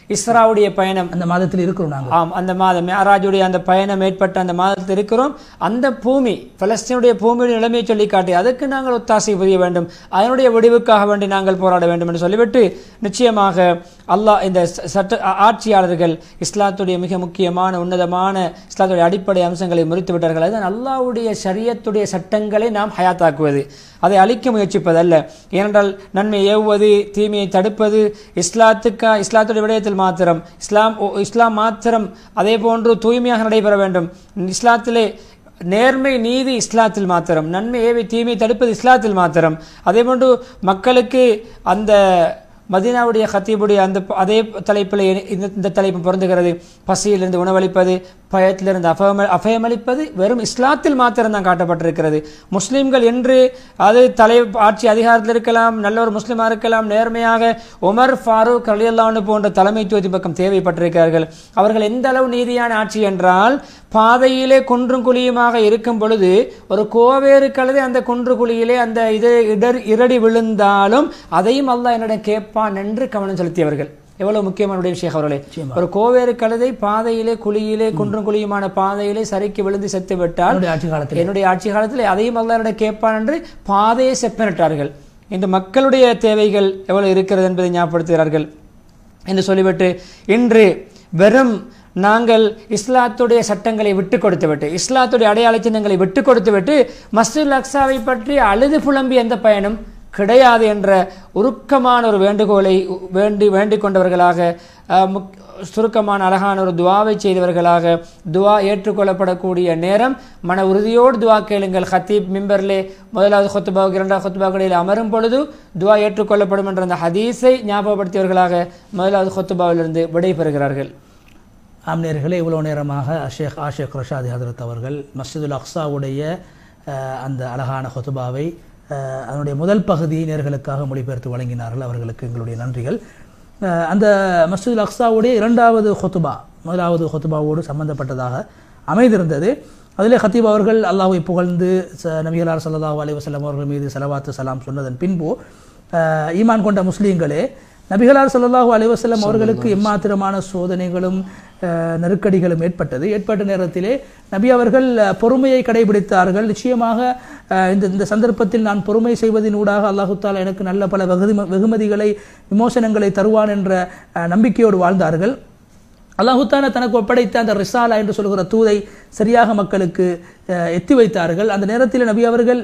இஸ்ராவுடைய பயணம் அந்த மாதத்தில் இருக்கிறோம் நாங்கள். ஆம், அந்த மாதம் மிஅராஜுடைய அந்த பயணம் ஏற்பட்ட அந்த மாதத்தில் இருக்கிறோம். அந்த பூமி பலஸ்தீனுடைய பூமியுடைய நிலைமையை சொல்லி காட்டி அதுக்கு நாங்கள் ஒத்தாசை புரிய வேண்டும், அதனுடைய விடிவுக்காக வேண்டி நாங்கள் போராட வேண்டும் என்று சொல்லிவிட்டு நிச்சயமாக அல்லாஹ் இந்த சட்ட ஆட்சியாளர்கள் இஸ்லாத்துடைய மிக முக்கியமான உன்னதமான இஸ்லாத்துடைய அடிப்படை அம்சங்களை முறித்து விட்டார்கள். அதுதான் அல்லாஹ்வுடைய ஷரியத்துடைய சட்டங்களை நாம் ஹயாத்தாக்குவது, அதை அழிக்க முயற்சிப்பதல்ல. ஏனென்றால் நன்மை ஏவுவது தீமையை தடுப்பது இஸ்லாத்துடைய விடயத்தில் மாத்திரம், இஸ்லாம் மாத்திரம் அதே போன்று தூய்மையாக நடைபெற வேண்டும். இஸ்லாத்திலே நேர்மை நீதி இஸ்லாத்தில் மாத்திரம், நன்மை ஏவி தீமையை தடுப்பது இஸ்லாத்தில் மாத்திரம். அதே போன்று மக்களுக்கு அந்த மதீனாவுடைய ஹத்தீபுடைய அந்த அதே தலைப்பில் இந்த தலைப்பு பொருந்துகிறது. பசியிலிருந்து உணவளிப்பது, பயத்திலிருந்து அபயமளிப்பது வெறும் இஸ்லாத்தில் மாத்திரம் தான் காட்டப்பட்டிருக்கிறது. முஸ்லீம்கள் என்று அது ஆட்சி அதிகாரத்தில் இருக்கலாம், நல்ல ஒரு முஸ்லீமாக இருக்கலாம், நேர்மையாக உமர் ஃபாரூக் ரலியல்லாஹு அன்ஹு போன்ற தலைமைத்துவத்தின் பக்கம் தேவைப்பட்டிருக்கிறார்கள். அவர்கள் எந்த அளவு நீதியான ஆட்சி என்றால், பாதையிலே குன்றும் குழியுமாக இருக்கும் பொழுது ஒரு கோவேறு கழுதை அந்த குன்று குழியிலே அந்த இரடி விழுந்தாலும் அதையும் அல்லாஹ் என்னிடம் கேட்பான் என்று கவனம் செலுத்தியவர்கள். எவ்வளவு முக்கியமான விஷயம் அவர்களே. ஒரு கோவேறு கழுதை பாதையிலே குழியிலே குன்றும் குழியுமான பாதையிலே சறுக்கி விழுந்து செத்து விட்டால் என்னுடைய ஆட்சி காலத்தில் அதையும் அல்லாஹ் என்னிடம் கேட்பான் என்று பாதையை செப்பனிட்டார்கள். இன்று மக்களுடைய தேவைகள் எவ்வளவு இருக்கிறது என்பதை ஞாபகப்படுத்துகிறார்கள் என்று சொல்லிவிட்டு, இன்று வெறும் நாங்கள் இஸ்லாத்துடைய சட்டங்களை விட்டு கொடுத்துவிட்டு, இஸ்லாத்துடைய அடையாள சின்னங்களை விட்டு கொடுத்துவிட்டு மஸ்ஜிதுல் அக்ஸாவை பற்றி அழுது புலம்பி எந்த பயனும் கிடையாது என்ற உருக்கமான ஒரு வேண்டுகோளை வேண்டிக் கொண்டவர்களாக, சுருக்கமான அழகான ஒரு துவாவை செய்தவர்களாக, துவா ஏற்றுக்கொள்ளப்படக்கூடிய நேரம் மன உறுதியோடு துவா கேளுங்கள். ஹத்தீப் மிம்பர்லே முதலாவது ஹுத்பாவுக்கு இரண்டாவது ஹுத்பாவுக்கு இடையில் அமரும் பொழுது துவா ஏற்றுக்கொள்ளப்படும் என்ற அந்த ஹதீஸை ஞாபகப்படுத்தியவர்களாக முதலாவது ஹுத்பாவிலிருந்து விடைபெறுகிறார்கள். ஆம்நேயர்களே, இவ்வளோ நேரமாக ஆஷிக் ரஷாதி ஹதரத் அவர்கள் மஸ்ஜிதுல் அக்ஸாவுடைய அந்த அழகான ஹுத்பாவை அதனுடைய முதல் பகுதியை நேர்களுக்காக மொழிபெயர்த்து வழங்கினார்கள். அவர்களுக்கு எங்களுடைய நன்றிகள். அந்த மஸ்ஜிதுல் அக்ஸாவுடைய இரண்டாவது ஹுத்பா முதலாவது ஹுத்பாவோடு சம்பந்தப்பட்டதாக அமைந்திருந்தது. அதிலே ஹத்தீப் அவர்கள் அல்லாஹ்வை புகழ்ந்து நபிகளார் ஸல்லல்லாஹு அலைஹி வஸல்லம் அவர்கள் மீது ஸலவாத்து ஸலாம் சொன்னதன் பின்பு, ஈமான் கொண்ட முஸ்லீம்களே, நபிகளார் ஸல்லல்லாஹு அலைஹி வஸல்லம் அவர்களுக்கு எம்மாத்திரமான சோதனைகளும் நெருக்கடிகளும் ஏற்பட்ட நேரத்திலே நபி அவர்கள் பொறுமையை கடைபிடித்தார்கள். நிச்சயமாக இந்த சந்தர்ப்பத்தில் நான் பொறுமை செய்வதின் ஊடாக அல்லாஹு தஆலா எனக்கு நல்ல பல வெகுமதிகளை விமோசனங்களை தருவான் என்ற நம்பிக்கையோடு வாழ்ந்தார்கள். அல்லாஹு தஆலா தனக்கு ஒப்படைத்த அந்த ரிசாலா என்று சொல்கிற தூதை சரியாக மக்களுக்கு எத்தி வைத்தார்கள். அந்த நேரத்தில் நபி அவர்கள்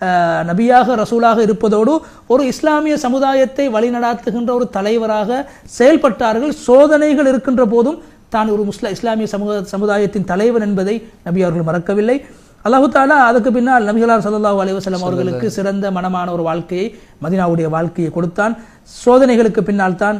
நபியாக ரசூலாக இருப்பதோடு ஒரு இஸ்லாமிய சமுதாயத்தை வழிநடாத்துகின்ற ஒரு தலைவராக செயல்பட்டார்கள். சோதனைகள் இருக்கின்ற போதும் தான் ஒரு இஸ்லாமிய சமுதாயத்தின் தலைவர் என்பதை நபி அவர்கள் மறக்கவில்லை. அல்லாஹு தஆலா அதுக்கு பின்னால் நபிகளார் ஸல்லல்லாஹு அலைஹி வஸல்லம் அவர்களுக்கு சிறந்த மனமான ஒரு வாழ்க்கையை, மதீனாவுடைய வாழ்க்கையை கொடுத்தான். சோதனைகளுக்கு பின்னால் தான்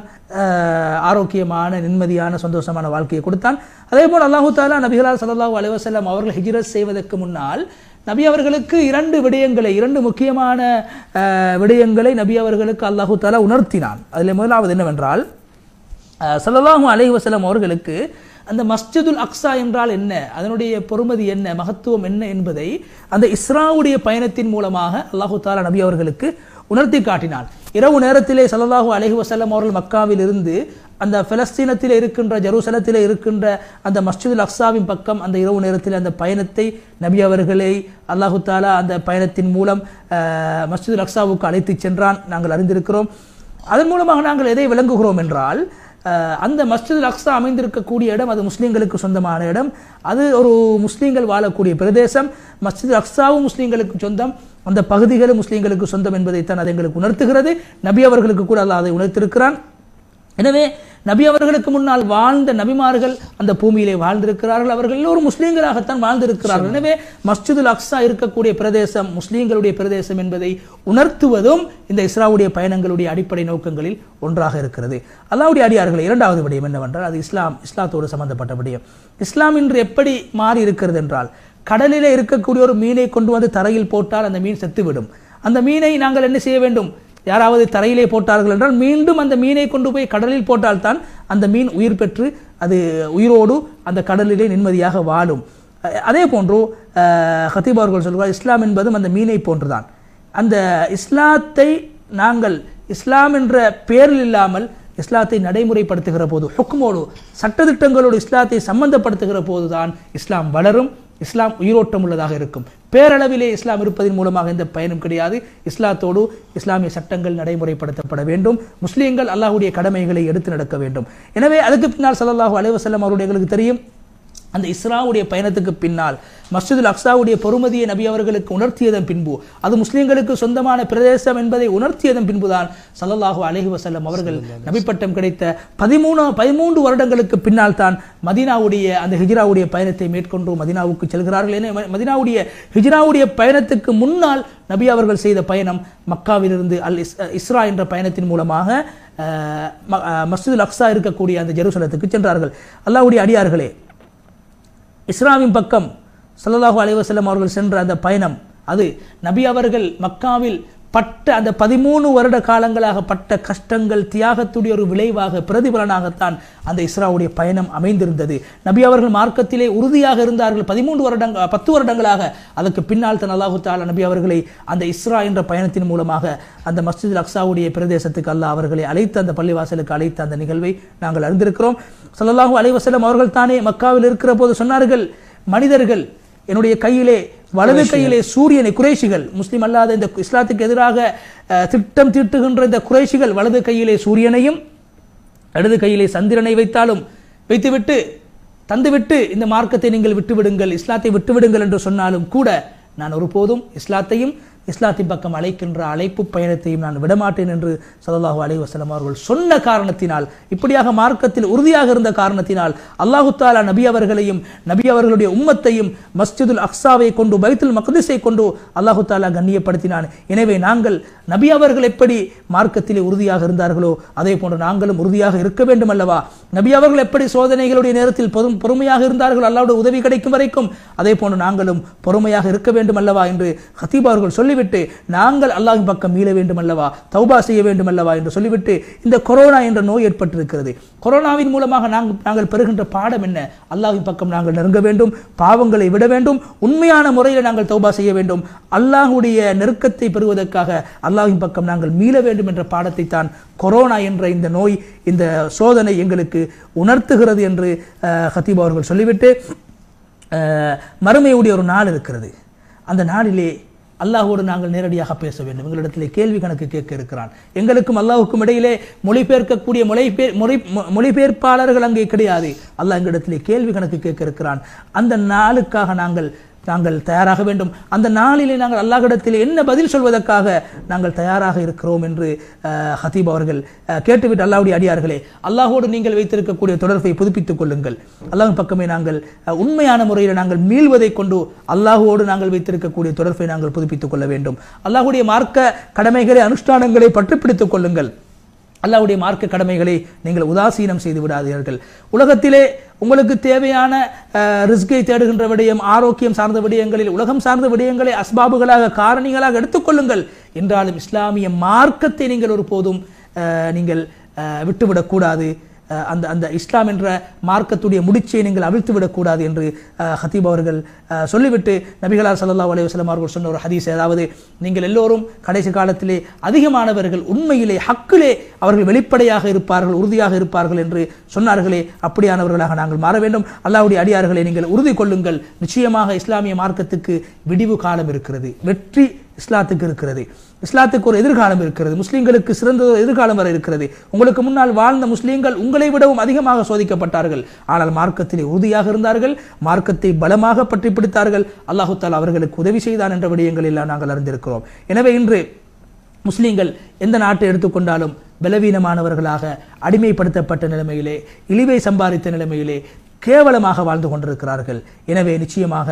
ஆரோக்கியமான நிம்மதியான சந்தோஷமான வாழ்க்கையை கொடுத்தான். அதே போல் அல்லாஹு தஆலா நபிகளார் ஸல்லல்லாஹு அலைஹி வஸல்லம் அவர்கள் ஹிஜ்ரத் செய்வதற்கு முன்னால் நபி அவர்களுக்கு இரண்டு முக்கியமான விடயங்களை நபி அவர்களுக்கு அல்லாஹு தஆலா உணர்த்தினான். அதில் முதலாவது என்னவென்றால், ஸல்லல்லாஹு அலைஹி வஸல்லம் அவர்களுக்கு அந்த மஸ்ஜிதுல் அக்ஸா என்றால் என்ன, அதனுடைய பொறுமதி என்ன, மகத்துவம் என்ன என்பதை அந்த இஸ்ராவுடைய பயணத்தின் மூலமாக அல்லாஹு தஆலா நபி அவர்களுக்கு உணர்த்தி காட்டினான். இரவு நேரத்திலே ஸல்லல்லாஹு அலைஹி வஸல்லம் அவர்கள் மக்காவில் இருந்து அந்த பலஸ்தீனத்தில் இருக்கின்ற ஜெருசலத்தில் இருக்கின்ற அந்த மஸ்ஜிதுல் அக்ஸாவின் பக்கம் அந்த இரவு நேரத்தில் அந்த பயணத்தை நபி அவர்களை அல்லாஹு தஆலா அந்த பயணத்தின் மூலம் மஸ்ஜிதுல் அக்ஸாவுக்கு அழைத்து சென்றான். நாங்கள் அறிந்திருக்கிறோம். அதன் மூலமாக நாங்கள் எதை விளங்குகிறோம் என்றால், அந்த மஸ்ஜிதுல் அக்ஸா அமைந்திருக்கக்கூடிய இடம் அது முஸ்லீம்களுக்கு சொந்தமான இடம். அது ஒரு முஸ்லீம்கள் வாழக்கூடிய பிரதேசம். மஸ்ஜிதுல் அக்ஸாவும் முஸ்லீம்களுக்கு சொந்தம், அந்த பகுதிகளும் முஸ்லீம்களுக்கு சொந்தம் என்பதைத்தான் அது எங்களுக்கு உணர்த்துகிறது. நபி அவர்களுக்கு கூட அல்லாஹ் அதை உணர்த்திருக்கிறான். எனவே நபி அவர்களுக்கு முன்னால் வாழ்ந்த நபிமார்கள் அந்த பூமியிலே வாழ்ந்திருக்கிறார்கள். அவர்கள் எல்லோரும் முஸ்லீம்களாகத்தான் வாழ்ந்திருக்கிறார்கள். எனவே மஸ்ஜிதுல் அக்ஸா இருக்கக்கூடிய பிரதேசம் முஸ்லீம்களுடைய பிரதேசம் என்பதை உணர்த்துவதும் இந்த இஸ்ராவுடைய பயணங்களுடைய அடிப்படை நோக்கங்களில் ஒன்றாக இருக்கிறது. அல்லாஹ்வுடைய அடியார்கள், இரண்டாவது விடயம் என்னவென்றால் அது இஸ்லாத்தோடு சம்பந்தப்பட்ட விடயம். இஸ்லாம் இன்று எப்படி மாறி இருக்கிறது என்றால், கடலிலே இருக்கக்கூடிய ஒரு மீனை கொண்டு வந்து தரையில் போட்டால் அந்த மீன் செத்துவிடும். அந்த மீனை நாங்கள் என்ன செய்ய வேண்டும்? யாராவது தரையிலே போட்டார்கள் என்றால் மீண்டும் அந்த மீனை கொண்டு போய் கடலில் போட்டால்தான் அந்த மீன் உயிர் பெற்று அது உயிரோடு அந்த கடலிலே நிம்மதியாக வாழும். அதே போன்று ஹத்தீப் அவர்கள் சொல்கிறார், இஸ்லாம் என்பதும் அந்த மீனை போன்றுதான். அந்த இஸ்லாத்தை நாங்கள் இஸ்லாம் என்ற பெயரில் இல்லாமல் இஸ்லாத்தை நடைமுறைப்படுத்துகிற போது, ஹுக்மோடு சட்டதிட்டங்களோடு இஸ்லாத்தை சம்பந்தப்படுத்துகிற போதுதான் இஸ்லாம் வளரும், இஸ்லாம் உயிரோட்டம் உள்ளதாக இருக்கும். பேரளவிலே இஸ்லாம் இருப்பதன் மூலமாக எந்த பயனும் கிடையாது. இஸ்லாத்தோடு இஸ்லாமிய சட்டங்கள் நடைமுறைப்படுத்தப்பட வேண்டும். முஸ்லீம்கள் அல்லாஹ்வுடைய கடமைகளை எடுத்து நடக்க வேண்டும். எனவே அதுக்கு பின்னால் ஸல்லல்லாஹு அலைஹி வஸல்லம் அவருடைய எங்களுக்கு தெரியும், அந்த இஸ்ராவுடைய பயணத்துக்கு பின்னால் மஸ்ஜிதுல் அக்ஸாவுடைய பொறுமதியை நபி அவர்களுக்கு உணர்த்தியதன் பின்பு, அது முஸ்லீம்களுக்கு சொந்தமான பிரதேசம் என்பதை உணர்த்தியதன் பின்புதான் ஸல்லல்லாஹு அலைஹி வஸல்லம் அவர்கள் நபி பட்டம் கிடைத்த 13 வருடங்களுக்கு பின்னால் தான் மதீனாவுடைய அந்த ஹிஜ்ராவுடைய பயணத்தை மேற்கொண்டு மதீனாவுக்கு செல்கிறார்கள். என மதீனாவுடைய ஹிஜ்ராவுடைய பயணத்துக்கு முன்னால் நபி அவர்கள் செய்த பயணம் மக்காவிலிருந்து இஸ்ரா என்ற பயணத்தின் மூலமாக மஸ்ஜிதுல் அக்ஸா இருக்கக்கூடிய அந்த ஜெருசலத்துக்கு சென்றார்கள். அல்லாஹ்வுடைய அடியார்களே, இஸ்ராவின் பக்கம் ஸல்லல்லாஹு அலைஹி வஸல்லம் அவர்கள் சென்ற அந்த பயணம், அது நபி அவர்கள் மக்காவில் பட்ட அந்த 13 வருட காலங்களாக பட்ட கஷ்டங்கள், தியாகத்துடைய ஒரு விளைவாக, பிரதிபலனாகத்தான் அந்த இஸ்ராவுடைய பயணம் அமைந்திருந்தது. நபி அவர்கள் மார்க்கத்திலே உறுதியாக இருந்தார்கள் 10 வருடங்களாக. அதற்கு பின்னால் தான் அல்லாஹு தஆலா நபி அவர்களை அந்த இஸ்ரா என்ற பயணத்தின் மூலமாக அந்த மஸ்ஜிதுல் அக்ஸாவுடைய பிரதேசத்துக்கு அல்லாஹ் அவர்களை அழைத்து, அந்த பள்ளிவாசலுக்கு அழைத்த அந்த நிகழ்வை நாங்கள் அறிந்திருக்கிறோம். ஸல்லல்லாஹு அலைஹி வஸல்லம் அவர்கள் தானே மக்காவில் இருக்கிற போது சொன்னார்கள், மனிதர்கள் என்னுடைய கையிலே, வலது கையிலே சூரியனை, குறைஷிகள், முஸ்லிம் அல்லாத இந்த இஸ்லாத்துக்கு எதிராக திட்டம் தீட்டுகின்ற இந்த குறைஷிகள் வலது கையிலே சூரியனையும் இடது கையிலே சந்திரனை வைத்துவிட்டு தந்துவிட்டு இந்த மார்க்கத்தை நீங்கள் விட்டுவிடுங்கள், இஸ்லாத்தை விட்டுவிடுங்கள் என்று சொன்னாலும் கூட நான் ஒருபோதும் இஸ்லாத்தையும் இஸ்லாத்தின் பக்கம் அழைக்கின்ற அழைப்பு பயணத்தையும் நான் விடமாட்டேன் என்று ஸல்லல்லாஹு அலைஹி வஸல்லம் அவர்கள் சொன்ன காரணத்தினால், இப்படியாக மார்க்கத்தில் உறுதியாக இருந்த காரணத்தினால் அல்லாஹு தஆலா நபி அவர்களையும் நபி அவர்களுடைய உம்மத்தையும் மஸ்ஜிதுல் அக்ஸாவை கொண்டு, பைத்துல் மக்திஸை கொண்டு அல்லாஹு தஆலா கண்ணியப்படுத்தினான். எனவே நாங்கள் நபி அவர்கள் எப்படி மார்க்கத்திலே உறுதியாக இருந்தார்களோ அதே போன்று நாங்களும் உறுதியாக இருக்க வேண்டும் அல்லவா? நபி அவர்கள் எப்படி சோதனைகளுடைய நேரத்தில் பொறுமையாக இருந்தார்கள் அல்லாஹ்வுடைய உதவி கிடைக்கும் வரைக்கும், அதே போன்று நாங்களும் பொறுமையாக இருக்க வேண்டும் அல்லவா என்று ஹதீப் அவர்கள் சொல்லிவிட்டு, நாங்கள் அல்லாஹ்வின் பக்கம் மீள வேண்டும் அல்லவா, தௌபா செய்ய வேண்டும் அல்லவா என்று சொல்லிவிட்டு, இந்த கொரோனா என்ற நோய் ஏற்பட்டிருக்கிறது. கொரோனாவின் மூலமாக நாங்கள் பெறுகின்ற பாடம் என்ன? அல்லாஹ்வின் பக்கம் நாங்கள் நெருங்க வேண்டும், பாவங்களை விட வேண்டும், உண்மையான முறையில் நாங்கள் தௌபா செய்ய வேண்டும், அல்லாஹ்வுடைய நெருக்கத்தை பெறுவதற்காக அல்லாஹ்வின் பக்கம் நாங்கள் மீள வேண்டும் என்ற பாடத்தை தான் கொரோனா என்ற இந்த நோய், இந்த சோதனை எங்களுக்கு உணர்த்துகிறது என்று ஹதீப் அவர்கள் சொல்லிவிட்டு, மறுமையுடைய ஒரு நாள் இருக்கிறது. அந்த நாளிலே அல்லாஹோடு நாங்கள் நேரடியாக பேச வேண்டும். எங்களிடத்திலே கேள்வி கணக்கு கேட்க இருக்கிறான். எங்களுக்கும் அல்லாஹுக்கும் இடையிலே மொழிபெயர்க்கக்கூடிய மொழிபெயர்ப்பாளர்கள் அங்கே கிடையாது. அல்லாஹ் எங்களிடத்திலே கேள்வி கணக்கு கேட்க இருக்கிறான். அந்த நாளுக்காக நாங்கள் தயாராக வேண்டும். அந்த நாளிலே நாங்கள் அல்லாஹ்விடத்திலே என்ன பதில் சொல்வதற்காக நாங்கள் தயாராக இருக்கிறோம் என்று ஹதீப் அவர்கள் கேட்டுவிட்டு, அல்லாஹ்வுடைய அடியார்களே, அல்லாஹோடு நீங்கள் வைத்திருக்கக்கூடிய தொடர்பை புதுப்பித்துக் கொள்ளுங்கள். அல்லாஹ்வின் பக்கமே நாங்கள் உண்மையான முறையில் நாங்கள் மீள்வதை கொண்டு அல்லாஹோடு நாங்கள் வைத்திருக்கக்கூடிய தொடர்பை நாங்கள் புதுப்பித்துக் கொள்ள வேண்டும். அல்லாஹ்வுடைய மார்க்க கடமைகளை, அனுஷ்டானங்களை பற்றி பிடித்துக் கொள்ளுங்கள். அல்லாஹ்வுடைய மார்க்க கடமைகளை நீங்கள் உதாசீனம் செய்து விடாதீர்கள். உலகத்திலே உங்களுக்கு தேவையான ரிஸ்கை தேடுகின்ற விடயம், ஆரோக்கியம் சார்ந்த விடயங்களில், உலகம் சார்ந்த விடயங்களை அஸ்பாபுகளாக, காரணிகளாக எடுத்துக்கொள்ளுங்கள். என்றாலும் இஸ்லாமிய மார்க்கத்தை நீங்கள் ஒருபோதும் நீங்கள் விட்டுவிடக்கூடாது. அந்த இஸ்லாம் என்ற மார்க்கத்துடைய முடிச்சை நீங்கள் அவிழ்த்து விடக்கூடாது என்று ஹதீப் அவர்கள் சொல்லிவிட்டு, நபிகளார் ஸல்லல்லாஹு அலைஹி வஸல்லம் அவர்கள் சொன்ன ஒரு ஹதீஸ், அதாவது நீங்கள் எல்லோரும் கடைசி காலத்திலே அதிகமானவர்கள் உண்மையிலே ஹக்கிலே அவர்கள் வெளிப்படையாக இருப்பார்கள், உறுதியாக இருப்பார்கள் என்று சொன்னார்களே, அப்படியானவர்களாக நாங்கள் மாற வேண்டும். அல்லாஹ்வுடைய அடியார்களை நீங்கள் உறுதி கொள்ளுங்கள். நிச்சயமாக இஸ்லாமிய மார்க்கத்துக்கு விடிவு காலம் இருக்கிறது, வெற்றி இஸ்லாத்துக்கு இருக்கிறது, இஸ்லாத்துக்கு ஒரு எதிர்காலம் இருக்கிறது, முஸ்லீம்களுக்கு சிறந்த ஒரு எதிர்காலம் வர இருக்கிறது. உங்களுக்கு முன்னால் வாழ்ந்த முஸ்லீம்கள் உங்களை விடவும் அதிகமாக சோதிக்கப்பட்டார்கள். ஆனால் மார்க்கத்திலே உறுதியாக இருந்தார்கள், மார்க்கத்தை பலமாக பற்றி பிடித்தார்கள். அல்லாஹு தஆலா அவர்களுக்கு உதவி செய்தான் என்ற விடயங்கள் எல்லாம் நாங்கள் அறிந்திருக்கிறோம். எனவே இன்று முஸ்லீம்கள் எந்த நாட்டை எடுத்துக்கொண்டாலும் பலவீனமானவர்களாக, அடிமைப்படுத்தப்பட்ட நிலைமையிலே, இழிவை சம்பாதித்த நிலைமையிலே கேவலமாக வாழ்ந்து கொண்டிருக்கிறார்கள். எனவே நிச்சயமாக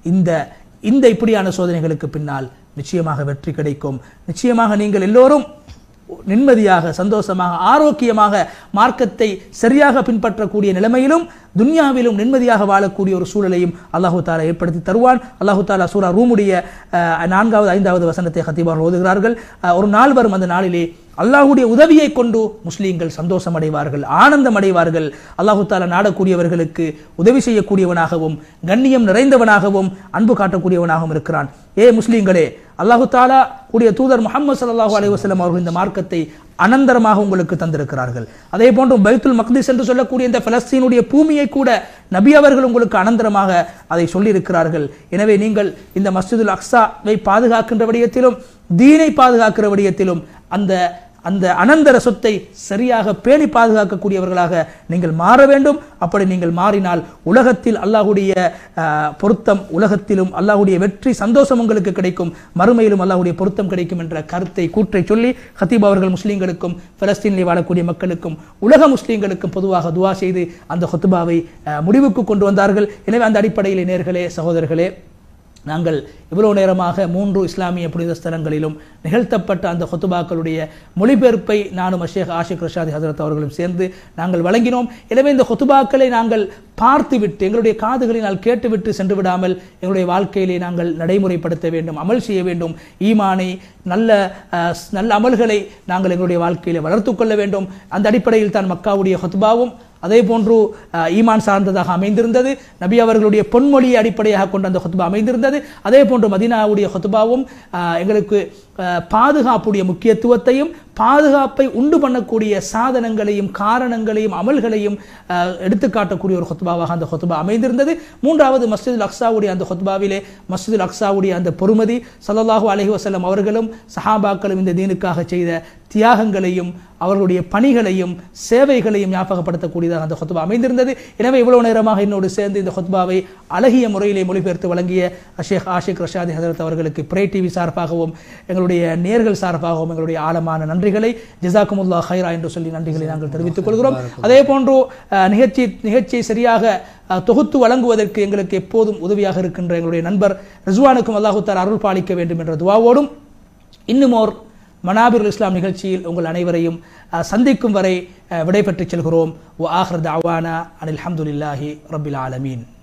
இந்த இப்படியான சோதனைகளுக்கு பின்னால் நிச்சயமாக வெற்றி கிடைக்கும். நிச்சயமாக நீங்கள் எல்லோரும் நிம்மதியாக, சந்தோஷமாக, ஆரோக்கியமாக மார்க்கத்தை சரியாக பின்பற்றக்கூடிய நிலைமையிலும் துன்யாவிலும் நிம்மதியாக வாழக்கூடிய ஒரு சூழலையும் அல்லாஹு தஆலா ஏற்படுத்தி தருவான். அல்லாஹு தஆலா சூரா ரூமுடைய 4வது 5வது வசனத்தை ஹதீப் அவர்கள் ஓதுகிறார்கள். ஒரு நாள் வரும், அந்த நாளிலே அல்லாஹ்வுடைய உதவியை கொண்டு முஸ்லீம்கள் சந்தோஷம் அடைவார்கள், ஆனந்தம் அடைவார்கள். அல்லாஹு தஆலா நாடக்கூடியவர்களுக்கு உதவி செய்யக்கூடியவனாகவும் கண்ணியம் நிறைந்தவனாகவும் அன்பு காட்டக்கூடியவனாகவும் இருக்கிறான். முஸ்லீம்களே, அல்லாஹு தஆலா கூடிய தூதர் முஹம்மது ஸல்லல்லாஹு அலைஹி வஸல்லம் அவர்கள் இந்த மார்க்கத்தை அனந்தரமாக உங்களுக்கு தந்திருக்கிறார்கள். அதே போன்று பைத்துல் மக்திஸ் என்று சொல்லக்கூடிய இந்த பலஸ்தீனுடைய பூமியை கூட நபி அவர்கள் உங்களுக்கு அனந்தரமாக அதை சொல்லியிருக்கிறார்கள். எனவே நீங்கள் இந்த மஸ்ஜிதுல் அக்ஸாவை பாதுகாக்கின்ற விடயத்திலும் தீனை பாதுகாக்கிற விடயத்திலும் அந்த அனந்தர சொத்தை சரியாக பேணி பாதுகாக்கக்கூடியவர்களாக நீங்கள் மாற வேண்டும். அப்படி நீங்கள் மாறினால் உலகத்தில் அல்லாஹ்வுடைய பொருத்தம், உலகத்திலும் அல்லாஹ்வுடைய வெற்றி சந்தோஷம் உங்களுக்கு கிடைக்கும், மறுமையிலும் அல்லாஹ்வுடைய பொருத்தம் கிடைக்கும் என்ற கூற்றை சொல்லி ஹத்தீப் அவர்கள் முஸ்லீம்களுக்கும் பலஸ்தீனில் வாழக்கூடிய மக்களுக்கும் உலக முஸ்லீம்களுக்கும் பொதுவாக துஆ செய்து அந்த ஹுத்பாவை முடிவுக்கு கொண்டு வந்தார்கள். எனவே அந்த அடிப்படையில் நேர்களே, சகோதரர்களே, நாங்கள் இவ்வளவு நேரமாக 3 இஸ்லாமிய புனித ஸ்தலங்களிலும் நிகழ்த்தப்பட்ட அந்த ஹுத்பாக்களுடைய மொழிபெயர்ப்பை நானும் ஷேக் ஆஷிக் ரஷாதி ஹஜரத் அவர்களும் சேர்ந்து நாங்கள் வழங்கினோம். எனவே இந்த ஹுத்பாக்களை நாங்கள் பார்த்துவிட்டு, எங்களுடைய காதுகளினால் கேட்டுவிட்டு சென்று விடாமல் எங்களுடைய வாழ்க்கையிலே நாங்கள் நடைமுறைப்படுத்த வேண்டும், அமல் செய்ய வேண்டும். ஈமானை, நல்ல அமல்களை நாங்கள் எங்களுடைய வாழ்க்கையிலே வளர்த்து கொள்ள வேண்டும். அந்த அடிப்படையில் தான் மக்காவுடைய ஹுத்பாவும் அதே போன்று ஈமான் சார்ந்ததாக அமைந்திருந்தது. நபி அவர்களுடைய பொன்மொழியை அடிப்படையாக கொண்ட அந்த ஹுத்பா அமைந்திருந்தது. அதே போன்று மதீனாவுடைய ஹுத்பாவும் எங்களுக்கு பாதுகாப்புடைய முக்கியத்துவத்தையும் பாதுகாப்பை உண்டு பண்ணக்கூடிய சாதனங்களையும் காரணங்களையும் அமல்களையும் எடுத்துக்காட்டக்கூடிய ஒரு ஹுத்பாவாக அந்த ஹுத்பா அமைந்திருந்தது. மூன்றாவது மஸ்ஜிதுல் அக்ஸாவுடைய அந்த ஹுத்பாவிலே மஸ்ஜிதுல் அக்ஸாவுடைய அந்த பொறுமதி, ஸல்லல்லாஹு அலைஹி வஸல்லம் அவர்களும் சஹாபாக்களும் இந்த தீனுக்காக செய்த தியாகங்களையும் அவர்களுடைய பணிகளையும் சேவைகளையும் ஞாபகப்படுத்தக்கூடியதாக அந்த ஹுத்பா அமைந்திருந்தது. எனவே இவ்வளவு நேரமாக என்னோடு சேர்ந்து இந்த ஹுத்பாவை அழகிய முறையிலே மொழிபெயர்த்து வழங்கிய ஷேக் ஆஷிக் ரஷாதி ஹஜரத் அவர்களுக்கு பிரே டிவி சார்பாகவும் எங்களுடைய நேர்கள் சார்பாகவும் எங்களுடைய ஆழமான நன்றிகளை, ஜஸாக்குமுல்லாஹ் ஹைரா என்று சொல்லி நன்றிகளை நாங்கள் தெரிவித்துக் கொள்கிறோம். அதே போன்று நிகழ்ச்சியை சரியாக தொகுத்து வழங்குவதற்கு எங்களுக்கு எப்போதும் உதவியாக இருக்கின்ற எங்களுடைய நண்பர் ரிஸ்வானுக்கும் அல்லாஹு தஆலா அருள் பாலிக்க வேண்டும் என்ற துஆவோடும் இன்னும் ஓர் மனாபிருல் இஸ்லாம் நிகழ்ச்சியில் உங்கள் அனைவரையும் சந்திக்கும் வரை விடைபெற்றுச் செல்கிறோம். வ ஆகிர் தஅவானா அனில் ஹம்துலில்லாஹி ரப்பில் ஆலமீன்.